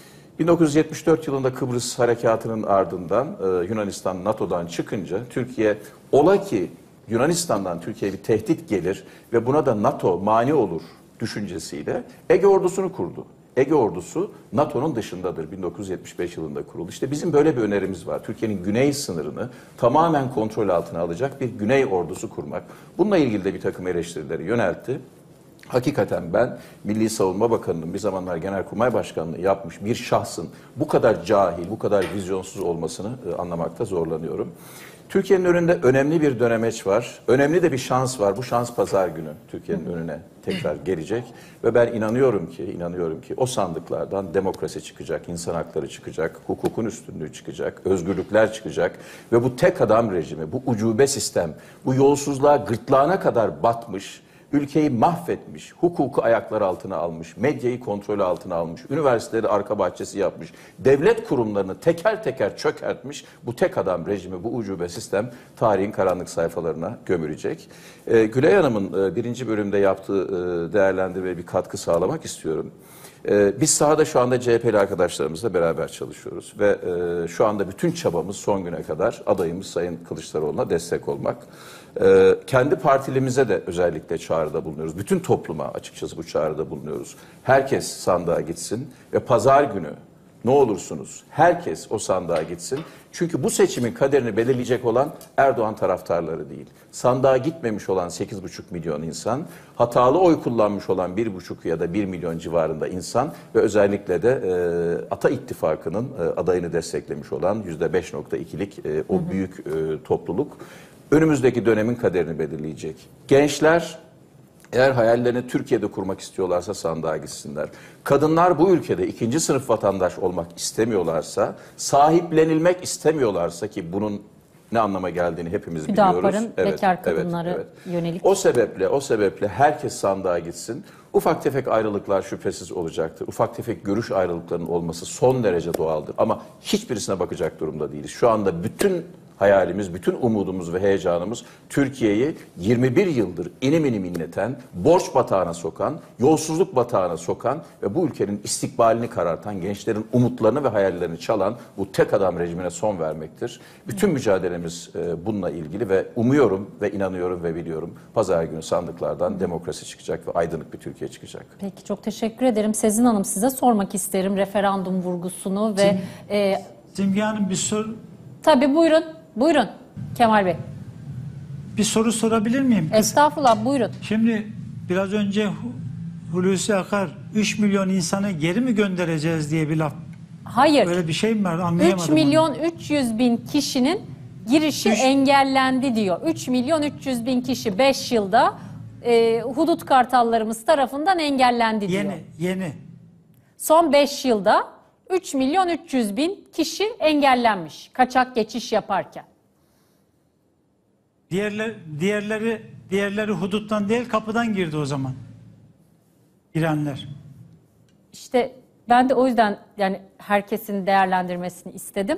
1974 yılında Kıbrıs Harekatı'nın ardından Yunanistan NATO'dan çıkınca Türkiye ola ki Yunanistan'dan Türkiye'ye bir tehdit gelir ve buna da NATO mani olur düşüncesiyle Ege Ordusu'nu kurdu. Ege Ordusu NATO'nun dışındadır. 1975 yılında kuruldu. İşte bizim böyle bir önerimiz var. Türkiye'nin güney sınırını tamamen kontrol altına alacak bir Güney Ordusu kurmak. Bununla ilgili de bir takım eleştirileri yöneltti. Hakikaten ben Milli Savunma Bakanı'nın bir zamanlar Genelkurmay Başkanlığı yapmış bir şahsın bu kadar cahil, bu kadar vizyonsuz olmasını anlamakta zorlanıyorum. Türkiye'nin önünde önemli bir dönemeç var. Önemli de bir şans var. Bu şans pazar günü Türkiye'nin önüne tekrar gelecek. Ve ben inanıyorum ki o sandıklardan demokrasi çıkacak, insan hakları çıkacak, hukukun üstünlüğü çıkacak, özgürlükler çıkacak. Ve bu tek adam rejimi, bu ucube sistem, bu yolsuzluğa gırtlağına kadar batmış, ülkeyi mahvetmiş, hukuku ayaklar altına almış, medyayı kontrolü altına almış, üniversiteleri arka bahçesi yapmış, devlet kurumlarını teker teker çökertmiş bu tek adam rejimi, bu ucube sistem tarihin karanlık sayfalarına gömülecek. Gülay Hanım'ın birinci bölümde yaptığı değerlendirmeye bir katkı sağlamak istiyorum. Biz sahada şu anda CHP'li arkadaşlarımızla beraber çalışıyoruz ve şu anda bütün çabamız son güne kadar adayımız Sayın Kılıçdaroğlu'na destek olmak. Kendi partilimize de özellikle çağrıda bulunuyoruz. Bütün topluma açıkçası bu çağrıda bulunuyoruz. Herkes sandığa gitsin ve pazar günü ne olursunuz herkes o sandığa gitsin. Çünkü bu seçimin kaderini belirleyecek olan Erdoğan taraftarları değil. Sandığa gitmemiş olan 8,5 milyon insan, hatalı oy kullanmış olan 1,5 ya da 1 milyon civarında insan ve özellikle de Ata İttifakı'nın adayını desteklemiş olan %5,2'lik o büyük topluluk önümüzdeki dönemin kaderini belirleyecek. Gençler eğer hayallerini Türkiye'de kurmak istiyorlarsa sandığa gitsinler. Kadınlar bu ülkede ikinci sınıf vatandaş olmak istemiyorlarsa, sahiplenilmek istemiyorlarsa ki bunun ne anlama geldiğini hepimiz biliyoruz. Hüdapar'ın bekar kadınları yönelik. O sebeple herkes sandığa gitsin. Ufak tefek ayrılıklar şüphesiz olacaktır. Ufak tefek görüş ayrılıklarının olması son derece doğaldır. Ama hiçbirisine bakacak durumda değiliz. Şu anda bütün hayalimiz, bütün umudumuz ve heyecanımız Türkiye'yi 21 yıldır inim inim inleten, borç batağına sokan, yolsuzluk batağına sokan ve bu ülkenin istikbalini karartan, gençlerin umutlarını ve hayallerini çalan bu tek adam rejimine son vermektir. Bütün mücadelemiz bununla ilgili ve umuyorum ve inanıyorum ve biliyorum pazar günü sandıklardan demokrasi çıkacak ve aydınlık bir Türkiye çıkacak. Peki çok teşekkür ederim. Sezin Hanım size sormak isterim referandum vurgusunu ve... Simge Hanım bir soru... Tabii buyurun. Buyurun Kemal Bey. Bir soru sorabilir miyim? Estağfurullah buyurun. Şimdi biraz önce Hulusi Akar 3 milyon insanı geri mi göndereceğiz diye bir laf. Hayır. Böyle bir şey mi var anlayamadım. 3 milyon 300 bin kişinin girişi engellendi diyor. 3 milyon 300 bin kişi 5 yılda hudut kartallarımız tarafından engellendi diyor. Yeni. Son 5 yılda 3 milyon 300 bin kişi engellenmiş kaçak geçiş yaparken. Diğerleri huduttan değil kapıdan girdi o zaman. Girenler. İşte ben de o yüzden yani herkesin değerlendirmesini istedim.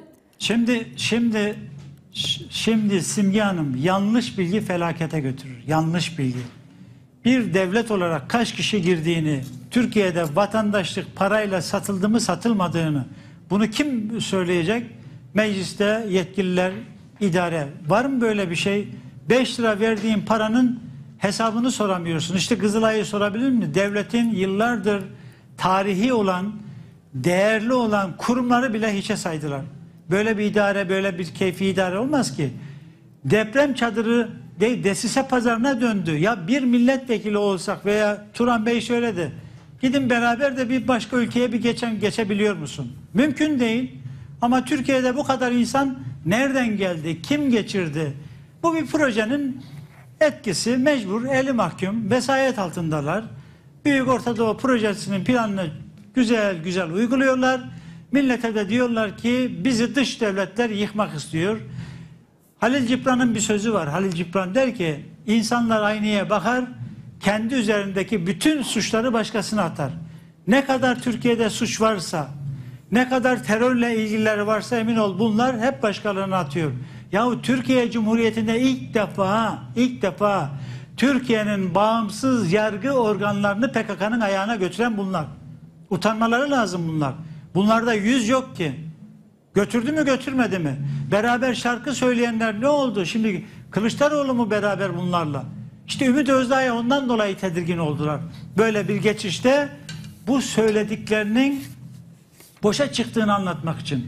Şimdi Simge Hanım yanlış bilgi felakete götürür. Yanlış bilgi. Bir devlet olarak kaç kişi girdiğini, Türkiye'de vatandaşlık parayla satıldı mı satılmadığını bunu kim söyleyecek? Mecliste yetkililer, idare. Var mı böyle bir şey? 5 lira verdiğin paranın hesabını soramıyorsun. İşte Kızılay'ı sorabilir mi? Devletin yıllardır tarihi olan, değerli olan kurumları bile hiçe saydılar. Böyle bir idare, böyle bir keyfi idare olmaz ki. Deprem çadırı desise pazarına döndü. Ya bir milletvekili olsak veya Turan Bey söyledi. Gidin beraber de bir başka ülkeye bir geçebiliyor musun? Mümkün değil. Ama Türkiye'de bu kadar insan nereden geldi? Kim geçirdi? Bu bir projenin etkisi, mecbur, eli mahkum, vesayet altındalar. Büyük Orta Doğu Projesi'nin planını güzel güzel uyguluyorlar. Millete de diyorlar ki bizi dış devletler yıkmak istiyor. Halil Cibran'ın bir sözü var. Halil Cibran der ki insanlar aynaya bakar, kendi üzerindeki bütün suçları başkasına atar. Ne kadar Türkiye'de suç varsa, ne kadar terörle ilgileri varsa emin ol bunlar hep başkalarına atıyor. Yahu Türkiye Cumhuriyeti'nde ilk defa Türkiye'nin bağımsız yargı organlarını PKK'nın ayağına götüren bunlar. Utanmaları lazım bunlar. Bunlarda yüz yok ki. Götürdü mü götürmedi mi? Beraber şarkı söyleyenler ne oldu? Şimdi Kılıçdaroğlu mu beraber bunlarla? İşte Ümit Özdağ'a ondan dolayı tedirgin oldular. Böyle bir geçişte bu söylediklerinin boşa çıktığını anlatmak için.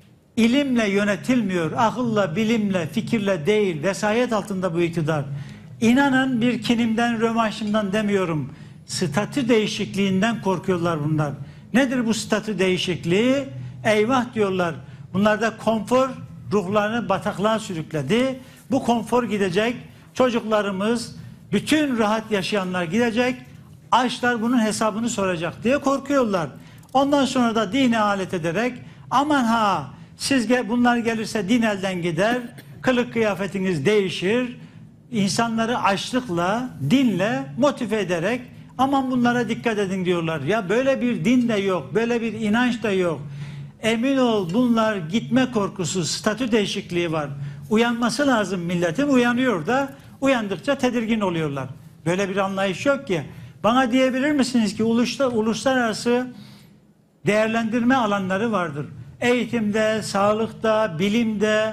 İlimle yönetilmiyor, akılla, bilimle, fikirle değil, vesayet altında bu iktidar. İnanın bir kinimden, rövanşımdan demiyorum. Statü değişikliğinden korkuyorlar bunlar. Nedir bu statü değişikliği? Eyvah diyorlar. Bunlar da konfor ruhlarını bataklığa sürükledi. Bu konfor gidecek. Çocuklarımız, bütün rahat yaşayanlar gidecek. Açlar bunun hesabını soracak diye korkuyorlar. Ondan sonra da dine alet ederek aman ha bunlar gelirse din elden gider. Kılık kıyafetiniz değişir. İnsanları açlıkla, dinle motive ederek aman bunlara dikkat edin diyorlar. Ya böyle bir din de yok, böyle bir inanç da yok. Emin ol bunlar gitme korkusu, statü değişikliği var. Uyanması lazım milletin, uyanıyor da uyandıkça tedirgin oluyorlar. Böyle bir anlayış yok ki. Bana diyebilir misiniz ki uluslararası değerlendirme alanları vardır. Eğitimde, sağlıkta, bilimde,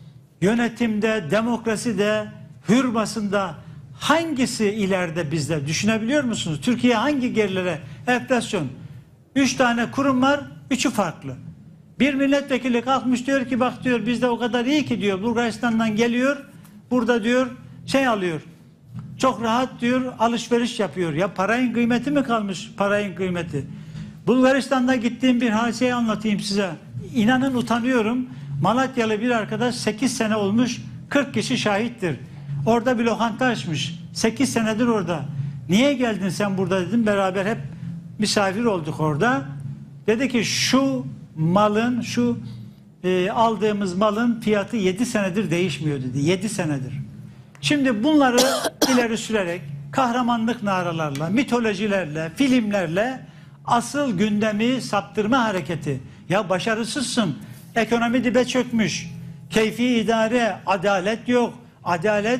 yönetimde, demokraside, hür basında hangisi ileride bizde? Düşünebiliyor musunuz? Türkiye hangi gerilere? Enflasyon. 3 tane kurum var, 3'ü farklı. Bir milletvekili kalkmış diyor ki bak diyor bizde o kadar iyi ki diyor. Bulgaristan'dan geliyor, burada diyor alıyor. Çok rahat diyor alışveriş yapıyor. Ya parayın kıymeti mi kalmış? Parayın kıymeti. Bulgaristan'da gittiğim bir hadiseyi anlatayım size. İnanın utanıyorum. Malatyalı bir arkadaş 8 sene olmuş, 40 kişi şahittir. Orada bir lokanta açmış. 8 senedir orada. Niye geldin sen burada dedim. Beraber hep misafir olduk orada. Dedi ki şu malın, aldığımız malın fiyatı 7 senedir değişmiyor dedi. 7 senedir. Şimdi bunları ileri sürerek kahramanlık naralarla, mitolojilerle, filmlerle asıl gündemi saptırma hareketi. Ya başarısızsın. Ekonomi dibe çökmüş. Keyfi idare, adalet yok. Adalet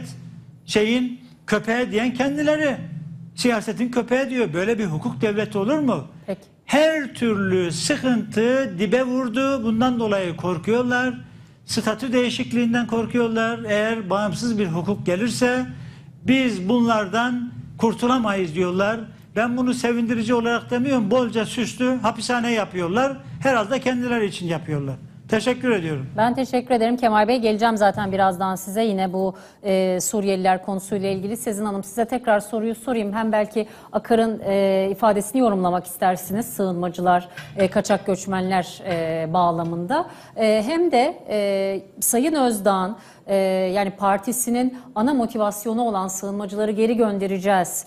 köpeği diyen kendileri. Siyasetin köpeği diyor. Böyle bir hukuk devleti olur mu? Peki. Her türlü sıkıntı dibe vurdu. Bundan dolayı korkuyorlar. Statü değişikliğinden korkuyorlar. Eğer bağımsız bir hukuk gelirse biz bunlardan kurtulamayız diyorlar. Ben bunu sevindirici olarak demiyorum. Bolca süslü hapishane yapıyorlar. Herhalde kendileri için yapıyorlar. Teşekkür ediyorum. Ben teşekkür ederim Kemal Bey. Geleceğim zaten birazdan size yine bu Suriyeliler konusuyla ilgili. Sezin Hanım size tekrar soruyu sorayım. Hem belki Akar'ın ifadesini yorumlamak istersiniz. Sığınmacılar, kaçak göçmenler bağlamında. Hem de Sayın Özdağ'ın yani partisinin ana motivasyonu olan sığınmacıları geri göndereceğiz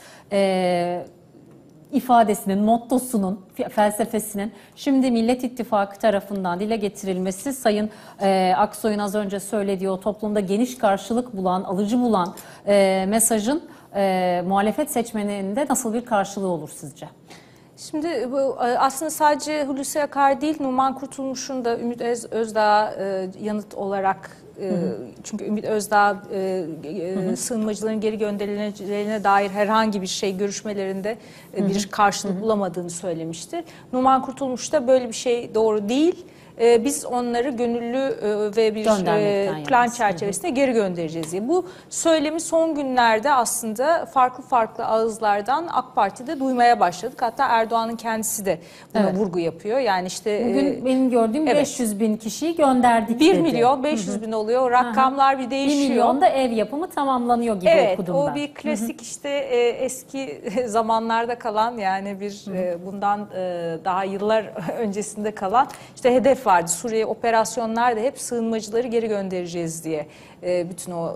ifadesinin, mottosunun, felsefesinin şimdi Millet İttifakı tarafından dile getirilmesi Sayın Aksoy'un az önce söylediği o toplumda geniş karşılık bulan, alıcı bulan mesajın muhalefet seçmeninde nasıl bir karşılığı olur sizce? Şimdi bu aslında sadece Hulusi Akar değil, Numan Kurtulmuş'un da Ümit Özdağ'a yanıt olarak çünkü Ümit Özdağ sığınmacıların geri gönderileceğine dair herhangi bir şey görüşmelerinde bir karşılık bulamadığını söylemiştir. Numan Kurtulmuş da böyle bir şey doğru değil. biz onları gönüllü ve bir plan çerçevesinde geri göndereceğiz diye. Bu söylemi son günlerde aslında farklı ağızlardan AK Parti'de duymaya başladık. Hatta Erdoğan'ın kendisi de buna vurgu yapıyor. Yani işte bugün benim gördüğüm 500 bin kişiyi gönderdik 1 dedi. milyon 500 bin oluyor. Rakamlar bir değişiyor. 1 milyon da ev yapımı tamamlanıyor gibi okudum ben. O bir klasik işte eski zamanlarda kalan, yani bir bundan daha yıllar öncesinde kalan işte hedef vardı. Suriye operasyonlarda hep sığınmacıları geri göndereceğiz diye bütün o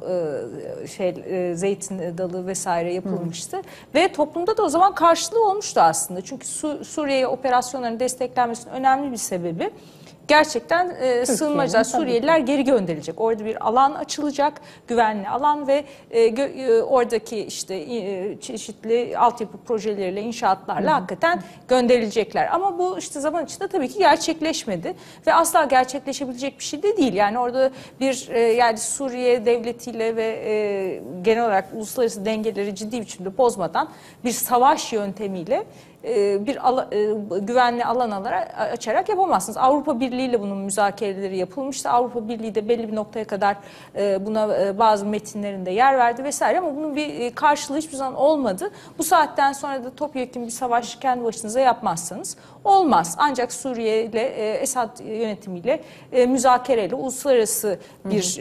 zeytin dalı vesaire yapılmıştı. Ve toplumda da o zaman karşılığı olmuştu aslında. Çünkü Suriye operasyonlarının desteklenmesinin önemli bir sebebi gerçekten sığınmacılar, Suriyeliler geri gönderilecek. Orada bir alan açılacak, güvenli alan ve oradaki işte çeşitli altyapı projeleriyle, inşaatlarla hakikaten gönderilecekler. Ama bu işte zaman içinde tabii ki gerçekleşmedi ve asla gerçekleşebilecek bir şey de değil. Yani orada bir yani Suriye devletiyle ve genel olarak uluslararası dengeleri ciddi biçimde bozmadan bir savaş yöntemiyle bir güvenli alan açarak yapamazsınız. Avrupa Birliği ile bunun müzakereleri yapılmıştı. Avrupa Birliği de belli bir noktaya kadar buna bazı metinlerinde yer verdi vesaire, ama bunun bir karşılığı hiçbir zaman olmadı. Bu saatten sonra da topyekun bir savaş kendi başınıza yapmazsanız olmaz. Ancak Suriye ile Esad yönetimiyle müzakereyle uluslararası bir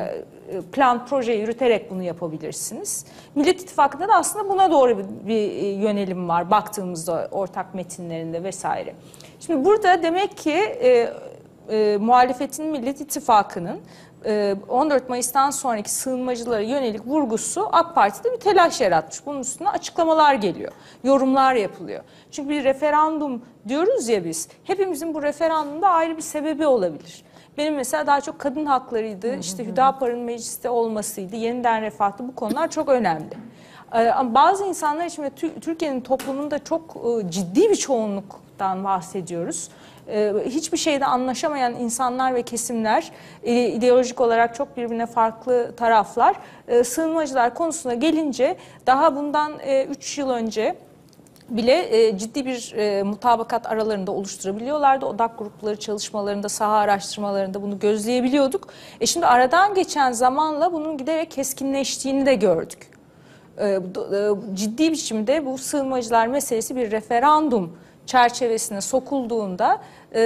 plan, proje yürüterek bunu yapabilirsiniz. Millet İttifakı'nda da aslında buna doğru bir yönelim var baktığımızda ortak metinlerinde vesaire. Şimdi burada demek ki muhalefetin, Millet İttifakı'nın 14 Mayıs'tan sonraki sığınmacılara yönelik vurgusu AK Parti'de bir telaş yaratmış. Bunun üstüne açıklamalar geliyor, yorumlar yapılıyor. Çünkü bir referandum diyoruz ya biz, hepimizin bu referandumda ayrı bir sebebi olabilir. Benim mesela daha çok kadın haklarıydı, işte Hüdapar'ın mecliste olmasıydı, yeniden refahtı, bu konular çok önemli. Ama bazı insanlar için ve Türkiye'nin toplumunda çok ciddi bir çoğunluktan bahsediyoruz. Hiçbir şeyde anlaşamayan insanlar ve kesimler, ideolojik olarak çok birbirine farklı taraflar, sığınmacılar konusuna gelince daha bundan 3 yıl önce bile ciddi bir mutabakat aralarında oluşturabiliyorlardı. Odak grupları çalışmalarında, saha araştırmalarında bunu gözleyebiliyorduk. Şimdi aradan geçen zamanla bunun giderek keskinleştiğini de gördük. Ciddi biçimde bu sığınmacılar meselesi bir referandum çerçevesine sokulduğunda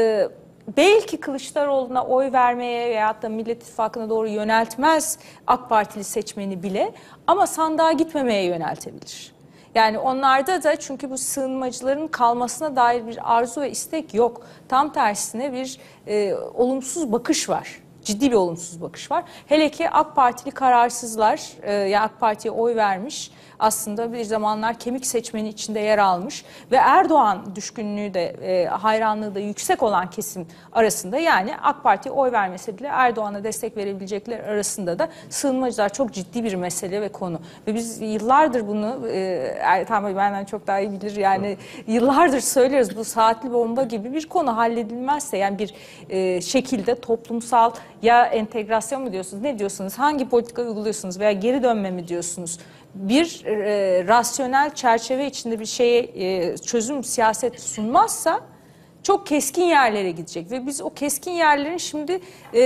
belki Kılıçdaroğlu'na oy vermeye veyahut da Millet İttifakı'na doğru yöneltmez AK Partili seçmeni bile, ama sandığa gitmemeye yöneltebilir. Yani onlarda da çünkü bu sığınmacıların kalmasına dair bir arzu ve istek yok. Tam tersine bir olumsuz bakış var. Ciddi bir olumsuz bakış var. Hele ki AK Partili kararsızlar, ya AK Parti'ye oy vermiş, aslında bir zamanlar kemik seçmeni içinde yer almış ve Erdoğan düşkünlüğü de hayranlığı da yüksek olan kesim arasında, yani AK Parti'ye oy vermese bile Erdoğan'a destek verebilecekler arasında da sığınmacılar çok ciddi bir mesele ve konu. Ve biz yıllardır bunu, Ertan Bey benden çok daha iyi bilir, yani yıllardır söylüyoruz, bu saatli bomba gibi bir konu halledilmezse, yani bir şekilde toplumsal ya entegrasyon mu diyorsunuz, ne diyorsunuz, hangi politika uyguluyorsunuz veya geri dönme mi diyorsunuz? Bir rasyonel çerçeve içinde bir şeye çözüm, siyaset sunmazsa çok keskin yerlere gidecek ve biz o keskin yerlerin şimdi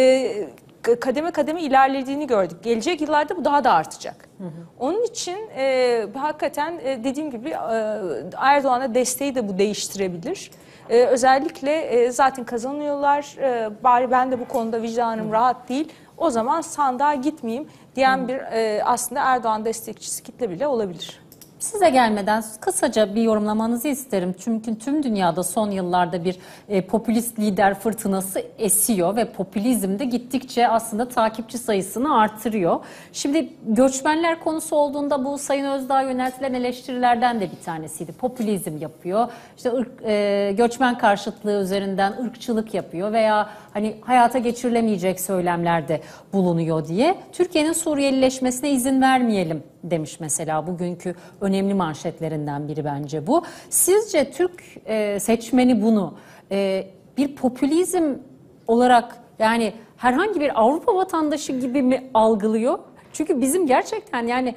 kademe kademe ilerlediğini gördük. Gelecek yıllarda bu daha da artacak. Onun için hakikaten dediğim gibi Erdoğan'a desteği de bu değiştirebilir. Özellikle zaten kazanıyorlar, bari ben de bu konuda vicdanım rahat değil, o zaman sandığa gitmeyeyim diyen bir aslında Erdoğan destekçisi kitle bile olabilir. Size gelmeden kısaca bir yorumlamanızı isterim. Çünkü tüm dünyada son yıllarda bir popülist lider fırtınası esiyor ve popülizm de gittikçe aslında takipçi sayısını artırıyor. Şimdi göçmenler konusu olduğunda bu Sayın Özdağ'a yöneltilen eleştirilerden de bir tanesiydi. Popülizm yapıyor, işte göçmen karşıtlığı üzerinden ırkçılık yapıyor veya hani hayata geçirilemeyecek söylemlerde bulunuyor diye. Türkiye'nin Suriyelileşmesine izin vermeyelim demiş mesela, bugünkü önemli manşetlerinden biri bence bu. Sizce Türk seçmeni bunu bir popülizm olarak, yani herhangi bir Avrupa vatandaşı gibi mi algılıyor? Çünkü bizim gerçekten yani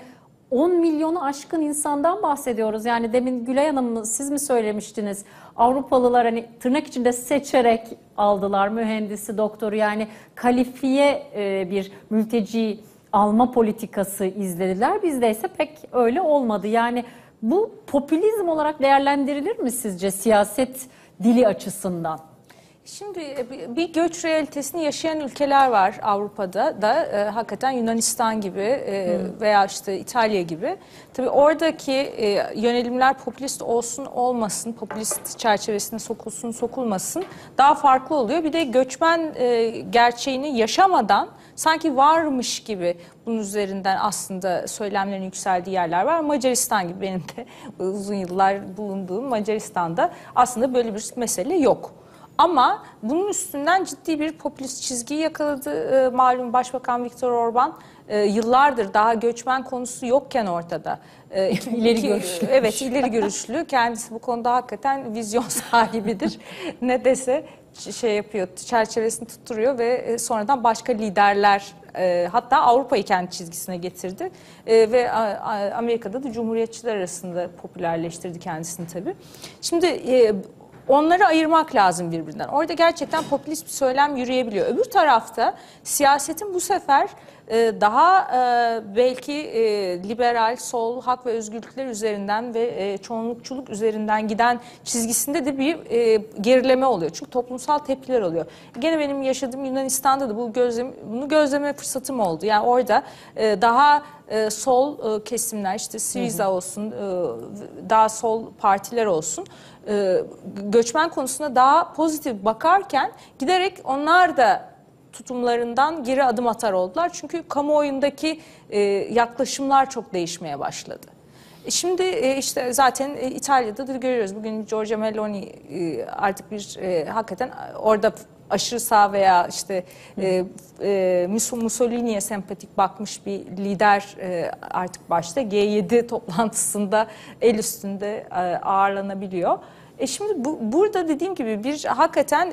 10 milyonu aşkın insandan bahsediyoruz. Yani demin Gülay Hanım siz mi söylemiştiniz? Avrupalılar hani tırnak içinde seçerek aldılar mühendisi, doktoru, yani kalifiye bir mülteci alma politikası izlediler. Bizde ise pek öyle olmadı. Yani bu popülizm olarak değerlendirilir mi sizce siyaset dili açısından? Şimdi bir göç realitesini yaşayan ülkeler var Avrupa'da da, hakikaten Yunanistan gibi veya işte İtalya gibi. Tabii oradaki yönelimler popülist olsun olmasın, popülist çerçevesine sokulsun sokulmasın daha farklı oluyor. Bir de göçmen gerçeğini yaşamadan sanki varmış gibi bunun üzerinden aslında söylemlerin yükseldiği yerler var. Macaristan gibi, benim de uzun yıllar bulunduğum Macaristan'da aslında böyle bir mesele yok. Ama bunun üstünden ciddi bir popülist çizgiyi yakaladı malum Başbakan Viktor Orban. Yıllardır daha göçmen konusu yokken ortada. İleri görüşlü. Evet, ileri görüşlü. Kendisi bu konuda hakikaten vizyon sahibidir. Ne dese şey yapıyor, çerçevesini tutturuyor ve sonradan başka liderler, hatta Avrupa'yı kendi çizgisine getirdi. Ve Amerika'da da Cumhuriyetçiler arasında popülerleştirdi kendisini tabii. Şimdi onları ayırmak lazım birbirinden. Orada gerçekten popülist bir söylem yürüyebiliyor. Öbür tarafta siyasetin bu sefer daha belki liberal, sol, hak ve özgürlükler üzerinden ve çoğunlukçuluk üzerinden giden çizgisinde de bir gerileme oluyor. Çünkü toplumsal tepkiler oluyor. Gene benim yaşadığım Yunanistan'da da bunu gözleme fırsatım oldu. Yani orada daha sol kesimler, işte Syriza olsun, daha sol partiler olsun, göçmen konusuna daha pozitif bakarken giderek onlar da tutumlarından geri adım atar oldular. Çünkü kamuoyundaki yaklaşımlar çok değişmeye başladı. Şimdi işte zaten İtalya'da da görüyoruz. Bugün Giorgia Meloni artık bir hakikaten orada aşırı sağ veya işte Mussolini'ye sempatik bakmış bir lider artık başta G7 toplantısında el üstünde ağırlanabiliyor. Şimdi burada dediğim gibi bir hakikaten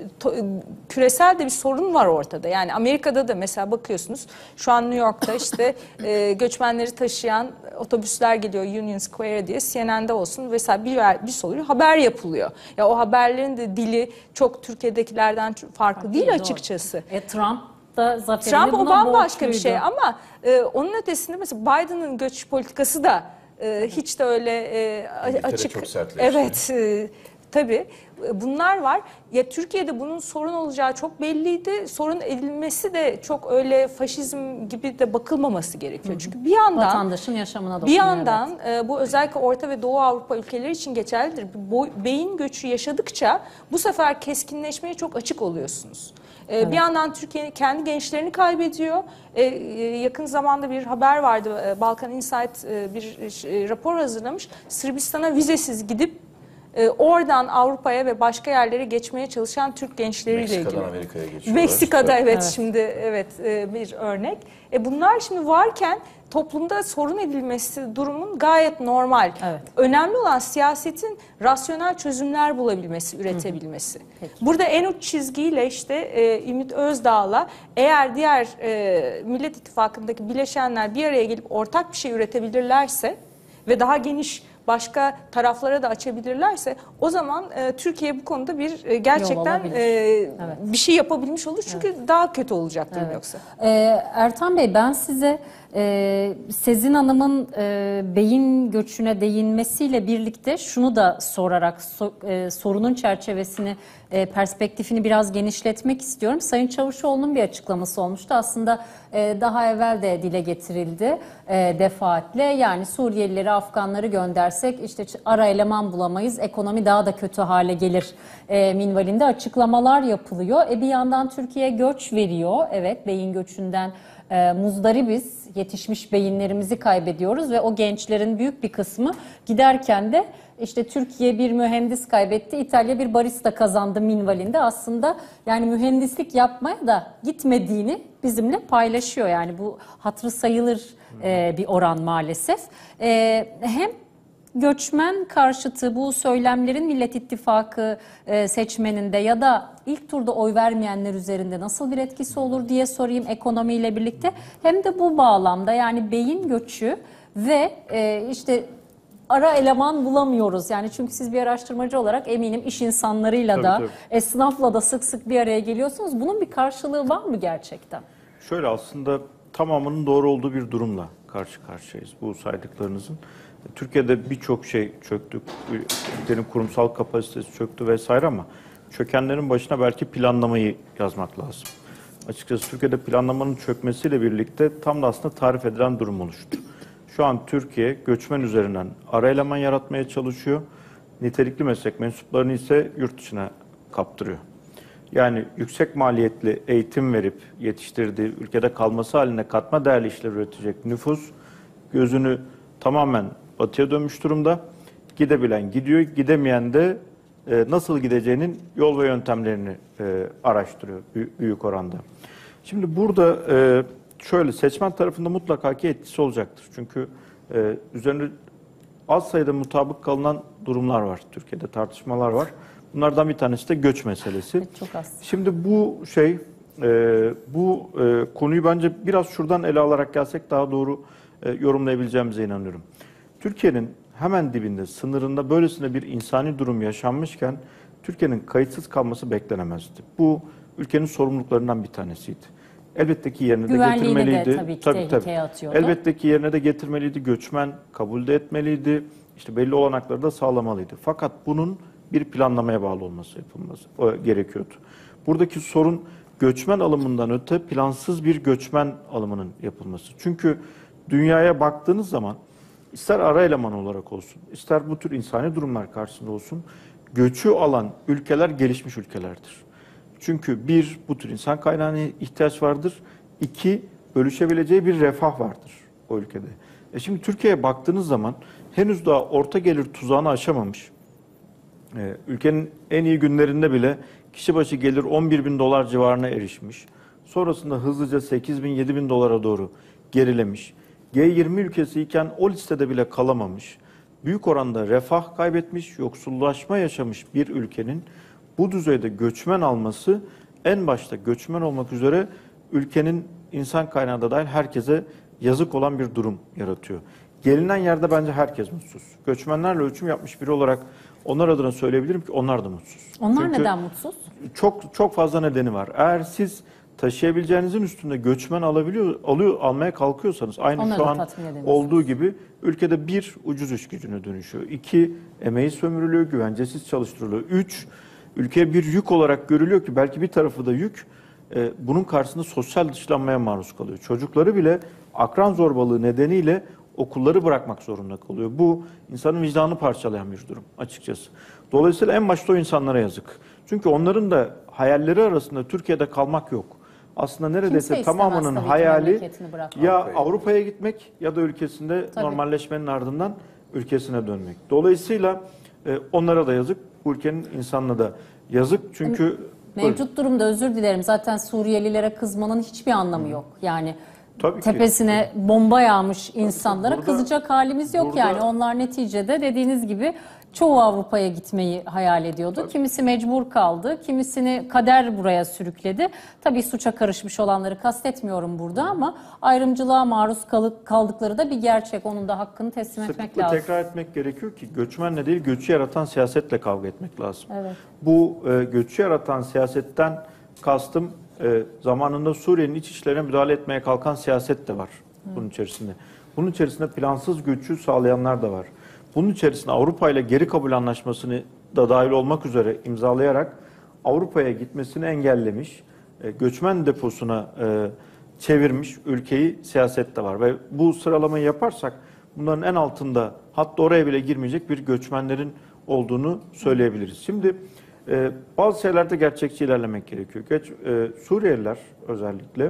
küresel de bir sorun var ortada. Yani Amerika'da da mesela bakıyorsunuz şu an New York'ta işte göçmenleri taşıyan otobüsler geliyor Union Square diye, CNN'de olsun vesaire bir sürü haber yapılıyor. Ya o haberlerin de dili çok Türkiye'dekilerden farklı değil açıkçası. Trump da zaferini Trump o buna bambaşka bir borçluydu. şey ama onun ötesinde mesela Biden'ın göç politikası da hiç de öyle açık. çok sertleşti. Evet, tabii bunlar var. Ya Türkiye'de bunun sorun olacağı çok belliydi. Sorun edilmesi de çok öyle faşizm gibi de bakılmaması gerekiyor. Çünkü bir yandan vatandaşın yaşamına dokunuyor. bir yandan bu özellikle Orta ve Doğu Avrupa ülkeleri için geçerlidir. Beyin göçü yaşadıkça bu sefer keskinleşmeye çok açık oluyorsunuz. Evet. Bir yandan Türkiye kendi gençlerini kaybediyor. Yakın zamanda bir haber vardı. Balkan Insight bir rapor hazırlamış. Sırbistan'a vizesiz gidip oradan Avrupa'ya ve başka yerlere geçmeye çalışan Türk gençleriyle ilgili. Meksika'dan Amerika'ya geçiyorlar. Meksika'da evet şimdi bir örnek. Bunlar şimdi varken toplumda sorun edilmesi durumun gayet normal. Evet. Önemli olan siyasetin rasyonel çözümler bulabilmesi, üretebilmesi. Peki. Burada en uç çizgiyle işte Ümit Özdağ'la eğer diğer Millet İttifakı'ndaki bileşenler bir araya gelip ortak bir şey üretebilirlerse ve daha geniş başka taraflara da açabilirlerse o zaman Türkiye bu konuda bir gerçekten bir şey yapabilmiş olur. Çünkü daha kötü olacaktır yoksa. Ertan Bey, ben size Sezin Hanım'ın beyin göçüne değinmesiyle birlikte şunu da sorarak sorunun çerçevesini, perspektifini biraz genişletmek istiyorum. Sayın Çavuşoğlu'nun bir açıklaması olmuştu. Aslında daha evvel de dile getirildi defaatle. Yani Suriyelileri, Afganları göndersek işte ara eleman bulamayız, ekonomi daha da kötü hale gelir minvalinde açıklamalar yapılıyor. Bir yandan Türkiye göç veriyor. Evet, beyin göçünden muzdaribiz. Yetişmiş beyinlerimizi kaybediyoruz ve o gençlerin büyük bir kısmı giderken de işte Türkiye bir mühendis kaybetti, İtalya bir barista kazandı minvalinde aslında yani mühendislik yapmaya da gitmediğini bizimle paylaşıyor. Yani bu hatırı sayılır bir oran maalesef. Hem göçmen karşıtı bu söylemlerin Millet İttifakı seçmeninde ya da ilk turda oy vermeyenler üzerinde nasıl bir etkisi olur diye sorayım ekonomiyle birlikte. Hem de bu bağlamda yani beyin göçü ve işte ara eleman bulamıyoruz. Yani çünkü siz bir araştırmacı olarak eminim iş insanlarıyla da esnafla da sık sık bir araya geliyorsunuz. Bunun bir karşılığı var mı gerçekten? Şöyle, aslında tamamının doğru olduğu bir durumla karşı karşıyayız bu saydıklarınızın. Türkiye'de birçok şey çöktü, ülkenin kurumsal kapasitesi çöktü vesaire, ama çökenlerin başına belki planlamayı yazmak lazım. Açıkçası Türkiye'de planlamanın çökmesiyle birlikte tam da aslında tarif edilen durum oluştu. Şu an Türkiye göçmen üzerinden ara eleman yaratmaya çalışıyor. Nitelikli meslek mensuplarını ise yurt dışına kaptırıyor. Yani yüksek maliyetli eğitim verip yetiştirdiği, ülkede kalması halinde katma değerli işler üretecek nüfus gözünü tamamen batıya dönmüş durumda. Gidebilen gidiyor, gidemeyen de nasıl gideceğinin yol ve yöntemlerini araştırıyor büyük oranda. Şimdi burada şöyle, seçmen tarafında mutlaka ki etkisi olacaktır. Çünkü üzerinde az sayıda mutabık kalınan durumlar var. Türkiye'de tartışmalar var. Bunlardan bir tanesi de göç meselesi. Evet, çok az. Şimdi bu konuyu bence biraz şuradan ele alarak gelsek daha doğru yorumlayabileceğimize inanıyorum. Türkiye'nin hemen dibinde, sınırında böylesine bir insani durum yaşanmışken Türkiye'nin kayıtsız kalması beklenemezdi. Bu ülkenin sorumluluklarından bir tanesiydi. Elbette ki yerine de getirmeliydi. De tabii ki tehlikeye atıyordu. Elbette ki yerine de getirmeliydi. Göçmen kabul de etmeliydi. İşte belli olanakları da sağlamalıydı. Fakat bunun bir planlamaya bağlı olması gerekiyordu. Buradaki sorun göçmen alımından öte plansız bir göçmen alımının yapılması. Çünkü dünyaya baktığınız zaman ister ara eleman olarak olsun, ister bu tür insani durumlar karşısında olsun, göçü alan ülkeler gelişmiş ülkelerdir. Çünkü bir, bu tür insan kaynağına ihtiyaç vardır. İki, bölüşebileceği bir refah vardır o ülkede. Şimdi Türkiye'ye baktığınız zaman henüz daha orta gelir tuzağını aşamamış. Ülkenin en iyi günlerinde bile kişi başı gelir 11 bin dolar civarına erişmiş. Sonrasında hızlıca 8 bin, 7 bin dolara doğru gerilemiş. G20 ülkesiyken o listede bile kalamamış. Büyük oranda refah kaybetmiş, yoksullaşma yaşamış bir ülkenin bu düzeyde göçmen alması, en başta göçmen olmak üzere ülkenin insan kaynağı da dahil herkese yazık olan bir durum yaratıyor. Gelinen yerde bence herkes mutsuz. Göçmenlerle ölçüm yapmış biri olarak onlar adına söyleyebilirim ki onlar da mutsuz. Onlar Çünkü neden mutsuz? Çok fazla nedeni var. Eğer siz taşıyabileceğinizin üstünde göçmen almaya kalkıyorsanız, aynı onları şu an olduğu gibi ülkede bir, ucuz iş gücüne dönüşüyor. İki, emeği sömürülüyor, güvencesiz çalıştırılıyor. Üç, ülkeye bir yük olarak görülüyor ki belki bir tarafı da yük, bunun karşısında sosyal dışlanmaya maruz kalıyor. Çocukları bile akran zorbalığı nedeniyle okulları bırakmak zorunda kalıyor. Bu insanın vicdanını parçalayan bir durum açıkçası. Dolayısıyla en başta o insanlara yazık. Çünkü onların da hayalleri arasında Türkiye'de kalmak yok. Aslında neredeyse tamamının hayali ya Avrupa'ya gitmek ya da ülkesinde normalleşmenin ardından ülkesine dönmek. Dolayısıyla onlara da yazık, bu ülkenin insanına da yazık. Çünkü mevcut durumda, özür dilerim, zaten Suriyelilere kızmanın hiçbir anlamı yok. Yani tabii tepesine bomba yağmış insanlara kızacak halimiz yok yani. Onlar neticede dediğiniz gibi çoğu Avrupa'ya gitmeyi hayal ediyordu. Kimisi mecbur kaldı, kimisini kader buraya sürükledi. Tabii suça karışmış olanları kastetmiyorum burada ama ayrımcılığa maruz kaldıkları da bir gerçek. Onun da hakkını teslim etmek lazım. Tekrar etmek gerekiyor ki göçmenle değil, göçü yaratan siyasetle kavga etmek lazım. Evet. Bu göçü yaratan siyasetten kastım zamanında Suriye'nin iç işlerine müdahale etmeye kalkan siyaset de var bunun içerisinde. Bunun içerisinde plansız göçü sağlayanlar da var. Bunun içerisinde Avrupa ile geri kabul anlaşmasını da dahil olmak üzere imzalayarak Avrupa'ya gitmesini engellemiş, göçmen deposuna çevirmiş ülkeyi siyaset de var. Ve bu sıralamayı yaparsak bunların en altında, hatta oraya bile girmeyecek bir göçmenlerin olduğunu söyleyebiliriz. Şimdi bazı şeylerde gerçekçi ilerlemek gerekiyor. Suriyeliler özellikle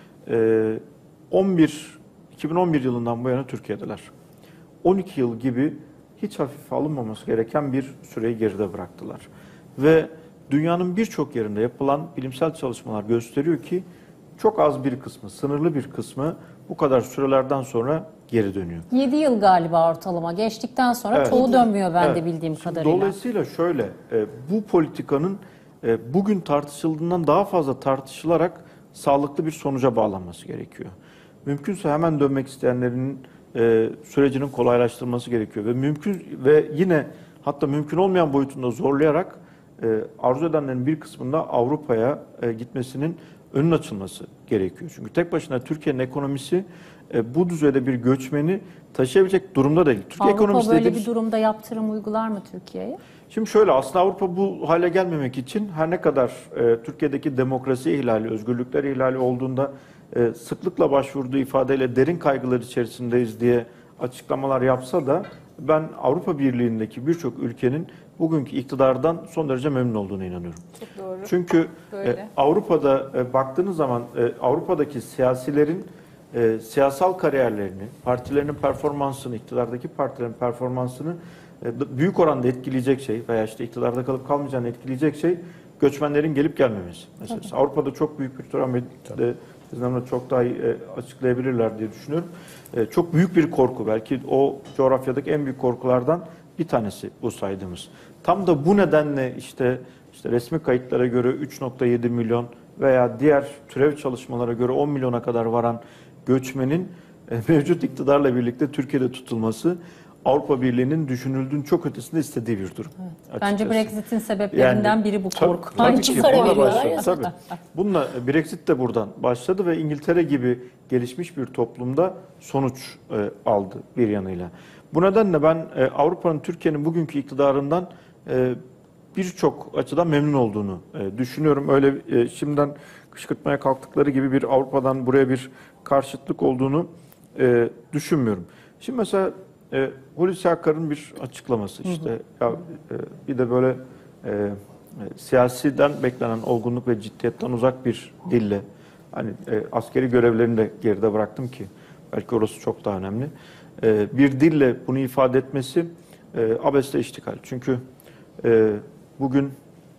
2011 yılından bu yana Türkiye'deler. 12 yıl gibi hiç hafife alınmaması gereken bir süreyi geride bıraktılar. Ve dünyanın birçok yerinde yapılan bilimsel çalışmalar gösteriyor ki çok az bir kısmı, sınırlı bir kısmı bu kadar sürelerden sonra geri dönüyor. 7 yıl galiba ortalama. Geçtikten sonra çoğu dönmüyor de bildiğim kadarıyla. Dolayısıyla şöyle, bu politikanın bugün tartışıldığından daha fazla tartışılarak sağlıklı bir sonuca bağlanması gerekiyor. Mümkünse hemen dönmek isteyenlerin sürecinin kolaylaştırılması gerekiyor. Ve mümkün ve yine hatta mümkün olmayan boyutunda zorlayarak arzu edenlerin bir kısmında Avrupa'ya gitmesinin önün açılması gerekiyor. Çünkü tek başına Türkiye'nin ekonomisi bu düzeyde bir göçmeni taşıyabilecek durumda değil. Türkiye Avrupa ekonomisi böyle dediğimiz... bir durumda yaptırım uygular mı Türkiye'ye? Şimdi şöyle, aslında Avrupa bu hale gelmemek için her ne kadar Türkiye'deki demokrasi ihlali, özgürlükler ihlali olduğunda sıklıkla başvurduğu ifadeyle derin kaygılar içerisindeyiz diye açıklamalar yapsa da ben Avrupa Birliği'ndeki birçok ülkenin bugünkü iktidardan son derece memnun olduğunu inanıyorum. Çok doğru. Çünkü Avrupa'da baktığınız zaman Avrupa'daki siyasilerin siyasal kariyerlerini, partilerinin performansını, iktidardaki partilerin performansını büyük oranda etkileyecek şey veya işte iktidarda kalıp kalmayacağını etkileyecek şey göçmenlerin gelip gelmemesi meselesi. Avrupa'da çok büyük bir Turan Bey çok daha iyi açıklayabilirler diye düşünüyorum. Çok büyük bir korku, belki o coğrafyadaki en büyük korkulardan bir tanesi bu saydığımız. Tam da bu nedenle işte resmi kayıtlara göre 3.7 milyon veya diğer türev çalışmalara göre 10 milyona kadar varan göçmenin mevcut iktidarla birlikte Türkiye'de tutulması Avrupa Birliği'nin düşünüldüğün çok ötesinde istediği bir durum. Evet. Bence Brexit'in sebeplerinden biri bu korku. Tabii ki bununla başladı. Tabii. Bununla Brexit de buradan başladı ve İngiltere gibi gelişmiş bir toplumda sonuç aldı bir yanıyla. Bu nedenle ben Avrupa'nın Türkiye'nin bugünkü iktidarından birçok açıdan memnun olduğunu düşünüyorum. Öyle şimdiden kışkırtmaya kalktıkları gibi bir Avrupa'dan buraya bir karşıtlık olduğunu düşünmüyorum. Şimdi mesela Hulusi Akar'ın bir açıklaması işte bir de böyle siyasiden beklenen olgunluk ve ciddiyetten uzak bir dille, hani askeri görevlerini de geride bıraktım ki belki orası çok daha önemli, bir dille bunu ifade etmesi abesle iştikal. Çünkü bugün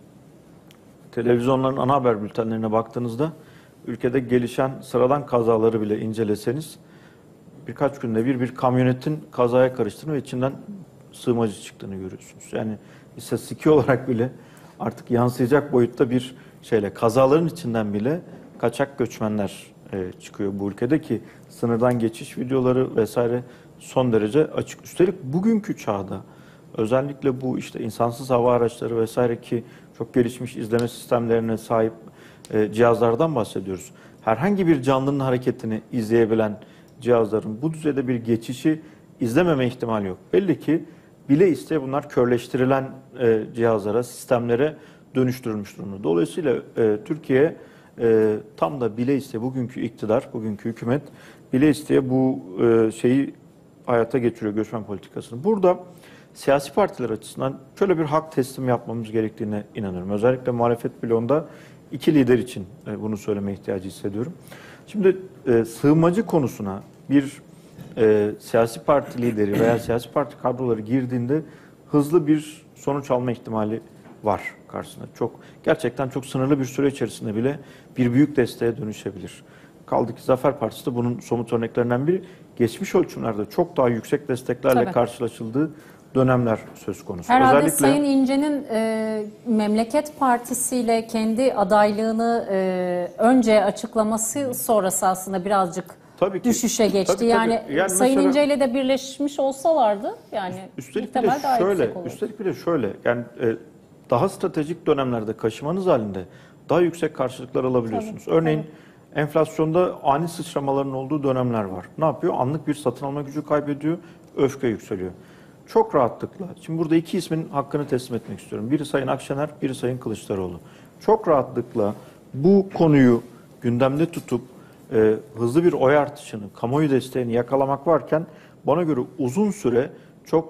televizyonların ana haber bültenlerine baktığınızda ülkede gelişen sıradan kazaları bile inceleseniz birkaç günde bir kamyonetin kazaya karıştığını ve içinden sığınmacı çıktığını görüyorsunuz. Yani istatistiki olarak bile artık yansıyacak boyutta bir şeyle, kazaların içinden bile kaçak göçmenler çıkıyor bu ülkede ki sınırdan geçiş videoları vesaire son derece açık. Üstelik bugünkü çağda özellikle bu işte insansız hava araçları vesaire ki çok gelişmiş izleme sistemlerine sahip cihazlardan bahsediyoruz. Herhangi bir canlının hareketini izleyebilen cihazların bu düzeyde bir geçişi izlememe ihtimali yok. Belli ki bile isteye bunlar körleştirilen cihazlara, sistemlere dönüştürülmüş durumda. Dolayısıyla Türkiye tam da bile isteye bugünkü iktidar, bugünkü hükümet bile isteye bu şeyi hayata geçiriyor, göçmen politikasını. Burada siyasi partiler açısından şöyle bir hak teslim yapmamız gerektiğine inanıyorum. Özellikle muhalefet bloğunda iki lider için bunu söyleme ihtiyacı hissediyorum. Şimdi sığınmacı konusuna bir siyasi parti lideri veya siyasi parti kadroları girdiğinde hızlı bir sonuç alma ihtimali var karşısında. Gerçekten çok sınırlı bir süre içerisinde bile bir büyük desteğe dönüşebilir. Kaldı ki Zafer Partisi de bunun somut örneklerinden biri. Geçmiş ölçümlerde çok daha yüksek desteklerle karşılaşıldığı dönemler söz konusu. Herhalde özellikle Sayın İnce'nin Memleket Partisi ile kendi adaylığını önce açıklaması sonrası aslında birazcık düşüşe geçti. Tabii. Yani Sayın mesela, İnce ile de birleşmiş olsalardı yani ihtimal daha yüksek olur. Üstelik bir de şöyle yani daha stratejik dönemlerde kaşımanız halinde daha yüksek karşılıklar alabiliyorsunuz. Örneğin enflasyonda ani sıçramaların olduğu dönemler var. Ne yapıyor? Anlık bir satın alma gücü kaybediyor, öfke yükseliyor. Çok rahatlıkla, şimdi burada iki ismin hakkını teslim etmek istiyorum. Biri Sayın Akşener, biri Sayın Kılıçdaroğlu. Çok rahatlıkla bu konuyu gündemde tutup hızlı bir oy artışını, kamuoyu desteğini yakalamak varken bana göre uzun süre çok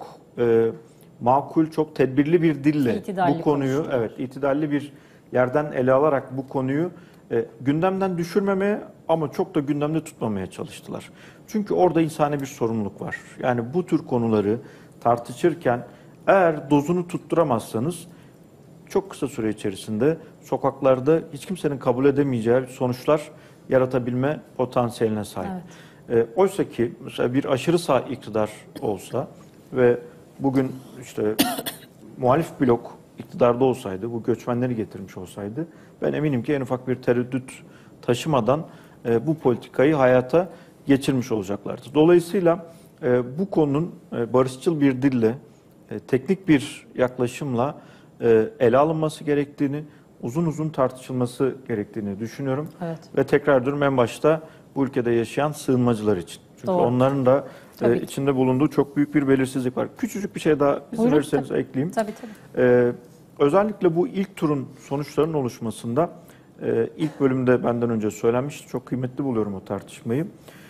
makul, çok tedbirli bir dille bu konuyu, itidalli bir yerden ele alarak bu konuyu gündemden düşürmemeye ama çok da gündemde tutmamaya çalıştılar. Çünkü orada insani bir sorumluluk var. Yani bu tür konuları tartışırken eğer dozunu tutturamazsanız çok kısa süre içerisinde sokaklarda hiç kimsenin kabul edemeyeceği sonuçlar yaratabilme potansiyeline sahip. Oysa ki mesela bir aşırı sağ iktidar olsa ve bugün işte muhalif blok iktidarda olsaydı, bu göçmenleri getirmiş olsaydı ben eminim ki en ufak bir tereddüt taşımadan bu politikayı hayata geçirmiş olacaklardı. Dolayısıyla bu konunun barışçıl bir dille, teknik bir yaklaşımla ele alınması gerektiğini, uzun uzun tartışılması gerektiğini düşünüyorum. Evet. Ve tekrar diyorum, en başta bu ülkede yaşayan sığınmacılar için. Çünkü Doğru. onların da içinde bulunduğu çok büyük bir belirsizlik var. Küçücük bir şey daha izin verirseniz ekleyeyim. Tabii tabii. Özellikle bu ilk turun sonuçlarının oluşmasında ilk bölümde benden önce söylenmişti. Çok kıymetli buluyorum o tartışmayı.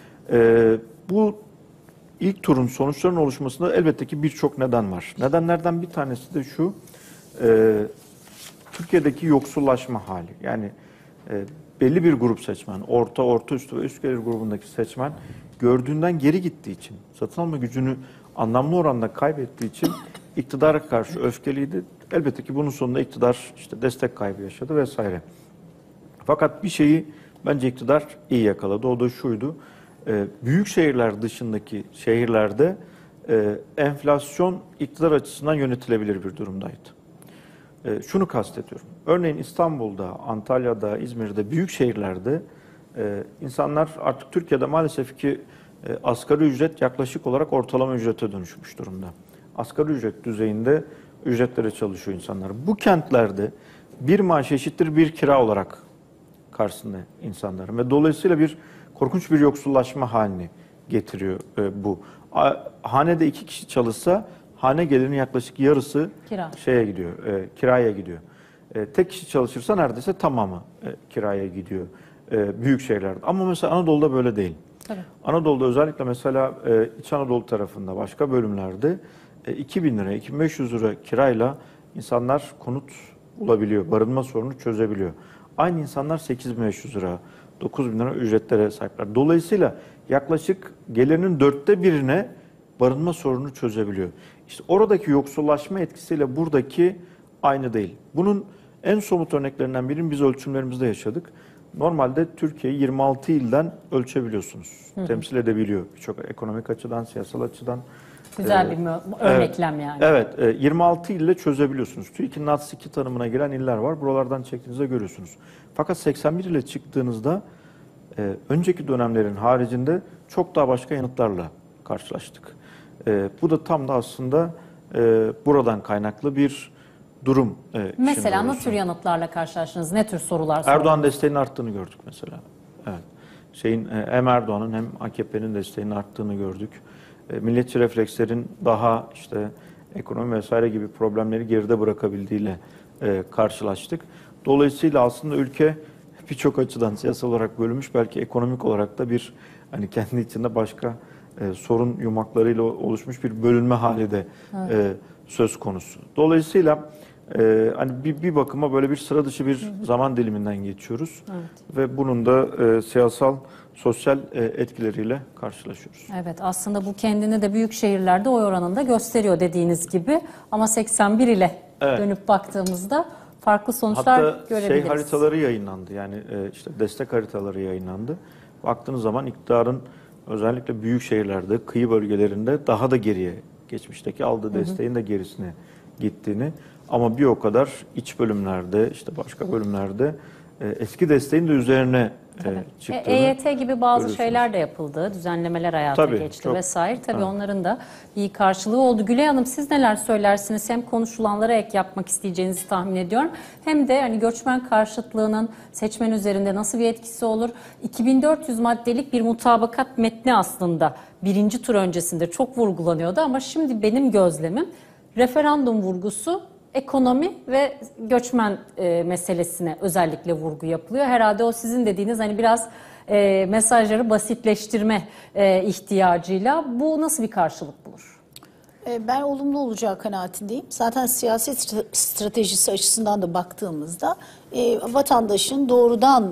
Bu ilk turun sonuçlarının oluşmasında elbette ki birçok neden var. Nedenlerden bir tanesi de şu: Türkiye'deki yoksullaşma hali. Yani belli bir grup seçmen, orta üstü ve üst gelir grubundaki seçmen gördüğünden geri gittiği için, satın alma gücünü anlamlı oranda kaybettiği için iktidara karşı öfkeliydi. Elbette ki bunun sonunda iktidar işte destek kaybı yaşadı vesaire. Fakat bir şeyi bence iktidar iyi yakaladı. O da şuydu: büyük şehirler dışındaki şehirlerde enflasyon iktidar açısından yönetilebilir bir durumdaydı. Şunu kastediyorum. Örneğin İstanbul'da, Antalya'da, İzmir'de, büyük şehirlerde insanlar artık Türkiye'de maalesef ki asgari ücret yaklaşık olarak ortalama ücrete dönüşmüş durumda. Asgari ücret düzeyinde ücretlere çalışıyor insanlar. Bu kentlerde bir maaş eşittir bir kira olarak karşısında insanların ve dolayısıyla korkunç bir yoksullaşma halini getiriyor bu. Hanede 2 kişi çalışsa hane gelirinin yaklaşık yarısı kiraya gidiyor. Tek kişi çalışırsa neredeyse tamamı kiraya gidiyor büyük şehirlerde. Ama mesela Anadolu'da böyle değil. Tabii. Anadolu'da özellikle mesela İç Anadolu tarafında başka bölümlerde 2.000 lira, 2.500 lira kirayla insanlar konut bulabiliyor, barınma sorunu çözebiliyor. Aynı insanlar 8.500 lira, 9.000 lira ücretlere sahipler. Dolayısıyla yaklaşık gelirinin 1/4'ine barınma sorunu çözebiliyor. İşte oradaki yoksullaşma etkisiyle buradaki aynı değil. Bunun en somut örneklerinden birini biz ölçümlerimizde yaşadık. Normalde Türkiye'yi 26 ilden ölçebiliyorsunuz. Temsil edebiliyor birçok ekonomik açıdan, siyasal açıdan. Güzel bir örneklem yani. Evet, 26 ille çözebiliyorsunuz. TÜİK'in NUTS 2 tanımına giren iller var. Buralardan çektiğinizde görüyorsunuz. Fakat 81 ile çıktığınızda önceki dönemlerin haricinde çok daha başka yanıtlarla karşılaştık. Bu da tam da aslında buradan kaynaklı bir durum. Mesela ne tür yanıtlarla karşılaştınız? Ne tür sorular sordunuz? Erdoğan desteğinin arttığını gördük mesela. Evet. Hem Erdoğan'ın hem AKP'nin desteğinin arttığını gördük. Milliyetçi reflekslerin daha işte ekonomi vesaire gibi problemleri geride bırakabildiğiyle karşılaştık. Dolayısıyla aslında ülke birçok açıdan siyasal olarak bölünmüş, belki ekonomik olarak da kendi içinde başka sorun yumaklarıyla oluşmuş bir bölünme hali de söz konusu. Dolayısıyla bir bakıma böyle bir sıra dışı bir zaman diliminden geçiyoruz. Evet. Ve bunun da siyasal, sosyal etkileriyle karşılaşıyoruz. Evet, aslında bu kendini de büyük şehirlerde oy oranında gösteriyor dediğiniz gibi. Ama 81 ile dönüp baktığımızda farklı sonuçlar görebiliriz. Hatta haritaları yayınlandı. Yani işte destek haritaları yayınlandı. Baktığınız zaman iktidarın özellikle büyük şehirlerde, kıyı bölgelerinde daha da geriye, geçmişteki aldığı desteğin de gerisine gittiğini, ama bir o kadar iç bölümlerde, işte başka bölümlerde eski desteğin de üzerine çıktığını EYT gibi bazı şeyler de yapıldı, düzenlemeler hayata geçti vesaire. Tabii onların da iyi karşılığı oldu. Gülay Hanım, siz neler söylersiniz? Hem konuşulanlara ek yapmak isteyeceğinizi tahmin ediyorum. Hem de göçmen karşıtlığının seçmen üzerinde nasıl bir etkisi olur? 2400 maddelik bir mutabakat metni aslında birinci tur öncesinde çok vurgulanıyordu ama şimdi benim gözlemim referandum vurgusu ekonomi ve göçmen meselesine özellikle vurgu yapılıyor. Herhalde o sizin dediğiniz biraz mesajları basitleştirme ihtiyacıyla bu nasıl bir karşılık bulur? Ben olumlu olacağı kanaatindeyim. Zaten siyaset stratejisi açısından da baktığımızda vatandaşın doğrudan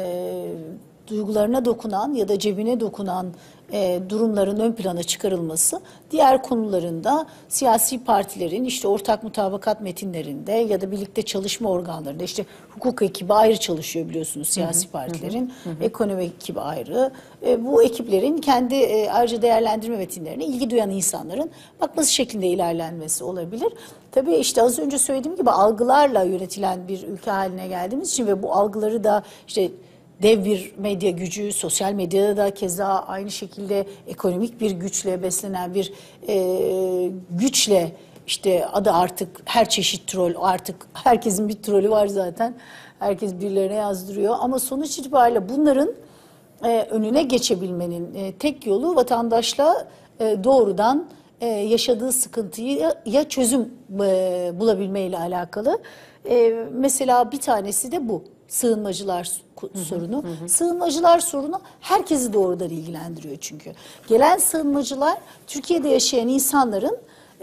duygularına dokunan ya da cebine dokunan durumların ön plana çıkarılması, diğer konularında siyasi partilerin işte ortak mutabakat metinlerinde ya da birlikte çalışma organlarında, işte hukuk ekibi ayrı çalışıyor biliyorsunuz siyasi partilerin, ekonomi ekibi ayrı. Bu ekiplerin kendi ayrıca değerlendirme metinlerine ilgi duyan insanların bakması şeklinde ilerlenmesi olabilir. Tabii işte az önce söylediğim gibi algılarla yönetilen bir ülke haline geldiğimiz için ve bu algıları da işte dev bir medya gücü, sosyal medyada da keza aynı şekilde ekonomik bir güçle beslenen bir güçle, işte adı artık her çeşit troll, artık herkesin bir trolü var zaten. Herkes birilerine yazdırıyor ama sonuç itibariyle bunların önüne geçebilmenin tek yolu vatandaşla doğrudan yaşadığı sıkıntıyı ya çözüm bulabilmeyle alakalı. Mesela bir tanesi de bu. Sığınmacılar sorunu. Sığınmacılar sorunu herkesi doğrudan ilgilendiriyor çünkü. Gelen sığınmacılar Türkiye'de yaşayan insanların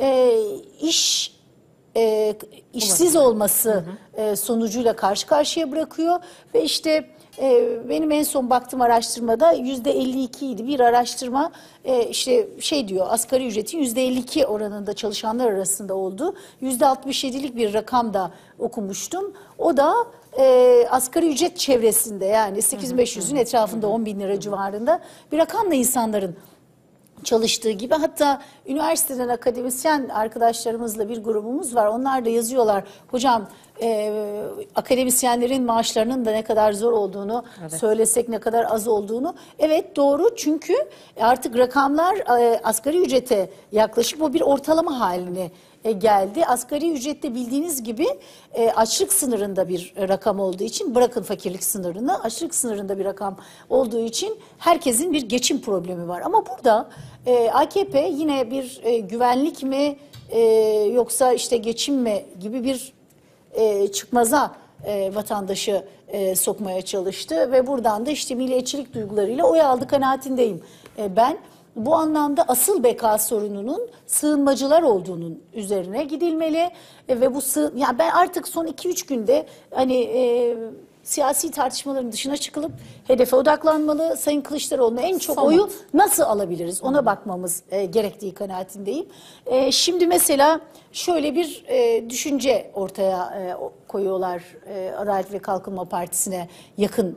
işsiz olması sonucuyla karşı karşıya bırakıyor ve işte benim en son baktığım araştırmada %52 idi bir araştırma, işte şey diyor, asgari ücretin %52 oranında çalışanlar arasında olduğu %67'lik bir rakam da okumuştum. O da asgari ücret çevresinde, yani 8.500'ün etrafında 10.000 lira civarında bir rakamla insanların çalıştığı gibi. Hatta üniversiteden akademisyen arkadaşlarımızla bir grubumuz var. Onlar da yazıyorlar. Hocam akademisyenlerin maaşlarının da ne kadar zor olduğunu söylesek, ne kadar az olduğunu. Evet, doğru, çünkü artık rakamlar asgari ücrete yaklaşık bu bir ortalama haline geldi. Asgari ücrette bildiğiniz gibi açlık sınırında bir rakam olduğu için, bırakın fakirlik sınırını, açlık sınırında bir rakam olduğu için herkesin bir geçim problemi var. Ama burada AKP yine bir güvenlik mi yoksa işte geçim mi gibi bir çıkmaza vatandaşı sokmaya çalıştı ve buradan da işte milliyetçilik duygularıyla oy aldı kanaatindeyim. Ben bu anlamda asıl beka sorununun sığınmacılar olduğunun üzerine gidilmeli ve bu yani ben artık son 2-3 günde hani siyasi tartışmaların dışına çıkılıp hedefe odaklanmalı. Sayın Kılıçdaroğlu'na en çok oyu nasıl alabiliriz ona bakmamız gerektiği kanaatindeyim. Şimdi mesela şöyle bir düşünce ortaya koyuyorlar Adalet ve Kalkınma Partisi'ne yakın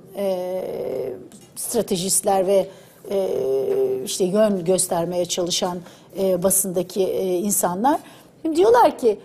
stratejistler ve işte yön göstermeye çalışan basındaki insanlar. Diyorlar ki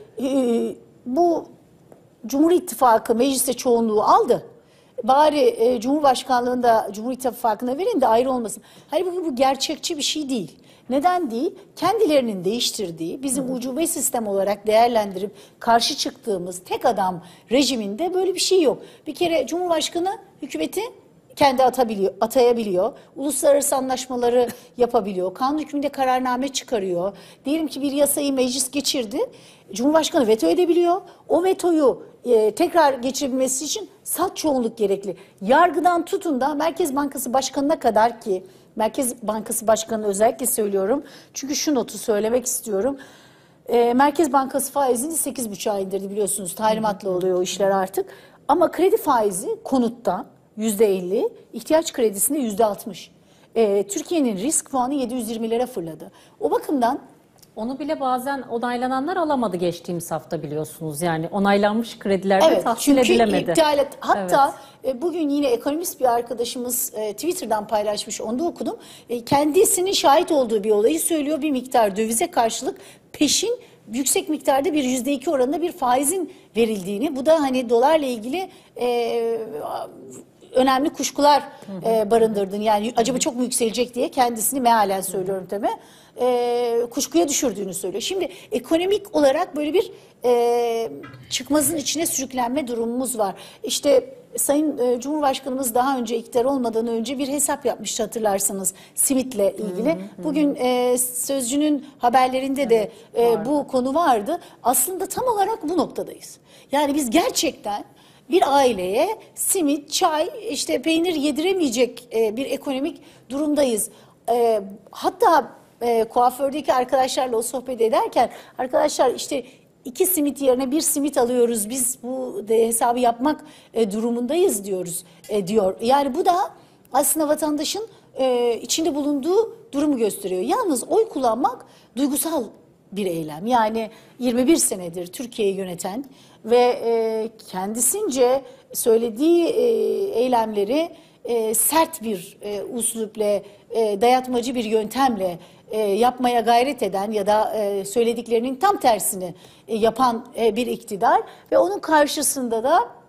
bu Cumhur İttifakı mecliste çoğunluğu aldı. Bari Cumhurbaşkanlığında Cumhur İttifakı'na verin de ayrı olmasın. Hayır, bu gerçekçi bir şey değil. Neden değil? Kendilerinin değiştirdiği, bizim ucube sistem olarak değerlendirip karşı çıktığımız tek adam rejiminde böyle bir şey yok. Bir kere Cumhurbaşkanı hükümeti kendi atayabiliyor. Uluslararası anlaşmaları yapabiliyor. Kanun hükmünde kararname çıkarıyor. Diyelim ki bir yasayı meclis geçirdi. Cumhurbaşkanı veto edebiliyor. O vetoyu tekrar geçirebilmesi için salt çoğunluk gerekli. Yargıdan tutun da Merkez Bankası Başkanı'na kadar, ki Merkez Bankası Başkanı özellikle söylüyorum. Çünkü şu notu söylemek istiyorum. Merkez Bankası faizini 8,5'a indirdi biliyorsunuz. Talimatla oluyor o işler artık. Ama kredi faizi konutta %50, ihtiyaç kredisinde %60. Türkiye'nin risk puanı 720'lere fırladı. O bakımdan onu bile bazen onaylananlar alamadı geçtiğimiz hafta biliyorsunuz. Yani onaylanmış kredilerde tahsil edilemedi. Çünkü iptal et. Hatta bugün yine ekonomist bir arkadaşımız Twitter'dan paylaşmış, onu da okudum. Kendisinin şahit olduğu bir olayı söylüyor. Bir miktar dövize karşılık peşin yüksek miktarda bir %2 oranında bir faizin verildiğini. Bu da hani dolarla ilgili önemli kuşkular barındırdığını, yani acaba çok mu yükselecek diye kendisini mealen söylüyorum tabii. Kuşkuya düşürdüğünü söylüyor. Şimdi ekonomik olarak böyle bir çıkmazın içine sürüklenme durumumuz var. İşte Sayın Cumhurbaşkanımız daha önce iktidar olmadan önce bir hesap yapmıştı, hatırlarsanız, simitle ilgili. Bugün Sözcü'nün haberlerinde de bu konu vardı. Aslında tam olarak bu noktadayız. Yani biz gerçekten bir aileye simit, çay, işte peynir yediremeyecek bir ekonomik durumdayız. Hatta kuafördeki arkadaşlarla o sohbet ederken, arkadaşlar işte 2 simit yerine 1 simit alıyoruz, biz bu hesabı yapmak durumundayız diyor. Yani bu da aslında vatandaşın içinde bulunduğu durumu gösteriyor. Yalnız oy kullanmak duygusal bir eylem. Yani 21 senedir Türkiye'yi yöneten ve kendisince söylediği eylemleri sert bir üslupla, dayatmacı bir yöntemle yapmaya gayret eden ya da söylediklerinin tam tersini yapan bir iktidar ve onun karşısında da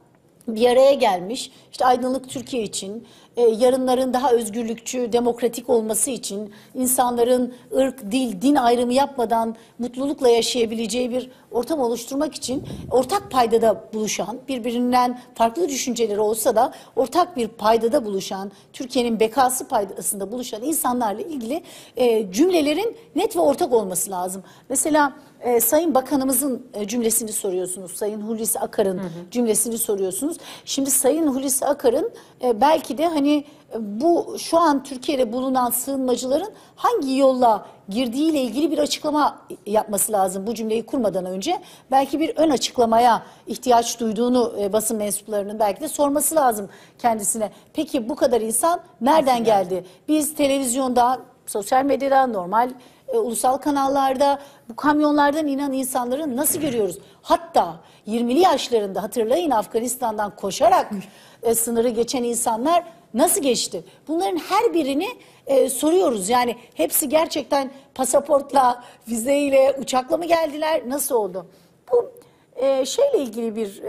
bir araya gelmiş, işte aydınlık Türkiye için, yarınların daha özgürlükçü, demokratik olması için, insanların ırk, dil, din ayrımı yapmadan mutlulukla yaşayabileceği bir ortam oluşturmak için ortak paydada buluşan, birbirinden farklı düşünceleri olsa da ortak bir paydada buluşan, Türkiye'nin bekası paydasında buluşan insanlarla ilgili cümlelerin net ve ortak olması lazım. Mesela Sayın Bakanımızın cümlesini soruyorsunuz. Sayın Hulusi Akar'ın cümlesini soruyorsunuz. Şimdi Sayın Hulusi Akar'ın belki de hani bu şu an Türkiye'de bulunan sığınmacıların hangi yolla girdiğiyle ilgili bir açıklama yapması lazım bu cümleyi kurmadan önce. Belki bir ön açıklamaya ihtiyaç duyduğunu basın mensuplarının belki de sorması lazım kendisine. Peki bu kadar insan nereden geldi? Biz televizyonda, sosyal medyada, normal ulusal kanallarda bu kamyonlardan inen insanları nasıl görüyoruz? Hatta 20'li yaşlarında hatırlayın Afganistan'dan koşarak sınırı geçen insanlar nasıl geçti? Bunların her birini soruyoruz. Yani hepsi gerçekten pasaportla, vizeyle, uçakla mı geldiler? Nasıl oldu? Bu şeyle ilgili bir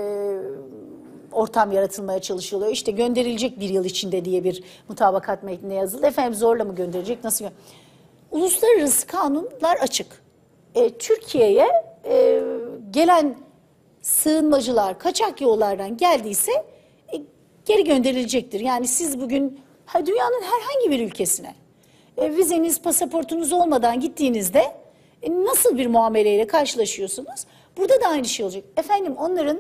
ortam yaratılmaya çalışılıyor. İşte gönderilecek bir yıl içinde diye bir mutabakat metnine yazıldı. Efendim zorla mı gönderecek? Nasıl Uluslararası kanunlar açık. Türkiye'ye gelen sığınmacılar kaçak yollardan geldiyse geri gönderilecektir. Yani siz bugün dünyanın herhangi bir ülkesine vizeniz, pasaportunuz olmadan gittiğinizde nasıl bir muameleyle karşılaşıyorsunuz? Burada da aynı şey olacak. Efendim onların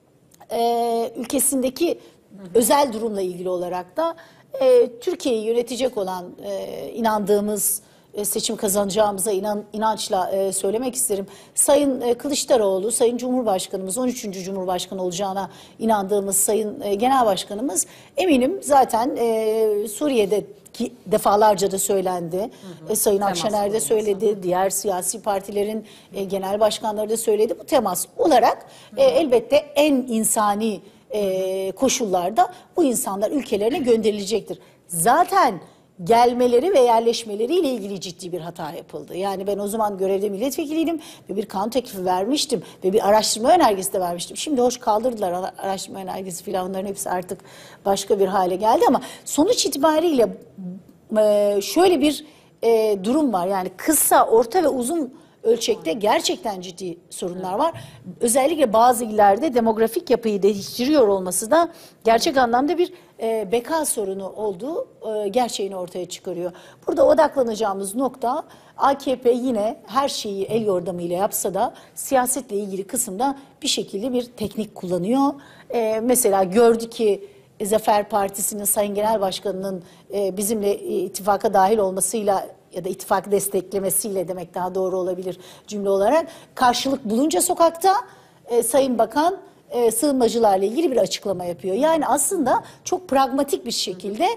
ülkesindeki özel durumla ilgili olarak da Türkiye'yi yönetecek olan inandığımız seçim kazanacağımıza inançla söylemek isterim. Sayın Kılıçdaroğlu, Sayın Cumhurbaşkanımız, 13. Cumhurbaşkanı olacağına inandığımız Sayın Genel Başkanımız eminim zaten Suriye'de defalarca da söylendi. Sayın Akşener de söyledi, diğer siyasi partilerin genel başkanları da söyledi. Bu temas olarak elbette en insani koşullarda bu insanlar ülkelerine gönderilecektir. Zaten gelmeleri ve yerleşmeleriyle ilgili ciddi bir hata yapıldı. Yani ben o zaman görevde milletvekiliydim ve bir kanun teklifi vermiştim ve bir araştırma önergesi de vermiştim. Şimdi hoş kaldırdılar araştırma önergesi filan, onların hepsi artık başka bir hale geldi ama sonuç itibariyle şöyle bir durum var. Yani kısa, orta ve uzun ölçekte gerçekten ciddi sorunlar var. Özellikle bazı illerde demografik yapıyı değiştiriyor olması da gerçek anlamda bir beka sorunu olduğu gerçeğini ortaya çıkarıyor. Burada odaklanacağımız nokta AKP yine her şeyi el yordamıyla yapsa da siyasetle ilgili kısımda bir şekilde bir teknik kullanıyor. Mesela gördü ki Zafer Partisi'nin Sayın Genel Başkanı'nın bizimle ittifaka dahil olmasıyla ya da ittifakı desteklemesiyle demek daha doğru olabilir cümle olarak, karşılık bulunca sokakta Sayın Bakan sığınmacılarla ilgili bir açıklama yapıyor. Yani aslında çok pragmatik bir şekilde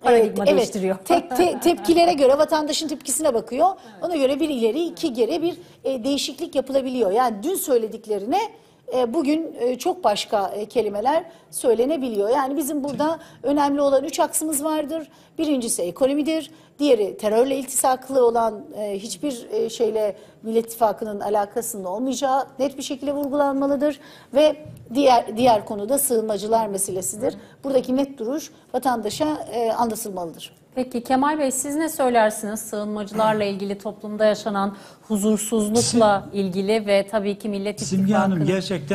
tepkilere göre, vatandaşın tepkisine bakıyor. Ona göre bir ileri iki geri bir değişiklik yapılabiliyor. Yani dün söylediklerine bugün çok başka kelimeler söylenebiliyor. Yani bizim burada önemli olan 3 aksımız vardır. Birincisi ekonomidir. Diğeri terörle iltisaklı olan hiçbir şeyle Millet İttifakı'nın alakasının olmayacağı net bir şekilde vurgulanmalıdır. Ve diğer konu da sığınmacılar meselesidir. Buradaki net duruş vatandaşa anlatılmalıdır. Peki Kemal Bey, siz ne söylersiniz sığınmacılarla ilgili, toplumda yaşanan huzursuzlukla ilgili ve tabii ki Millet İttifakı'nın... Simge Hanım,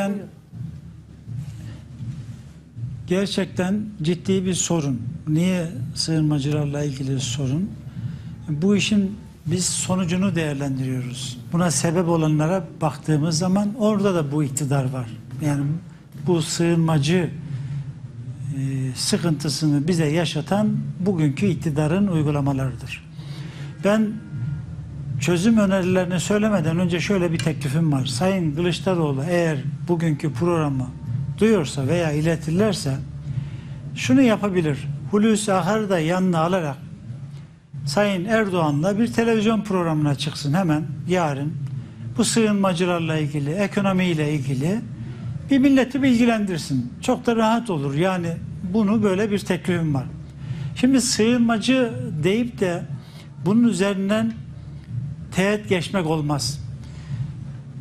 gerçekten ciddi bir sorun. Niye sığınmacılarla ilgili sorun? Bu işin biz sonucunu değerlendiriyoruz. Buna sebep olanlara baktığımız zaman orada da bu iktidar var. Yani bu sığınmacı sıkıntısını bize yaşatan bugünkü iktidarın uygulamalarıdır. Ben çözüm önerilerini söylemeden önce şöyle bir teklifim var. Sayın Kılıçdaroğlu eğer bugünkü programı duyuyorsa veya iletirlerse şunu yapabilir. Hulusi Akar'ı da yanına alarak Sayın Erdoğan'la bir televizyon programına çıksın hemen yarın. Bu sığınmacılarla ilgili, ekonomiyle ilgili bir milleti bilgilendirsin. Çok da rahat olur. Yani bunu böyle bir teklifim var. Şimdi sığınmacı deyip de bunun üzerinden teğet geçmek olmaz.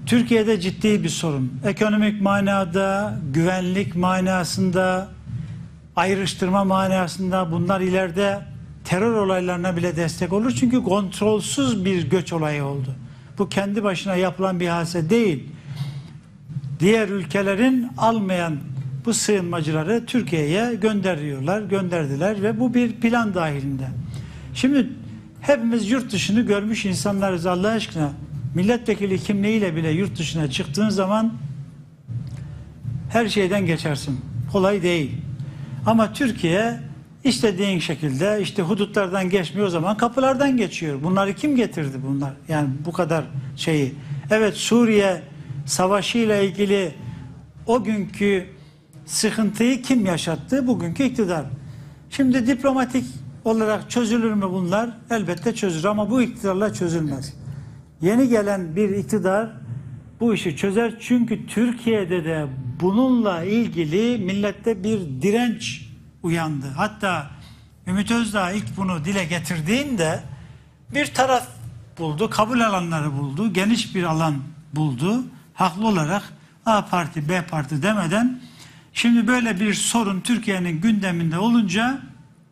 Türkiye'de ciddi bir sorun. Ekonomik manada, güvenlik manasında, ayrıştırma manasında bunlar ileride terör olaylarına bile destek olur. Çünkü kontrolsüz bir göç olayı oldu. Bu kendi başına yapılan bir hadise değil. Diğer ülkelerin almayan bu sığınmacıları Türkiye'ye gönderdiler ve bu bir plan dahilinde. Şimdi hepimiz yurt dışını görmüş insanlarız Allah aşkına. Milletvekili kimliğiyle bile yurt dışına çıktığın zaman her şeyden geçersin. Kolay değil. Ama Türkiye istediğin şekilde işte hudutlardan geçmiyor, o zaman kapılardan geçiyor. Bunları kim getirdi bunlar? Yani bu kadar şeyi. Evet, Suriye savaşıyla ilgili o günkü sıkıntıyı kim yaşattı? Bugünkü iktidar. Şimdi diplomatik olarak çözülür mü bunlar? Elbette çözülür ama bu iktidarla çözülmez. Yeni gelen bir iktidar bu işi çözer. Çünkü Türkiye'de de bununla ilgili millette bir direnç uyandı. Hatta Ümit Özdağ ilk bunu dile getirdiğinde bir taraf buldu, kabul alanları buldu, geniş bir alan buldu. Haklı olarak A parti, B parti demeden. Şimdi böyle bir sorun Türkiye'nin gündeminde olunca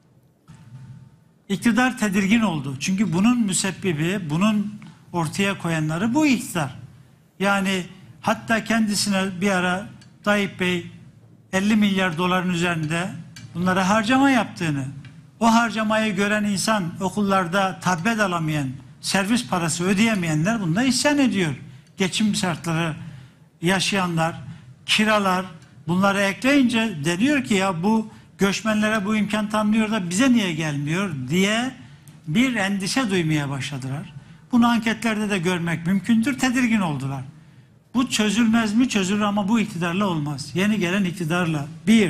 iktidar tedirgin oldu. Çünkü bunun müsebbibi, bunun ortaya koyanları bu iktidar. Yani hatta kendisine bir ara Tayyip Bey 50 milyar doların üzerinde bunlara harcama yaptığını, o harcamayı gören insan, okullarda tablet alamayan, servis parası ödeyemeyenler bunda isyan ediyor. Geçim şartları yaşayanlar, kiralar, bunları ekleyince deniyor ki ya bu göçmenlere bu imkan tanınıyor da bize niye gelmiyor diye bir endişe duymaya başladılar. Bunu anketlerde de görmek mümkündür. Tedirgin oldular. Bu çözülmez mi? Çözülür ama bu iktidarla olmaz. Yeni gelen iktidarla.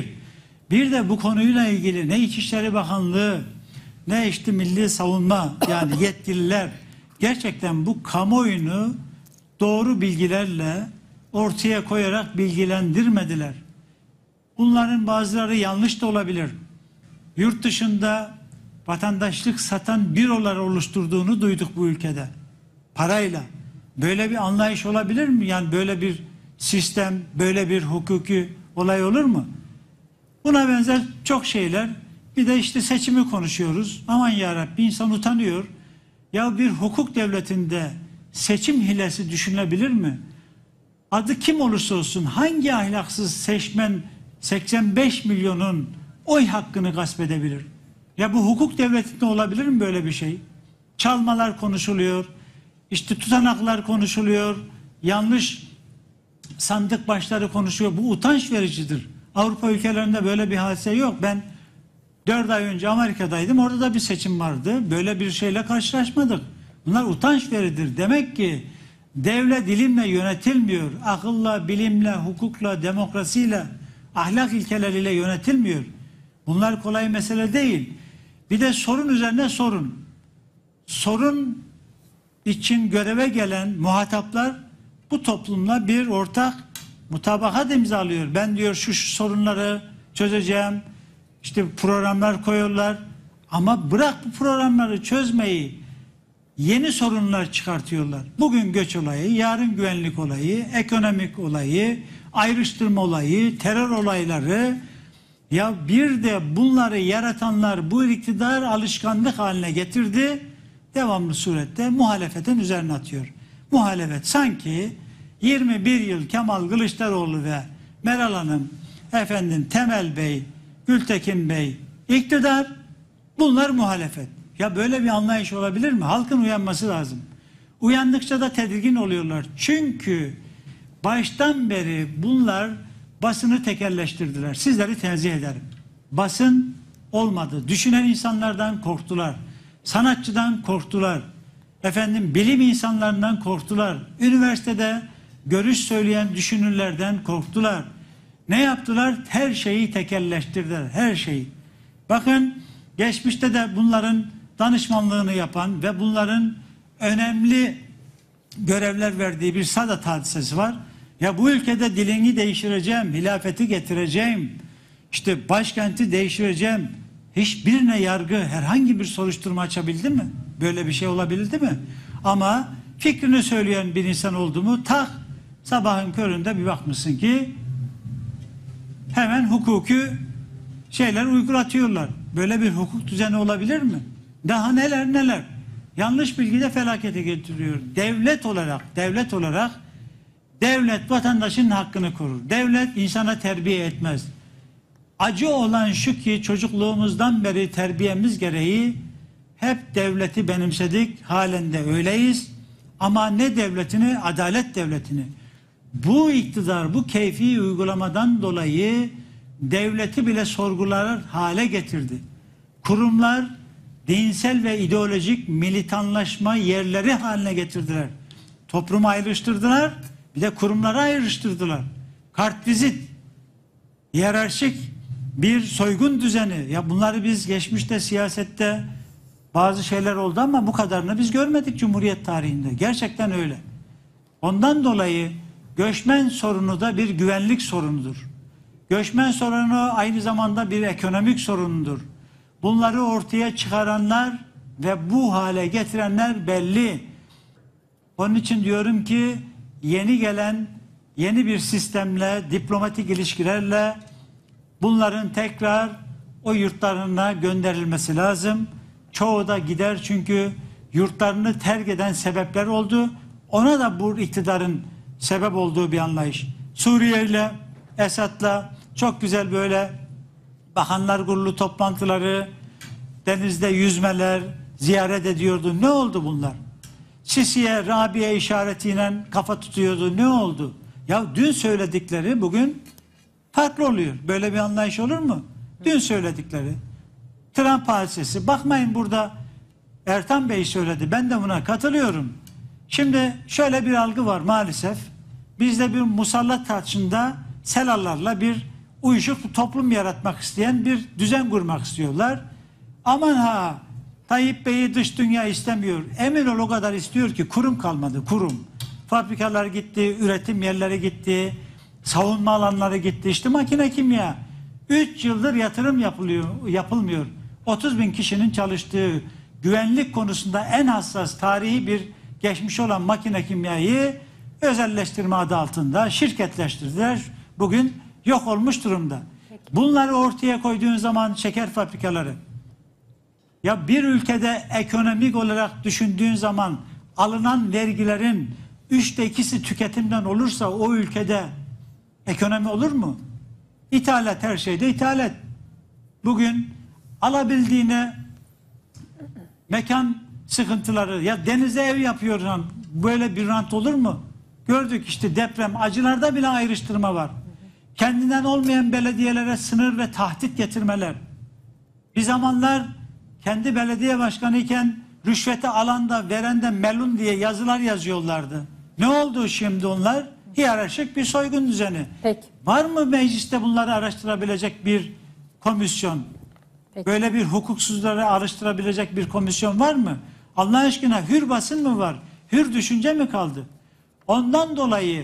Bir de bu konuyla ilgili ne İçişleri Bakanlığı ne işte Milli Savunma yani yetkililer gerçekten bu kamuoyunu doğru bilgilerle ortaya koyarak bilgilendirmediler. Bunların bazıları yanlış da olabilir. Yurt dışında vatandaşlık satan bürolar oluşturduğunu duyduk bu ülkede. Parayla. Böyle bir anlayış olabilir mi? Yani böyle bir sistem, böyle bir hukuki olay olur mu? Buna benzer çok şeyler. Bir de işte seçimi konuşuyoruz. Aman yarabbi insan utanıyor. Ya bir hukuk devletinde seçim hilesi düşünülebilir mi? Adı kim olursa olsun hangi ahlaksız seçmen 85 milyonun oy hakkını gasp edebilir? Ya bu hukuk devletinde olabilir mi böyle bir şey? Çalmalar konuşuluyor. İşte tutanaklar konuşuluyor. Yanlış sandık başları konuşuyor. Bu utanç vericidir. Avrupa ülkelerinde böyle bir hadise yok. Ben 4 ay önce Amerika'daydım. Orada da bir seçim vardı. Böyle bir şeyle karşılaşmadık. Bunlar utanç veridir. Demek ki devlet ilimle yönetilmiyor. Akılla, bilimle, hukukla, demokrasiyle, ahlak ilkeleriyle yönetilmiyor. Bunlar kolay mesele değil. Bir de sorun üzerine sorun. Sorun için göreve gelen muhataplar bu toplumla bir ortak mutabakat imzalıyor. Ben diyor şu sorunları çözeceğim. İşte programlar koyuyorlar. Ama bırak bu programları çözmeyi, yeni sorunlar çıkartıyorlar. Bugün göç olayı, yarın güvenlik olayı, ekonomik olayı, ayrıştırma olayı, terör olayları. Ya bir de bunları yaratanlar bu iktidar alışkanlık haline getirdi. Devamlı surette muhalefetin üzerine atıyor. Muhalefet sanki 21 yıl Kemal Kılıçdaroğlu ve Meral Hanım, Temel Bey, Gültekin Bey iktidar, bunlar muhalefet. Ya böyle bir anlayış olabilir mi? Halkın uyanması lazım. Uyandıkça da tedirgin oluyorlar. Çünkü baştan beri bunlar basını tekelleştirdiler. Sizleri tenzih ederim. Basın olmadı. Düşünen insanlardan korktular. Sanatçıdan korktular. Bilim insanlarından korktular. Üniversitede görüş söyleyen düşünürlerden korktular. Ne yaptılar? Her şeyi tekelleştirdiler. Her şeyi. Bakın geçmişte de bunların danışmanlığını yapan ve bunların önemli görevler verdiği bir Sadat hadisesi var. Ya bu ülkede dilini değiştireceğim, hilafeti getireceğim, işte başkenti değiştireceğim. Hiçbirine yargı herhangi bir soruşturma açabildi mi? Böyle bir şey olabildi mi? Ama fikrini söyleyen bir insan oldu mu sabahın köründe bir bakmışsın ki hemen hukuki şeyler uygulatıyorlar. Böyle bir hukuk düzeni olabilir mi? Daha neler neler. Yanlış bilgi de felakete getiriyor. Devlet olarak devlet vatandaşın hakkını korur. Devlet insana terbiye etmez. Acı olan şu ki çocukluğumuzdan beri terbiyemiz gereği hep devleti benimsedik. Halen de öyleyiz. Ama ne devletini? Adalet devletini. Bu iktidar, bu keyfi uygulamadan dolayı devleti bile sorgular hale getirdi. Kurumlar dinsel ve ideolojik militanlaşma yerleri haline getirdiler. Toplumu ayrıştırdılar, bir de kurumları ayrıştırdılar. Kartvizit, hiyerarşik bir soygun düzeni. Ya bunları biz geçmişte siyasette bazı şeyler oldu ama bu kadarını biz görmedik Cumhuriyet tarihinde. Gerçekten öyle. Ondan dolayı göçmen sorunu da bir güvenlik sorunudur. Göçmen sorunu aynı zamanda bir ekonomik sorunudur. Bunları ortaya çıkaranlar ve bu hale getirenler belli. Onun için diyorum ki yeni gelen yeni bir sistemle, diplomatik ilişkilerle bunların tekrar o yurtlarına gönderilmesi lazım. Çoğu da gider çünkü yurtlarını terk eden sebepler oldu. Ona da bu iktidarın sebep olduğu bir anlayış. Suriye ile Esad'la çok güzel böyle bakanlar kurulu toplantıları, denizde yüzmeler, ziyaret ediyordu. Ne oldu bunlar? Sisi'ye, Rabia işaretiyle kafa tutuyordu. Ne oldu? Ya dün söyledikleri bugün farklı oluyor. Böyle bir anlayış olur mu? Dün söyledikleri. Trump hadisesi. Bakmayın burada Ertan Bey söyledi. Ben de buna katılıyorum. Şimdi şöyle bir algı var maalesef. Bizde bir musallat taçında selallarla bir uyuşuk toplum yaratmak isteyen bir düzen kurmak istiyorlar. Aman ha Tayyip Bey'i dış dünya istemiyor. Emin ol o kadar istiyor ki kurum kalmadı. Kurum. Fabrikalar gitti, üretim yerleri gitti, savunma alanları gitti. İşte makine kimya. 3 yıldır yatırım yapılmıyor. 30 bin kişinin çalıştığı güvenlik konusunda en hassas tarihi bir geçmiş olan makine kimyayı özelleştirme adı altında şirketleştirdiler. Bugün yok olmuş durumda. Bunları ortaya koyduğun zaman şeker fabrikaları, ya bir ülkede ekonomik olarak düşündüğün zaman alınan vergilerin 3'te 2'si tüketimden olursa o ülkede ekonomi olur mu? İthalat, her şeyde ithalat. Bugün alabildiğine mekan sıkıntıları, ya denize ev yapıyorlar, böyle bir rant olur mu? Gördük işte deprem, acılarda bile ayrıştırma var. Kendinden olmayan belediyelere sınır ve tahdit getirmeler. Bir zamanlar kendi belediye başkanı iken rüşveti alan da veren de melun diye yazılar yazıyorlardı. Ne oldu şimdi onlar? Hiyerarşik bir soygun düzeni. Peki. Var mı mecliste bunları araştırabilecek bir komisyon? Peki. Böyle bir hukuksuzları araştırabilecek bir komisyon var mı? Allah aşkına hür basın mı var? Hür düşünce mi kaldı? Ondan dolayı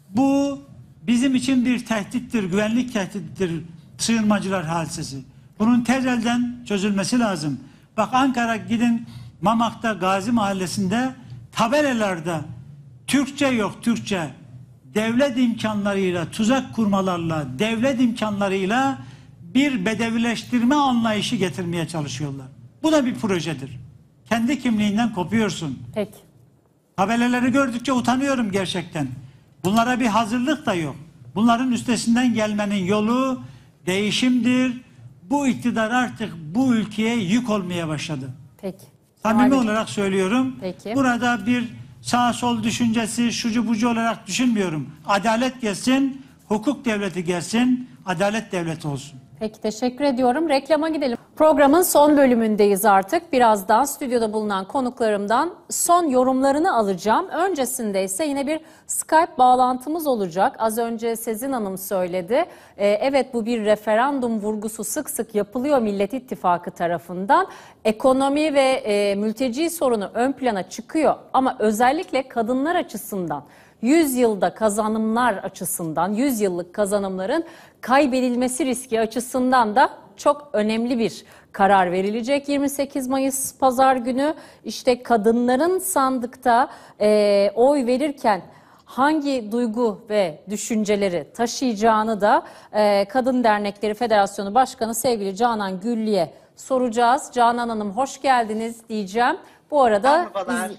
bu bizim için bir tehdittir, güvenlik tehdittir sığınmacılar hadisesi. Bunun tez elden çözülmesi lazım. Bak Ankara, gidin Mamak'ta Gazi Mahallesi'nde tabelalarda Türkçe yok, Türkçe. Devlet imkanlarıyla, tuzak kurmalarla, devlet imkanlarıyla bir bedevileştirme anlayışı getirmeye çalışıyorlar. Bu da bir projedir. Kendi kimliğinden kopuyorsun. Peki. Tabelaları gördükçe utanıyorum gerçekten. Bunlara bir hazırlık da yok. Bunların üstesinden gelmenin yolu değişimdir. Bu iktidar artık bu ülkeye yük olmaya başladı. Peki. Samimi olarak söylüyorum. Peki. Burada bir sağ sol düşüncesi, şucu bucu olarak düşünmüyorum. Adalet gelsin, hukuk devleti gelsin, adalet devleti olsun. Peki, teşekkür ediyorum. Reklama gidelim. Programın son bölümündeyiz artık. Birazdan stüdyoda bulunan konuklarımdan son yorumlarını alacağım. Öncesinde ise yine bir Skype bağlantımız olacak. Az önce Sezin Hanım söyledi. Evet, bu bir referandum vurgusu sık sık yapılıyor Millet İttifakı tarafından. Ekonomi ve mülteci sorunu ön plana çıkıyor. Ama özellikle kadınlar açısından, 100 yılda kazanımlar açısından, 100 yıllık kazanımların kaybedilmesi riski açısından da çok önemli bir karar verilecek. 28 Mayıs Pazar günü işte kadınların sandıkta oy verirken hangi duygu ve düşünceleri taşıyacağını da Kadın Dernekleri Federasyonu Başkanı sevgili Canan Güllü'ye soracağız. Canan Hanım hoş geldiniz diyeceğim. Bu arada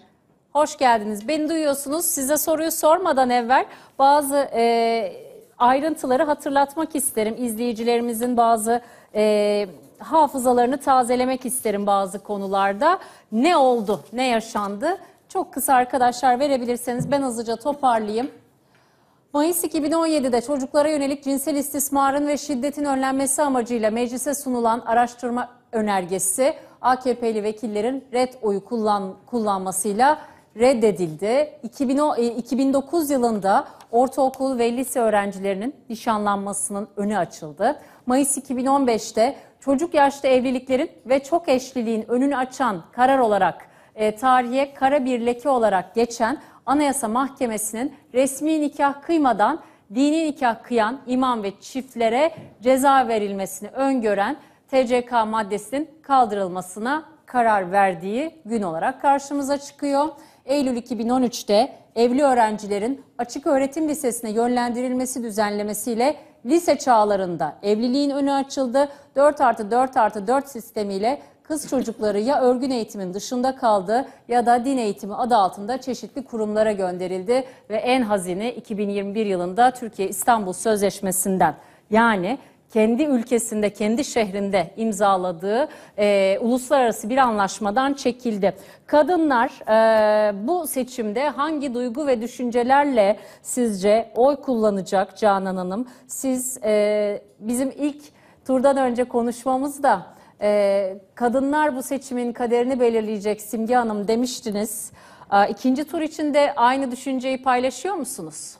hoş geldiniz. Beni duyuyorsunuz. Size soruyu sormadan evvel bazı ayrıntıları hatırlatmak isterim. İzleyicilerimizin bazı hafızalarını tazelemek isterim bazı konularda. Ne oldu, ne yaşandı? Çok kısa arkadaşlar verebilirseniz ben hızlıca toparlayayım. Mayıs 2017'de çocuklara yönelik cinsel istismarın ve şiddetin önlenmesi amacıyla meclise sunulan araştırma önergesi AKP'li vekillerin red oyu kullanmasıyla reddedildi. 2009 yılında ortaokul ve lise öğrencilerinin nişanlanmasının önü açıldı. Mayıs 2015'te çocuk yaşta evliliklerin ve çok eşliliğin önünü açan karar olarak tarihe kara bir leke olarak geçen Anayasa Mahkemesi'nin resmi nikah kıymadan dini nikah kıyan imam ve çiftlere ceza verilmesini öngören TCK maddesinin kaldırılmasına karar verdiği gün olarak karşımıza çıkıyor. Eylül 2013'te evli öğrencilerin açık öğretim lisesine yönlendirilmesi düzenlemesiyle lise çağlarında evliliğin önü açıldı. 4+4+4 sistemiyle kız çocukları ya örgün eğitimin dışında kaldı ya da din eğitimi adı altında çeşitli kurumlara gönderildi. Ve en hazini 2021 yılında Türkiye İstanbul Sözleşmesi'nden, yani kendi ülkesinde, kendi şehrinde imzaladığı uluslararası bir anlaşmadan çekildi. Kadınlar bu seçimde hangi duygu ve düşüncelerle sizce oy kullanacak Canan Hanım? Siz bizim ilk turdan önce konuşmamızda kadınlar bu seçimin kaderini belirleyecek Simge Hanım demiştiniz. İkinci tur için de aynı düşünceyi paylaşıyor musunuz?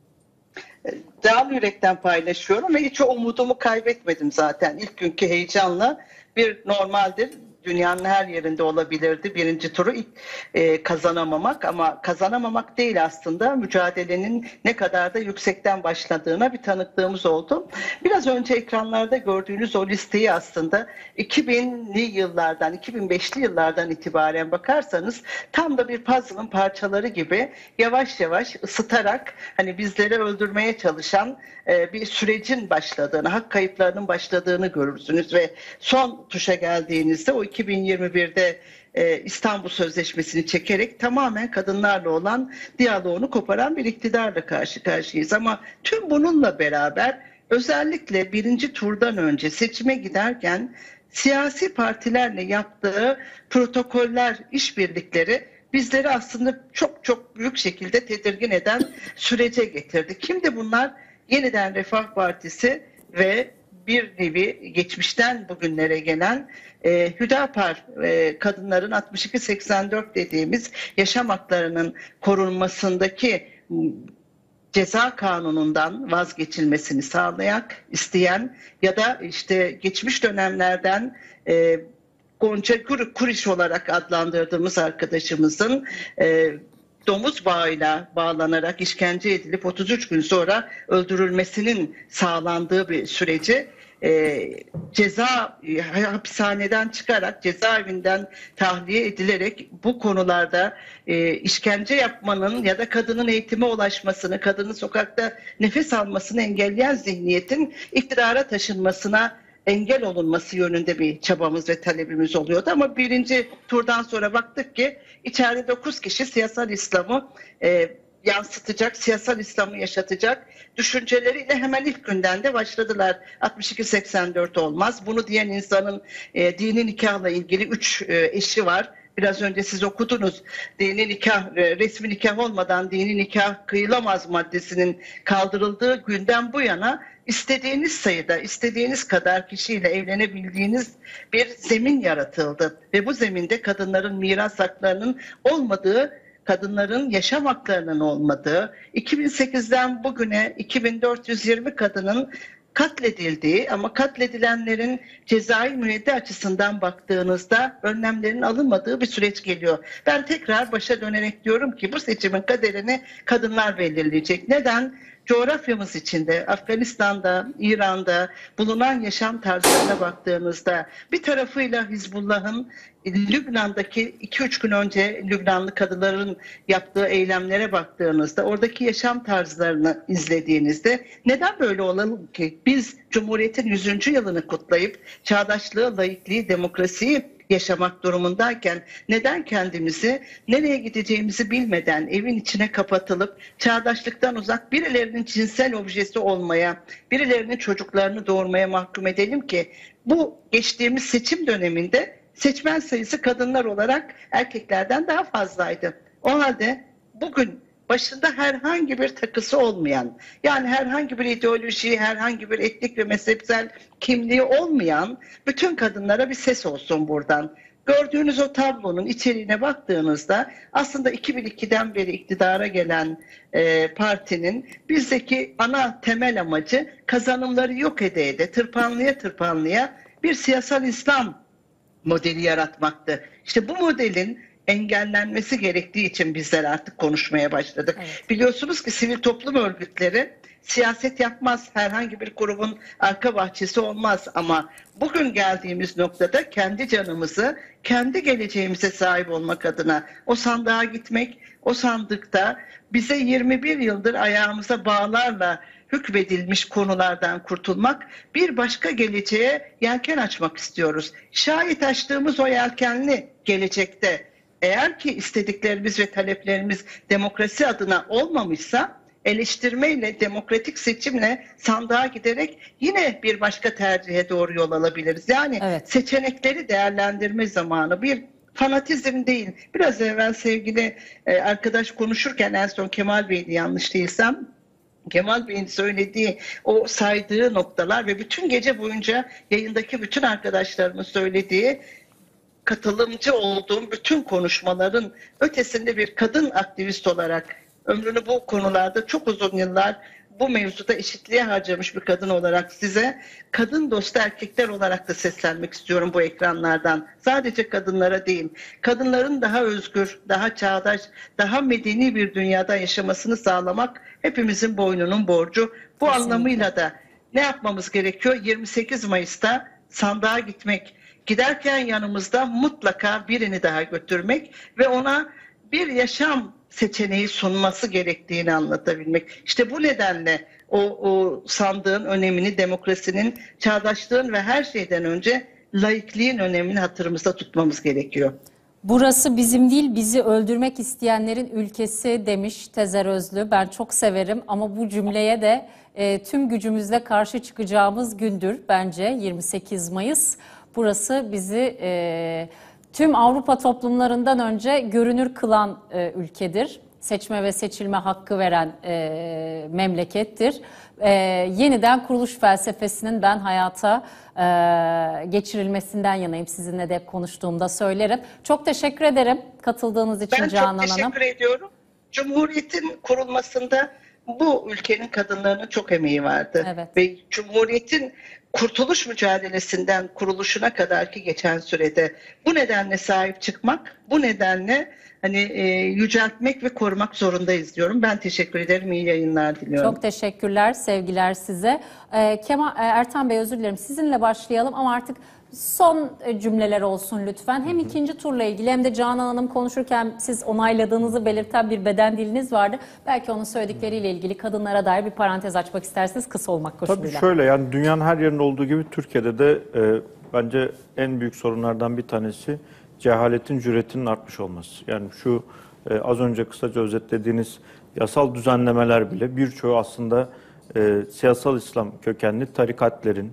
Canı yürekten paylaşıyorum ve hiç o umudumu kaybetmedim zaten. İlk günkü heyecanla bir normaldir. Dünyanın her yerinde olabilirdi birinci turu kazanamamak, ama kazanamamak değil aslında, mücadelenin ne kadar da yüksekten başladığına bir tanıklığımız oldu. Biraz önce ekranlarda gördüğünüz o listeyi aslında 2000'li yıllardan, 2005'li yıllardan itibaren bakarsanız tam da bir puzzle'ın parçaları gibi yavaş yavaş ısıtarak hani bizleri öldürmeye çalışan bir sürecin başladığını, hak kayıplarının başladığını görürsünüz ve son tuşa geldiğinizde o 2021'de İstanbul Sözleşmesi'ni çekerek tamamen kadınlarla olan diyaloğunu koparan bir iktidarla karşı karşıyayız. Ama tüm bununla beraber özellikle birinci turdan önce seçime giderken siyasi partilerle yaptığı protokoller, işbirlikleri bizleri aslında çok çok büyük şekilde tedirgin eden sürece getirdi. Kimdi bunlar? Yeniden Refah Partisi ve bir nevi geçmişten bugünlere gelen Hüdapar, kadınların 62-84 dediğimiz yaşam haklarının korunmasındaki ceza kanunundan vazgeçilmesini isteyen ya da işte geçmiş dönemlerden Gonca Kuriş olarak adlandırdığımız arkadaşımızın domuz bağıyla bağlanarak işkence edilip 33 gün sonra öldürülmesinin sağlandığı bir süreci hapishaneden çıkarak cezaevinden tahliye edilerek bu konularda işkence yapmanın ya da kadının eğitime ulaşmasını, kadının sokakta nefes almasını engelleyen zihniyetin iktidara taşınmasına engel olunması yönünde bir çabamız ve talebimiz oluyordu. Ama birinci turdan sonra baktık ki içeride 9 kişi siyasal İslam'ı yansıtacak, siyasal İslam'ı yaşatacak düşünceleriyle hemen ilk günden de başladılar. 62-84 olmaz. Bunu diyen insanın dini nikahla ilgili 3 eşi var. Biraz önce siz okudunuz. Dini nikah, resmi nikah olmadan dini nikah kıyılamaz maddesinin kaldırıldığı günden bu yana istediğiniz sayıda, istediğiniz kadar kişiyle evlenebildiğiniz bir zemin yaratıldı. Ve bu zeminde kadınların miras haklarının olmadığı, kadınların yaşam haklarının olmadığı, 2008'den bugüne 2420 kadının katledildiği ama katledilenlerin cezai müeyyide açısından baktığınızda önlemlerin alınmadığı bir süreç geliyor. Ben tekrar başa dönerek diyorum ki bu seçimin kaderini kadınlar belirleyecek. Neden? coğrafyamız içinde, Afganistan'da, İran'da bulunan yaşam tarzlarına baktığınızda bir tarafıyla Hizbullah'ın Lübnan'daki 2-3 gün önce Lübnanlı kadınların yaptığı eylemlere baktığınızda, oradaki yaşam tarzlarını izlediğinizde neden böyle olalım ki? Biz Cumhuriyet'in 100. yılını kutlayıp çağdaşlığı, laikliği, demokrasiyi yaşamak durumundayken neden kendimizi nereye gideceğimizi bilmeden evin içine kapatılıp çağdaşlıktan uzak birilerinin cinsel objesi olmaya, birilerinin çocuklarını doğurmaya mahkum edelim ki bu geçtiğimiz seçim döneminde seçmen sayısı kadınlar olarak erkeklerden daha fazlaydı. O halde bugün başında herhangi bir takısı olmayan, yani herhangi bir ideoloji, herhangi bir etnik ve mezhepsel kimliği olmayan bütün kadınlara bir ses olsun buradan. Gördüğünüz o tablonun içeriğine baktığınızda aslında 2002'den beri iktidara gelen partinin bizdeki ana temel amacı kazanımları yok ede tırpanlıya bir siyasal İslam modeli yaratmaktı. İşte bu modelin engellenmesi gerektiği için bizler artık konuşmaya başladık. Evet. Biliyorsunuz ki sivil toplum örgütleri siyaset yapmaz, herhangi bir grubun arka bahçesi olmaz ama bugün geldiğimiz noktada kendi canımızı, kendi geleceğimize sahip olmak adına o sandığa gitmek, o sandıkta bize 21 yıldır ayağımıza bağlarla hükmedilmiş konulardan kurtulmak, bir başka geleceğe yelken açmak istiyoruz. Şayet açtığımız o yelkenli gelecekte eğer ki istediklerimiz ve taleplerimiz demokrasi adına olmamışsa, eleştirmeyle, demokratik seçimle sandığa giderek yine bir başka tercihe doğru yol alabiliriz. Yani seçenekleri değerlendirme zamanı, bir fanatizm değil. Biraz evvel sevgili arkadaş konuşurken en son Kemal Bey'di yanlış değilsem, Kemal Bey'in söylediği, o saydığı noktalar ve bütün gece boyunca yayındaki bütün arkadaşlarımın söylediği, katılımcı olduğum bütün konuşmaların ötesinde bir kadın aktivist olarak ömrünü bu konularda çok uzun yıllar bu mevzuda eşitliğe harcamış bir kadın olarak size kadın dostu erkekler olarak da seslenmek istiyorum bu ekranlardan. Sadece kadınlara değil, kadınların daha özgür, daha çağdaş, daha medeni bir dünyada yaşamasını sağlamak hepimizin boynunun borcu. Bu kesinlikle. Anlamıyla da ne yapmamız gerekiyor? 28 Mayıs'ta sandığa gitmek. Giderken yanımızda mutlaka birini daha götürmek ve ona bir yaşam seçeneği sunması gerektiğini anlatabilmek. İşte bu nedenle o sandığın önemini, demokrasinin, çağdaşlığın ve her şeyden önce laikliğin önemini hatırımızda tutmamız gerekiyor. Burası bizim değil, bizi öldürmek isteyenlerin ülkesi demiş Tezer Özlü. Ben çok severim ama bu cümleye de tüm gücümüzle karşı çıkacağımız gündür bence 28 Mayıs. Burası bizi tüm Avrupa toplumlarından önce görünür kılan ülkedir. Seçme ve seçilme hakkı veren memlekettir. Yeniden kuruluş felsefesinin ben hayata geçirilmesinden yanayım. Sizinle de hep konuştuğumda söylerim. Çok teşekkür ederim katıldığınız için Canan Hanım. Ben çok teşekkür ediyorum. Cumhuriyetin kurulmasında bu ülkenin kadınlarının çok emeği vardı. Evet. Ve Cumhuriyetin kurtuluş mücadelesinden kuruluşuna kadar ki geçen sürede bu nedenle sahip çıkmak, bu nedenle yüceltmek ve korumak zorundayız diyorum. Ben teşekkür ederim. İyi yayınlar diliyorum. Çok teşekkürler. Sevgiler size. Ertan Bey özür dilerim. Sizinle başlayalım ama artık son cümleler olsun lütfen. Hem ikinci turla ilgili hem de Canan Hanım konuşurken siz onayladığınızı belirten bir beden diliniz vardı. Belki onun söyledikleriyle ilgili kadınlara dair bir parantez açmak isterseniz kısa olmak koşuluyla. Tabii şöyle, yani dünyanın her yerinde olduğu gibi Türkiye'de de bence en büyük sorunlardan bir tanesi cehaletin, cüretinin artmış olması. Yani şu az önce kısaca özetlediğiniz yasal düzenlemeler bile birçoğu aslında siyasal İslam kökenli tarikatlerin,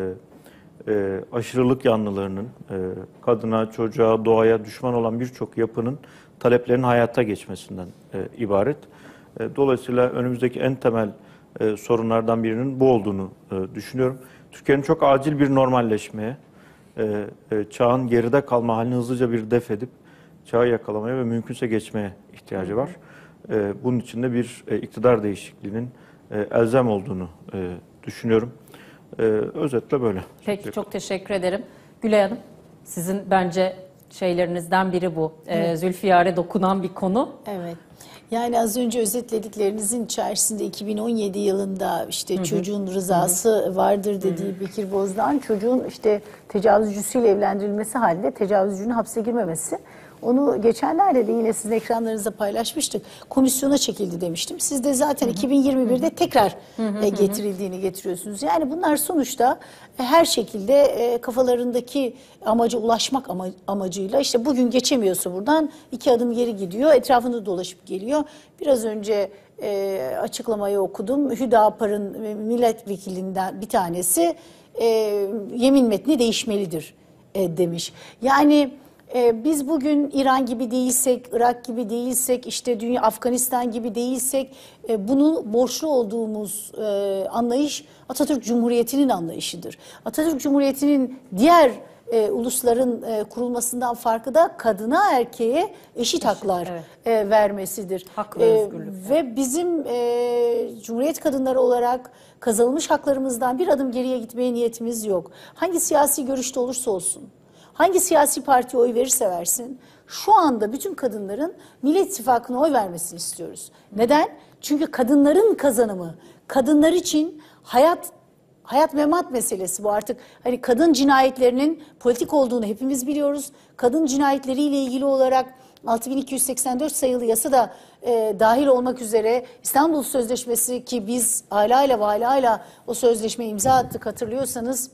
aşırılık yanlılarının, kadına, çocuğa, doğaya düşman olan birçok yapının taleplerinin hayata geçmesinden ibaret. Dolayısıyla önümüzdeki en temel sorunlardan birinin bu olduğunu düşünüyorum. Türkiye'nin çok acil bir normalleşmeye, çağın geride kalma halini hızlıca bir def edip çağı yakalamaya ve mümkünse geçmeye ihtiyacı var. Bunun için de bir iktidar değişikliğinin elzem olduğunu düşünüyorum. Özetle böyle. Peki çok teşekkür ederim. Gülay Hanım, sizin bence şeylerinizden biri bu. Zülfiyar'e dokunan bir konu. Evet. Yani az önce özetlediklerinizin içerisinde 2017 yılında işte çocuğun rızası vardır dediği Bekir Bozdağ'ın çocuğun işte tecavüzcüsüyle evlendirilmesi halinde tecavüzcünün hapse girmemesi. Onu geçenlerde de yine sizin ekranlarınızda paylaşmıştık. Komisyona çekildi demiştim. Siz de zaten 2021'de tekrar getirildiğini getiriyorsunuz. Yani bunlar sonuçta her şekilde kafalarındaki amaca ulaşmak amacıyla işte bugün geçemiyorsa buradan 2 adım geri gidiyor. Etrafında dolaşıp geliyor. Biraz önce açıklamayı okudum. Hüdapar'ın milletvekilinden bir tanesi yemin metni değişmelidir demiş. Yani biz bugün İran gibi değilsek, Irak gibi değilsek, işte dünya Afganistan gibi değilsek bunu borçlu olduğumuz anlayış Atatürk Cumhuriyeti'nin anlayışıdır. Atatürk Cumhuriyeti'nin diğer ulusların kurulmasından farkı da kadına erkeğe eşit haklar vermesidir. Hak ve özgürlük. Ve bizim Cumhuriyet kadınları olarak kazanılmış haklarımızdan bir adım geriye gitmeye niyetimiz yok. Hangi siyasi görüşte olursa olsun, hangi siyasi partiye oy verirse versin, şu anda bütün kadınların Millet İttifakı'na oy vermesini istiyoruz. Neden? Çünkü kadınların kazanımı, kadınlar için hayat memat meselesi bu artık. Hani kadın cinayetlerinin politik olduğunu hepimiz biliyoruz. Kadın cinayetleriyle ilgili olarak 6284 sayılı yasa da dahil olmak üzere İstanbul Sözleşmesi ki biz hala o sözleşmeye imza attık hatırlıyorsanız.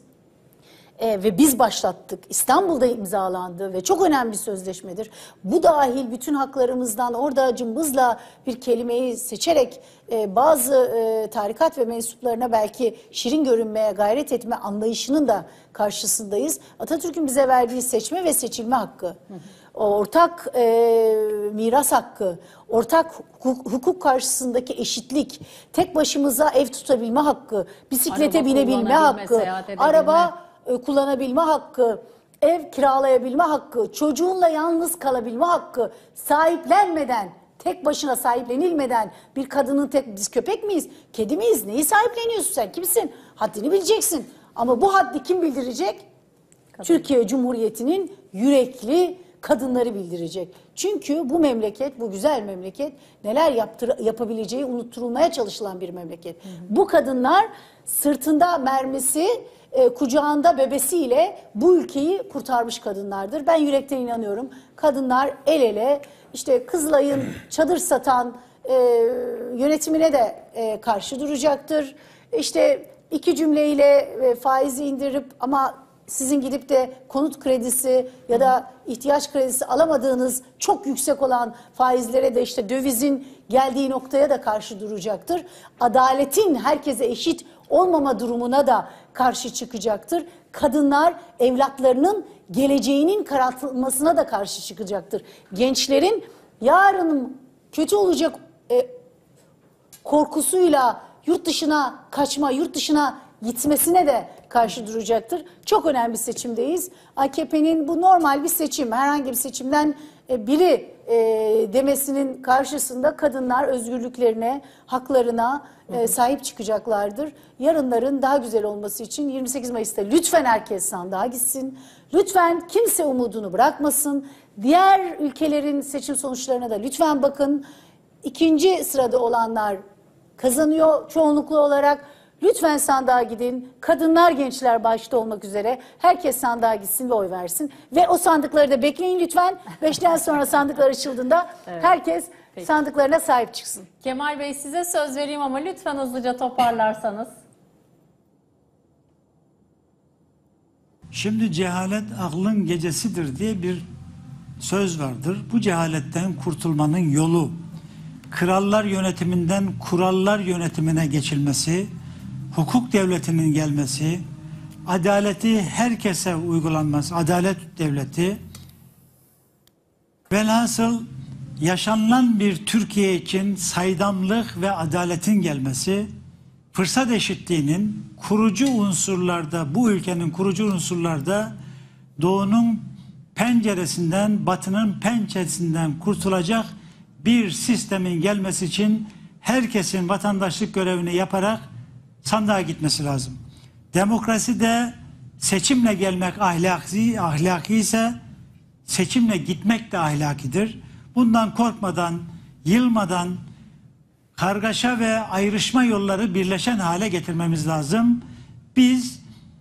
Ve biz başlattık. İstanbul'da imzalandı ve çok önemli bir sözleşmedir. Bu dahil bütün haklarımızdan orada cımbızla bir kelimeyi seçerek bazı tarikat ve mensuplarına belki şirin görünmeye gayret etme anlayışının da karşısındayız. Atatürk'ün bize verdiği seçme ve seçilme hakkı, ortak miras hakkı, ortak hukuk karşısındaki eşitlik, tek başımıza ev tutabilme hakkı, bisiklete binebilme hakkı, araba kullanabilme hakkı, ev kiralayabilme hakkı, çocuğunla yalnız kalabilme hakkı, sahiplenmeden, tek başına sahiplenilmeden bir kadının biz köpek miyiz, kedi miyiz, neyi sahipleniyorsun sen, kimsin? Haddini bileceksin. Ama bu haddi kim bildirecek? Türkiye Cumhuriyeti'nin yürekli kadınları bildirecek. Çünkü bu memleket, bu güzel memleket neler yapabileceği unutturulmaya çalışılan bir memleket. Bu kadınlar sırtında mermisi, kucağında bebesiyle bu ülkeyi kurtarmış kadınlardır. Ben yürekten inanıyorum. Kadınlar el ele işte Kızılay'ın çadır satan yönetimine de karşı duracaktır. İşte 2 cümleyle faizi indirip ama sizin gidip de konut kredisi ya da ihtiyaç kredisi alamadığınız çok yüksek olan faizlere de işte dövizin geldiği noktaya da karşı duracaktır. Adaletin herkese eşit olmama durumuna da karşı çıkacaktır. Kadınlar evlatlarının geleceğinin karartılmasına da karşı çıkacaktır. Gençlerin yarın kötü olacak korkusuyla yurt dışına kaçma, yurt dışına gitmesine de karşı duracaktır. Çok önemli bir seçimdeyiz. AKP'nin bu normal bir seçim, herhangi bir seçimden biri demesinin karşısında kadınlar özgürlüklerine, haklarına sahip çıkacaklardır. Yarınların daha güzel olması için 28 Mayıs'ta lütfen herkes sandığa gitsin. Lütfen kimse umudunu bırakmasın. Diğer ülkelerin seçim sonuçlarına da lütfen bakın. 2. sırada olanlar kazanıyor çoğunluklu olarak. Lütfen sandığa gidin. Kadınlar, gençler başta olmak üzere herkes sandığa gitsin ve oy versin. Ve o sandıkları da bekleyin lütfen. 5'ten sonra sandıklar açıldığında herkes sandıklarına sahip çıksın. Kemal Bey size söz vereyim ama lütfen hızlıca toparlarsanız. Şimdi cehalet aklın gecesidir diye bir söz vardır. Bu cehaletten kurtulmanın yolu krallar yönetiminden kurallar yönetimine geçilmesi, hukuk devletinin gelmesi, adaleti herkese uygulanması, adalet devleti, velhasıl yaşanılan bir Türkiye için saydamlık ve adaletin gelmesi, fırsat eşitliğinin kurucu unsurlarda, bu ülkenin kurucu unsurlarda doğunun penceresinden, batının pençesinden kurtulacak bir sistemin gelmesi için herkesin vatandaşlık görevini yaparak sandığa gitmesi lazım. Demokrasi de seçimle gelmek ahlaki ise seçimle gitmek de ahlakidir. Bundan korkmadan, yılmadan, kargaşa ve ayrışma yolları birleşen hale getirmemiz lazım. Biz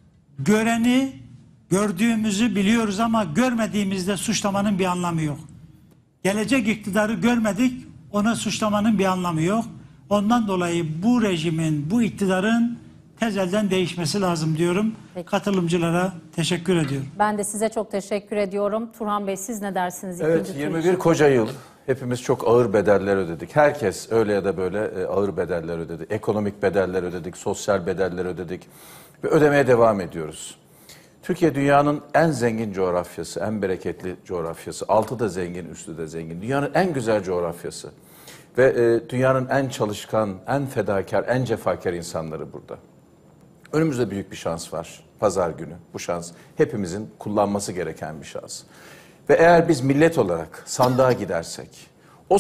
gördüğümüzü biliyoruz ama görmediğimizde suçlamanın bir anlamı yok. Gelecek iktidarı görmedik, ona suçlamanın bir anlamı yok. Ondan dolayı bu rejimin, bu iktidarın tezelden değişmesi lazım diyorum. Peki. Katılımcılara teşekkür ediyorum. Ben de size çok teşekkür ediyorum. Turhan Bey, siz ne dersiniz? Evet, 21 koca yıl hepimiz çok ağır bedeller ödedik. Herkes öyle ya da böyle ağır bedeller ödedi. Ekonomik bedeller ödedik, sosyal bedeller ödedik ve ödemeye devam ediyoruz. Türkiye dünyanın en zengin coğrafyası, en bereketli coğrafyası. Altı da zengin, üstü de zengin. Dünyanın en güzel coğrafyası. Ve dünyanın en çalışkan, en fedakar, en cefakar insanları burada. Önümüzde büyük bir şans var. Pazar günü. Bu şans hepimizin kullanması gereken bir şans. Ve eğer biz millet olarak sandığa gidersek, o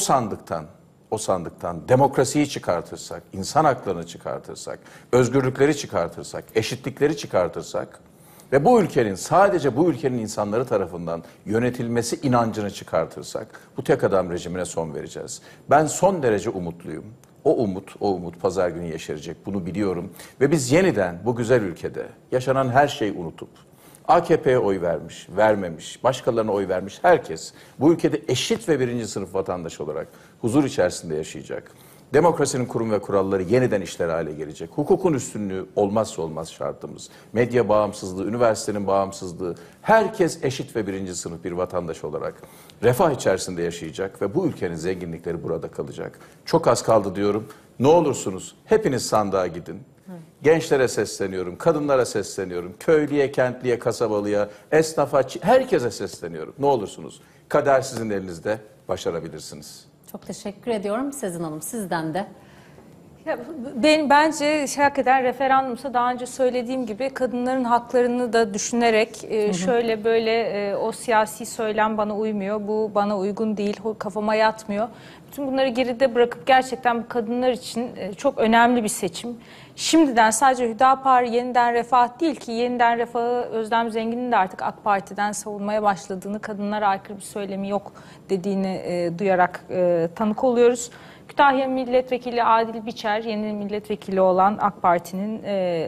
sandıktan demokrasiyi çıkartırsak, insan haklarını çıkartırsak, özgürlükleri çıkartırsak, eşitlikleri çıkartırsak ve bu ülkenin, sadece bu ülkenin insanları tarafından yönetilmesi inancını çıkartırsak, bu tek adam rejimine son vereceğiz. Ben son derece umutluyum. O umut pazar günü yeşerecek, bunu biliyorum. Ve biz yeniden bu güzel ülkede yaşanan her şeyi unutup, AKP'ye oy vermiş, vermemiş, başkalarına oy vermiş herkes bu ülkede eşit ve birinci sınıf vatandaş olarak huzur içerisinde yaşayacak. Demokrasinin kurum ve kuralları yeniden işler hale gelecek. Hukukun üstünlüğü olmazsa olmaz şartımız. Medya bağımsızlığı, üniversitenin bağımsızlığı, herkes eşit ve birinci sınıf bir vatandaş olarak refah içerisinde yaşayacak ve bu ülkenin zenginlikleri burada kalacak. Çok az kaldı diyorum. Ne olursunuz hepiniz sandığa gidin. Gençlere sesleniyorum, kadınlara sesleniyorum, köylüye, kentliye, kasabalıya, esnafa, herkese sesleniyorum. Ne olursunuz, kader sizin elinizde, başarabilirsiniz. Çok teşekkür ediyorum Sezin Hanım, sizden de. Ya, bence hakikaten referandumsa daha önce söylediğim gibi kadınların haklarını da düşünerek şöyle böyle o siyasi söylem bana uymuyor, bu bana uygun değil, kafama yatmıyor. Bütün bunları geride bırakıp gerçekten bu kadınlar için çok önemli bir seçim. Şimdiden sadece Hüdapar Yeniden Refah değil ki, Yeniden Refah'ı Özlem Zengin'in de artık AK Parti'den savunmaya başladığını, kadınlara aykırı bir söylemi yok dediğini duyarak tanık oluyoruz. Kütahya Milletvekili Adil Biçer, yeni milletvekili olan AK Parti'nin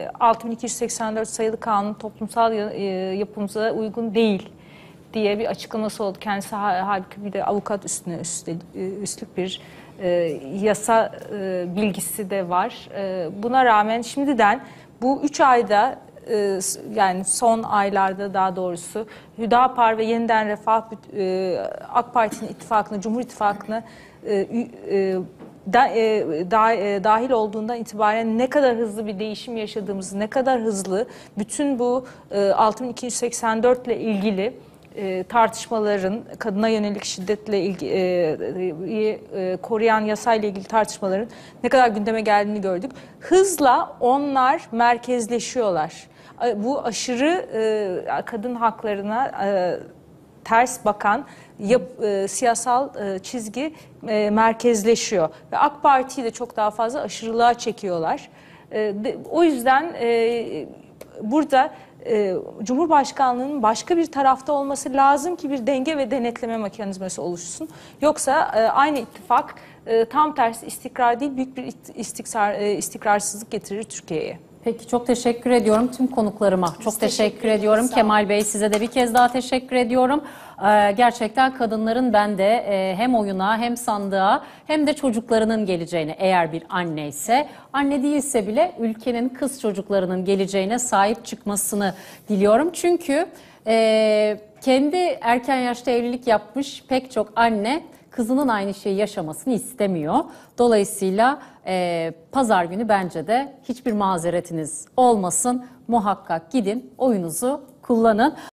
6284 sayılı kanun toplumsal yapımıza uygun değil diye bir açıklaması oldu. Kendisi halbuki bir de avukat üstüne üstlük bir yasa bilgisi de var. Buna rağmen şimdiden bu 3 ayda yani son aylarda daha doğrusu Hüdapar ve Yeniden Refah AK Parti'nin ittifakına, Cumhur İttifakı'na dahil olduğundan itibaren ne kadar hızlı bir değişim yaşadığımızı, ne kadar hızlı bütün bu 6284 ile ilgili tartışmaların, kadına yönelik şiddetle koruyan yasayla ilgili tartışmaların ne kadar gündeme geldiğini gördük. Hızla onlar merkezleşiyorlar. Bu aşırı kadın haklarına ters bakan siyasal çizgi merkezleşiyor. Ve AK Parti'yi de çok daha fazla aşırılığa çekiyorlar. O yüzden burada Cumhurbaşkanlığının başka bir tarafta olması lazım ki bir denge ve denetleme mekanizması oluşsun. Yoksa aynı ittifak tam tersi istikrar değil, büyük bir istikrarsızlık getirir Türkiye'ye. Peki, çok teşekkür ediyorum tüm konuklarıma. Çok teşekkür ediyorum. Kemal Bey, size de bir kez daha teşekkür ediyorum. Gerçekten kadınların ben de hem oyuna hem sandığa hem de çocuklarının geleceğine, eğer bir anne ise, anne değilse bile ülkenin kız çocuklarının geleceğine sahip çıkmasını diliyorum. Çünkü kendi erken yaşta evlilik yapmış pek çok anne kızının aynı şeyi yaşamasını istemiyor. Dolayısıyla pazar günü bence de hiçbir mazeretiniz olmasın. Muhakkak gidin, oyunuzu kullanın.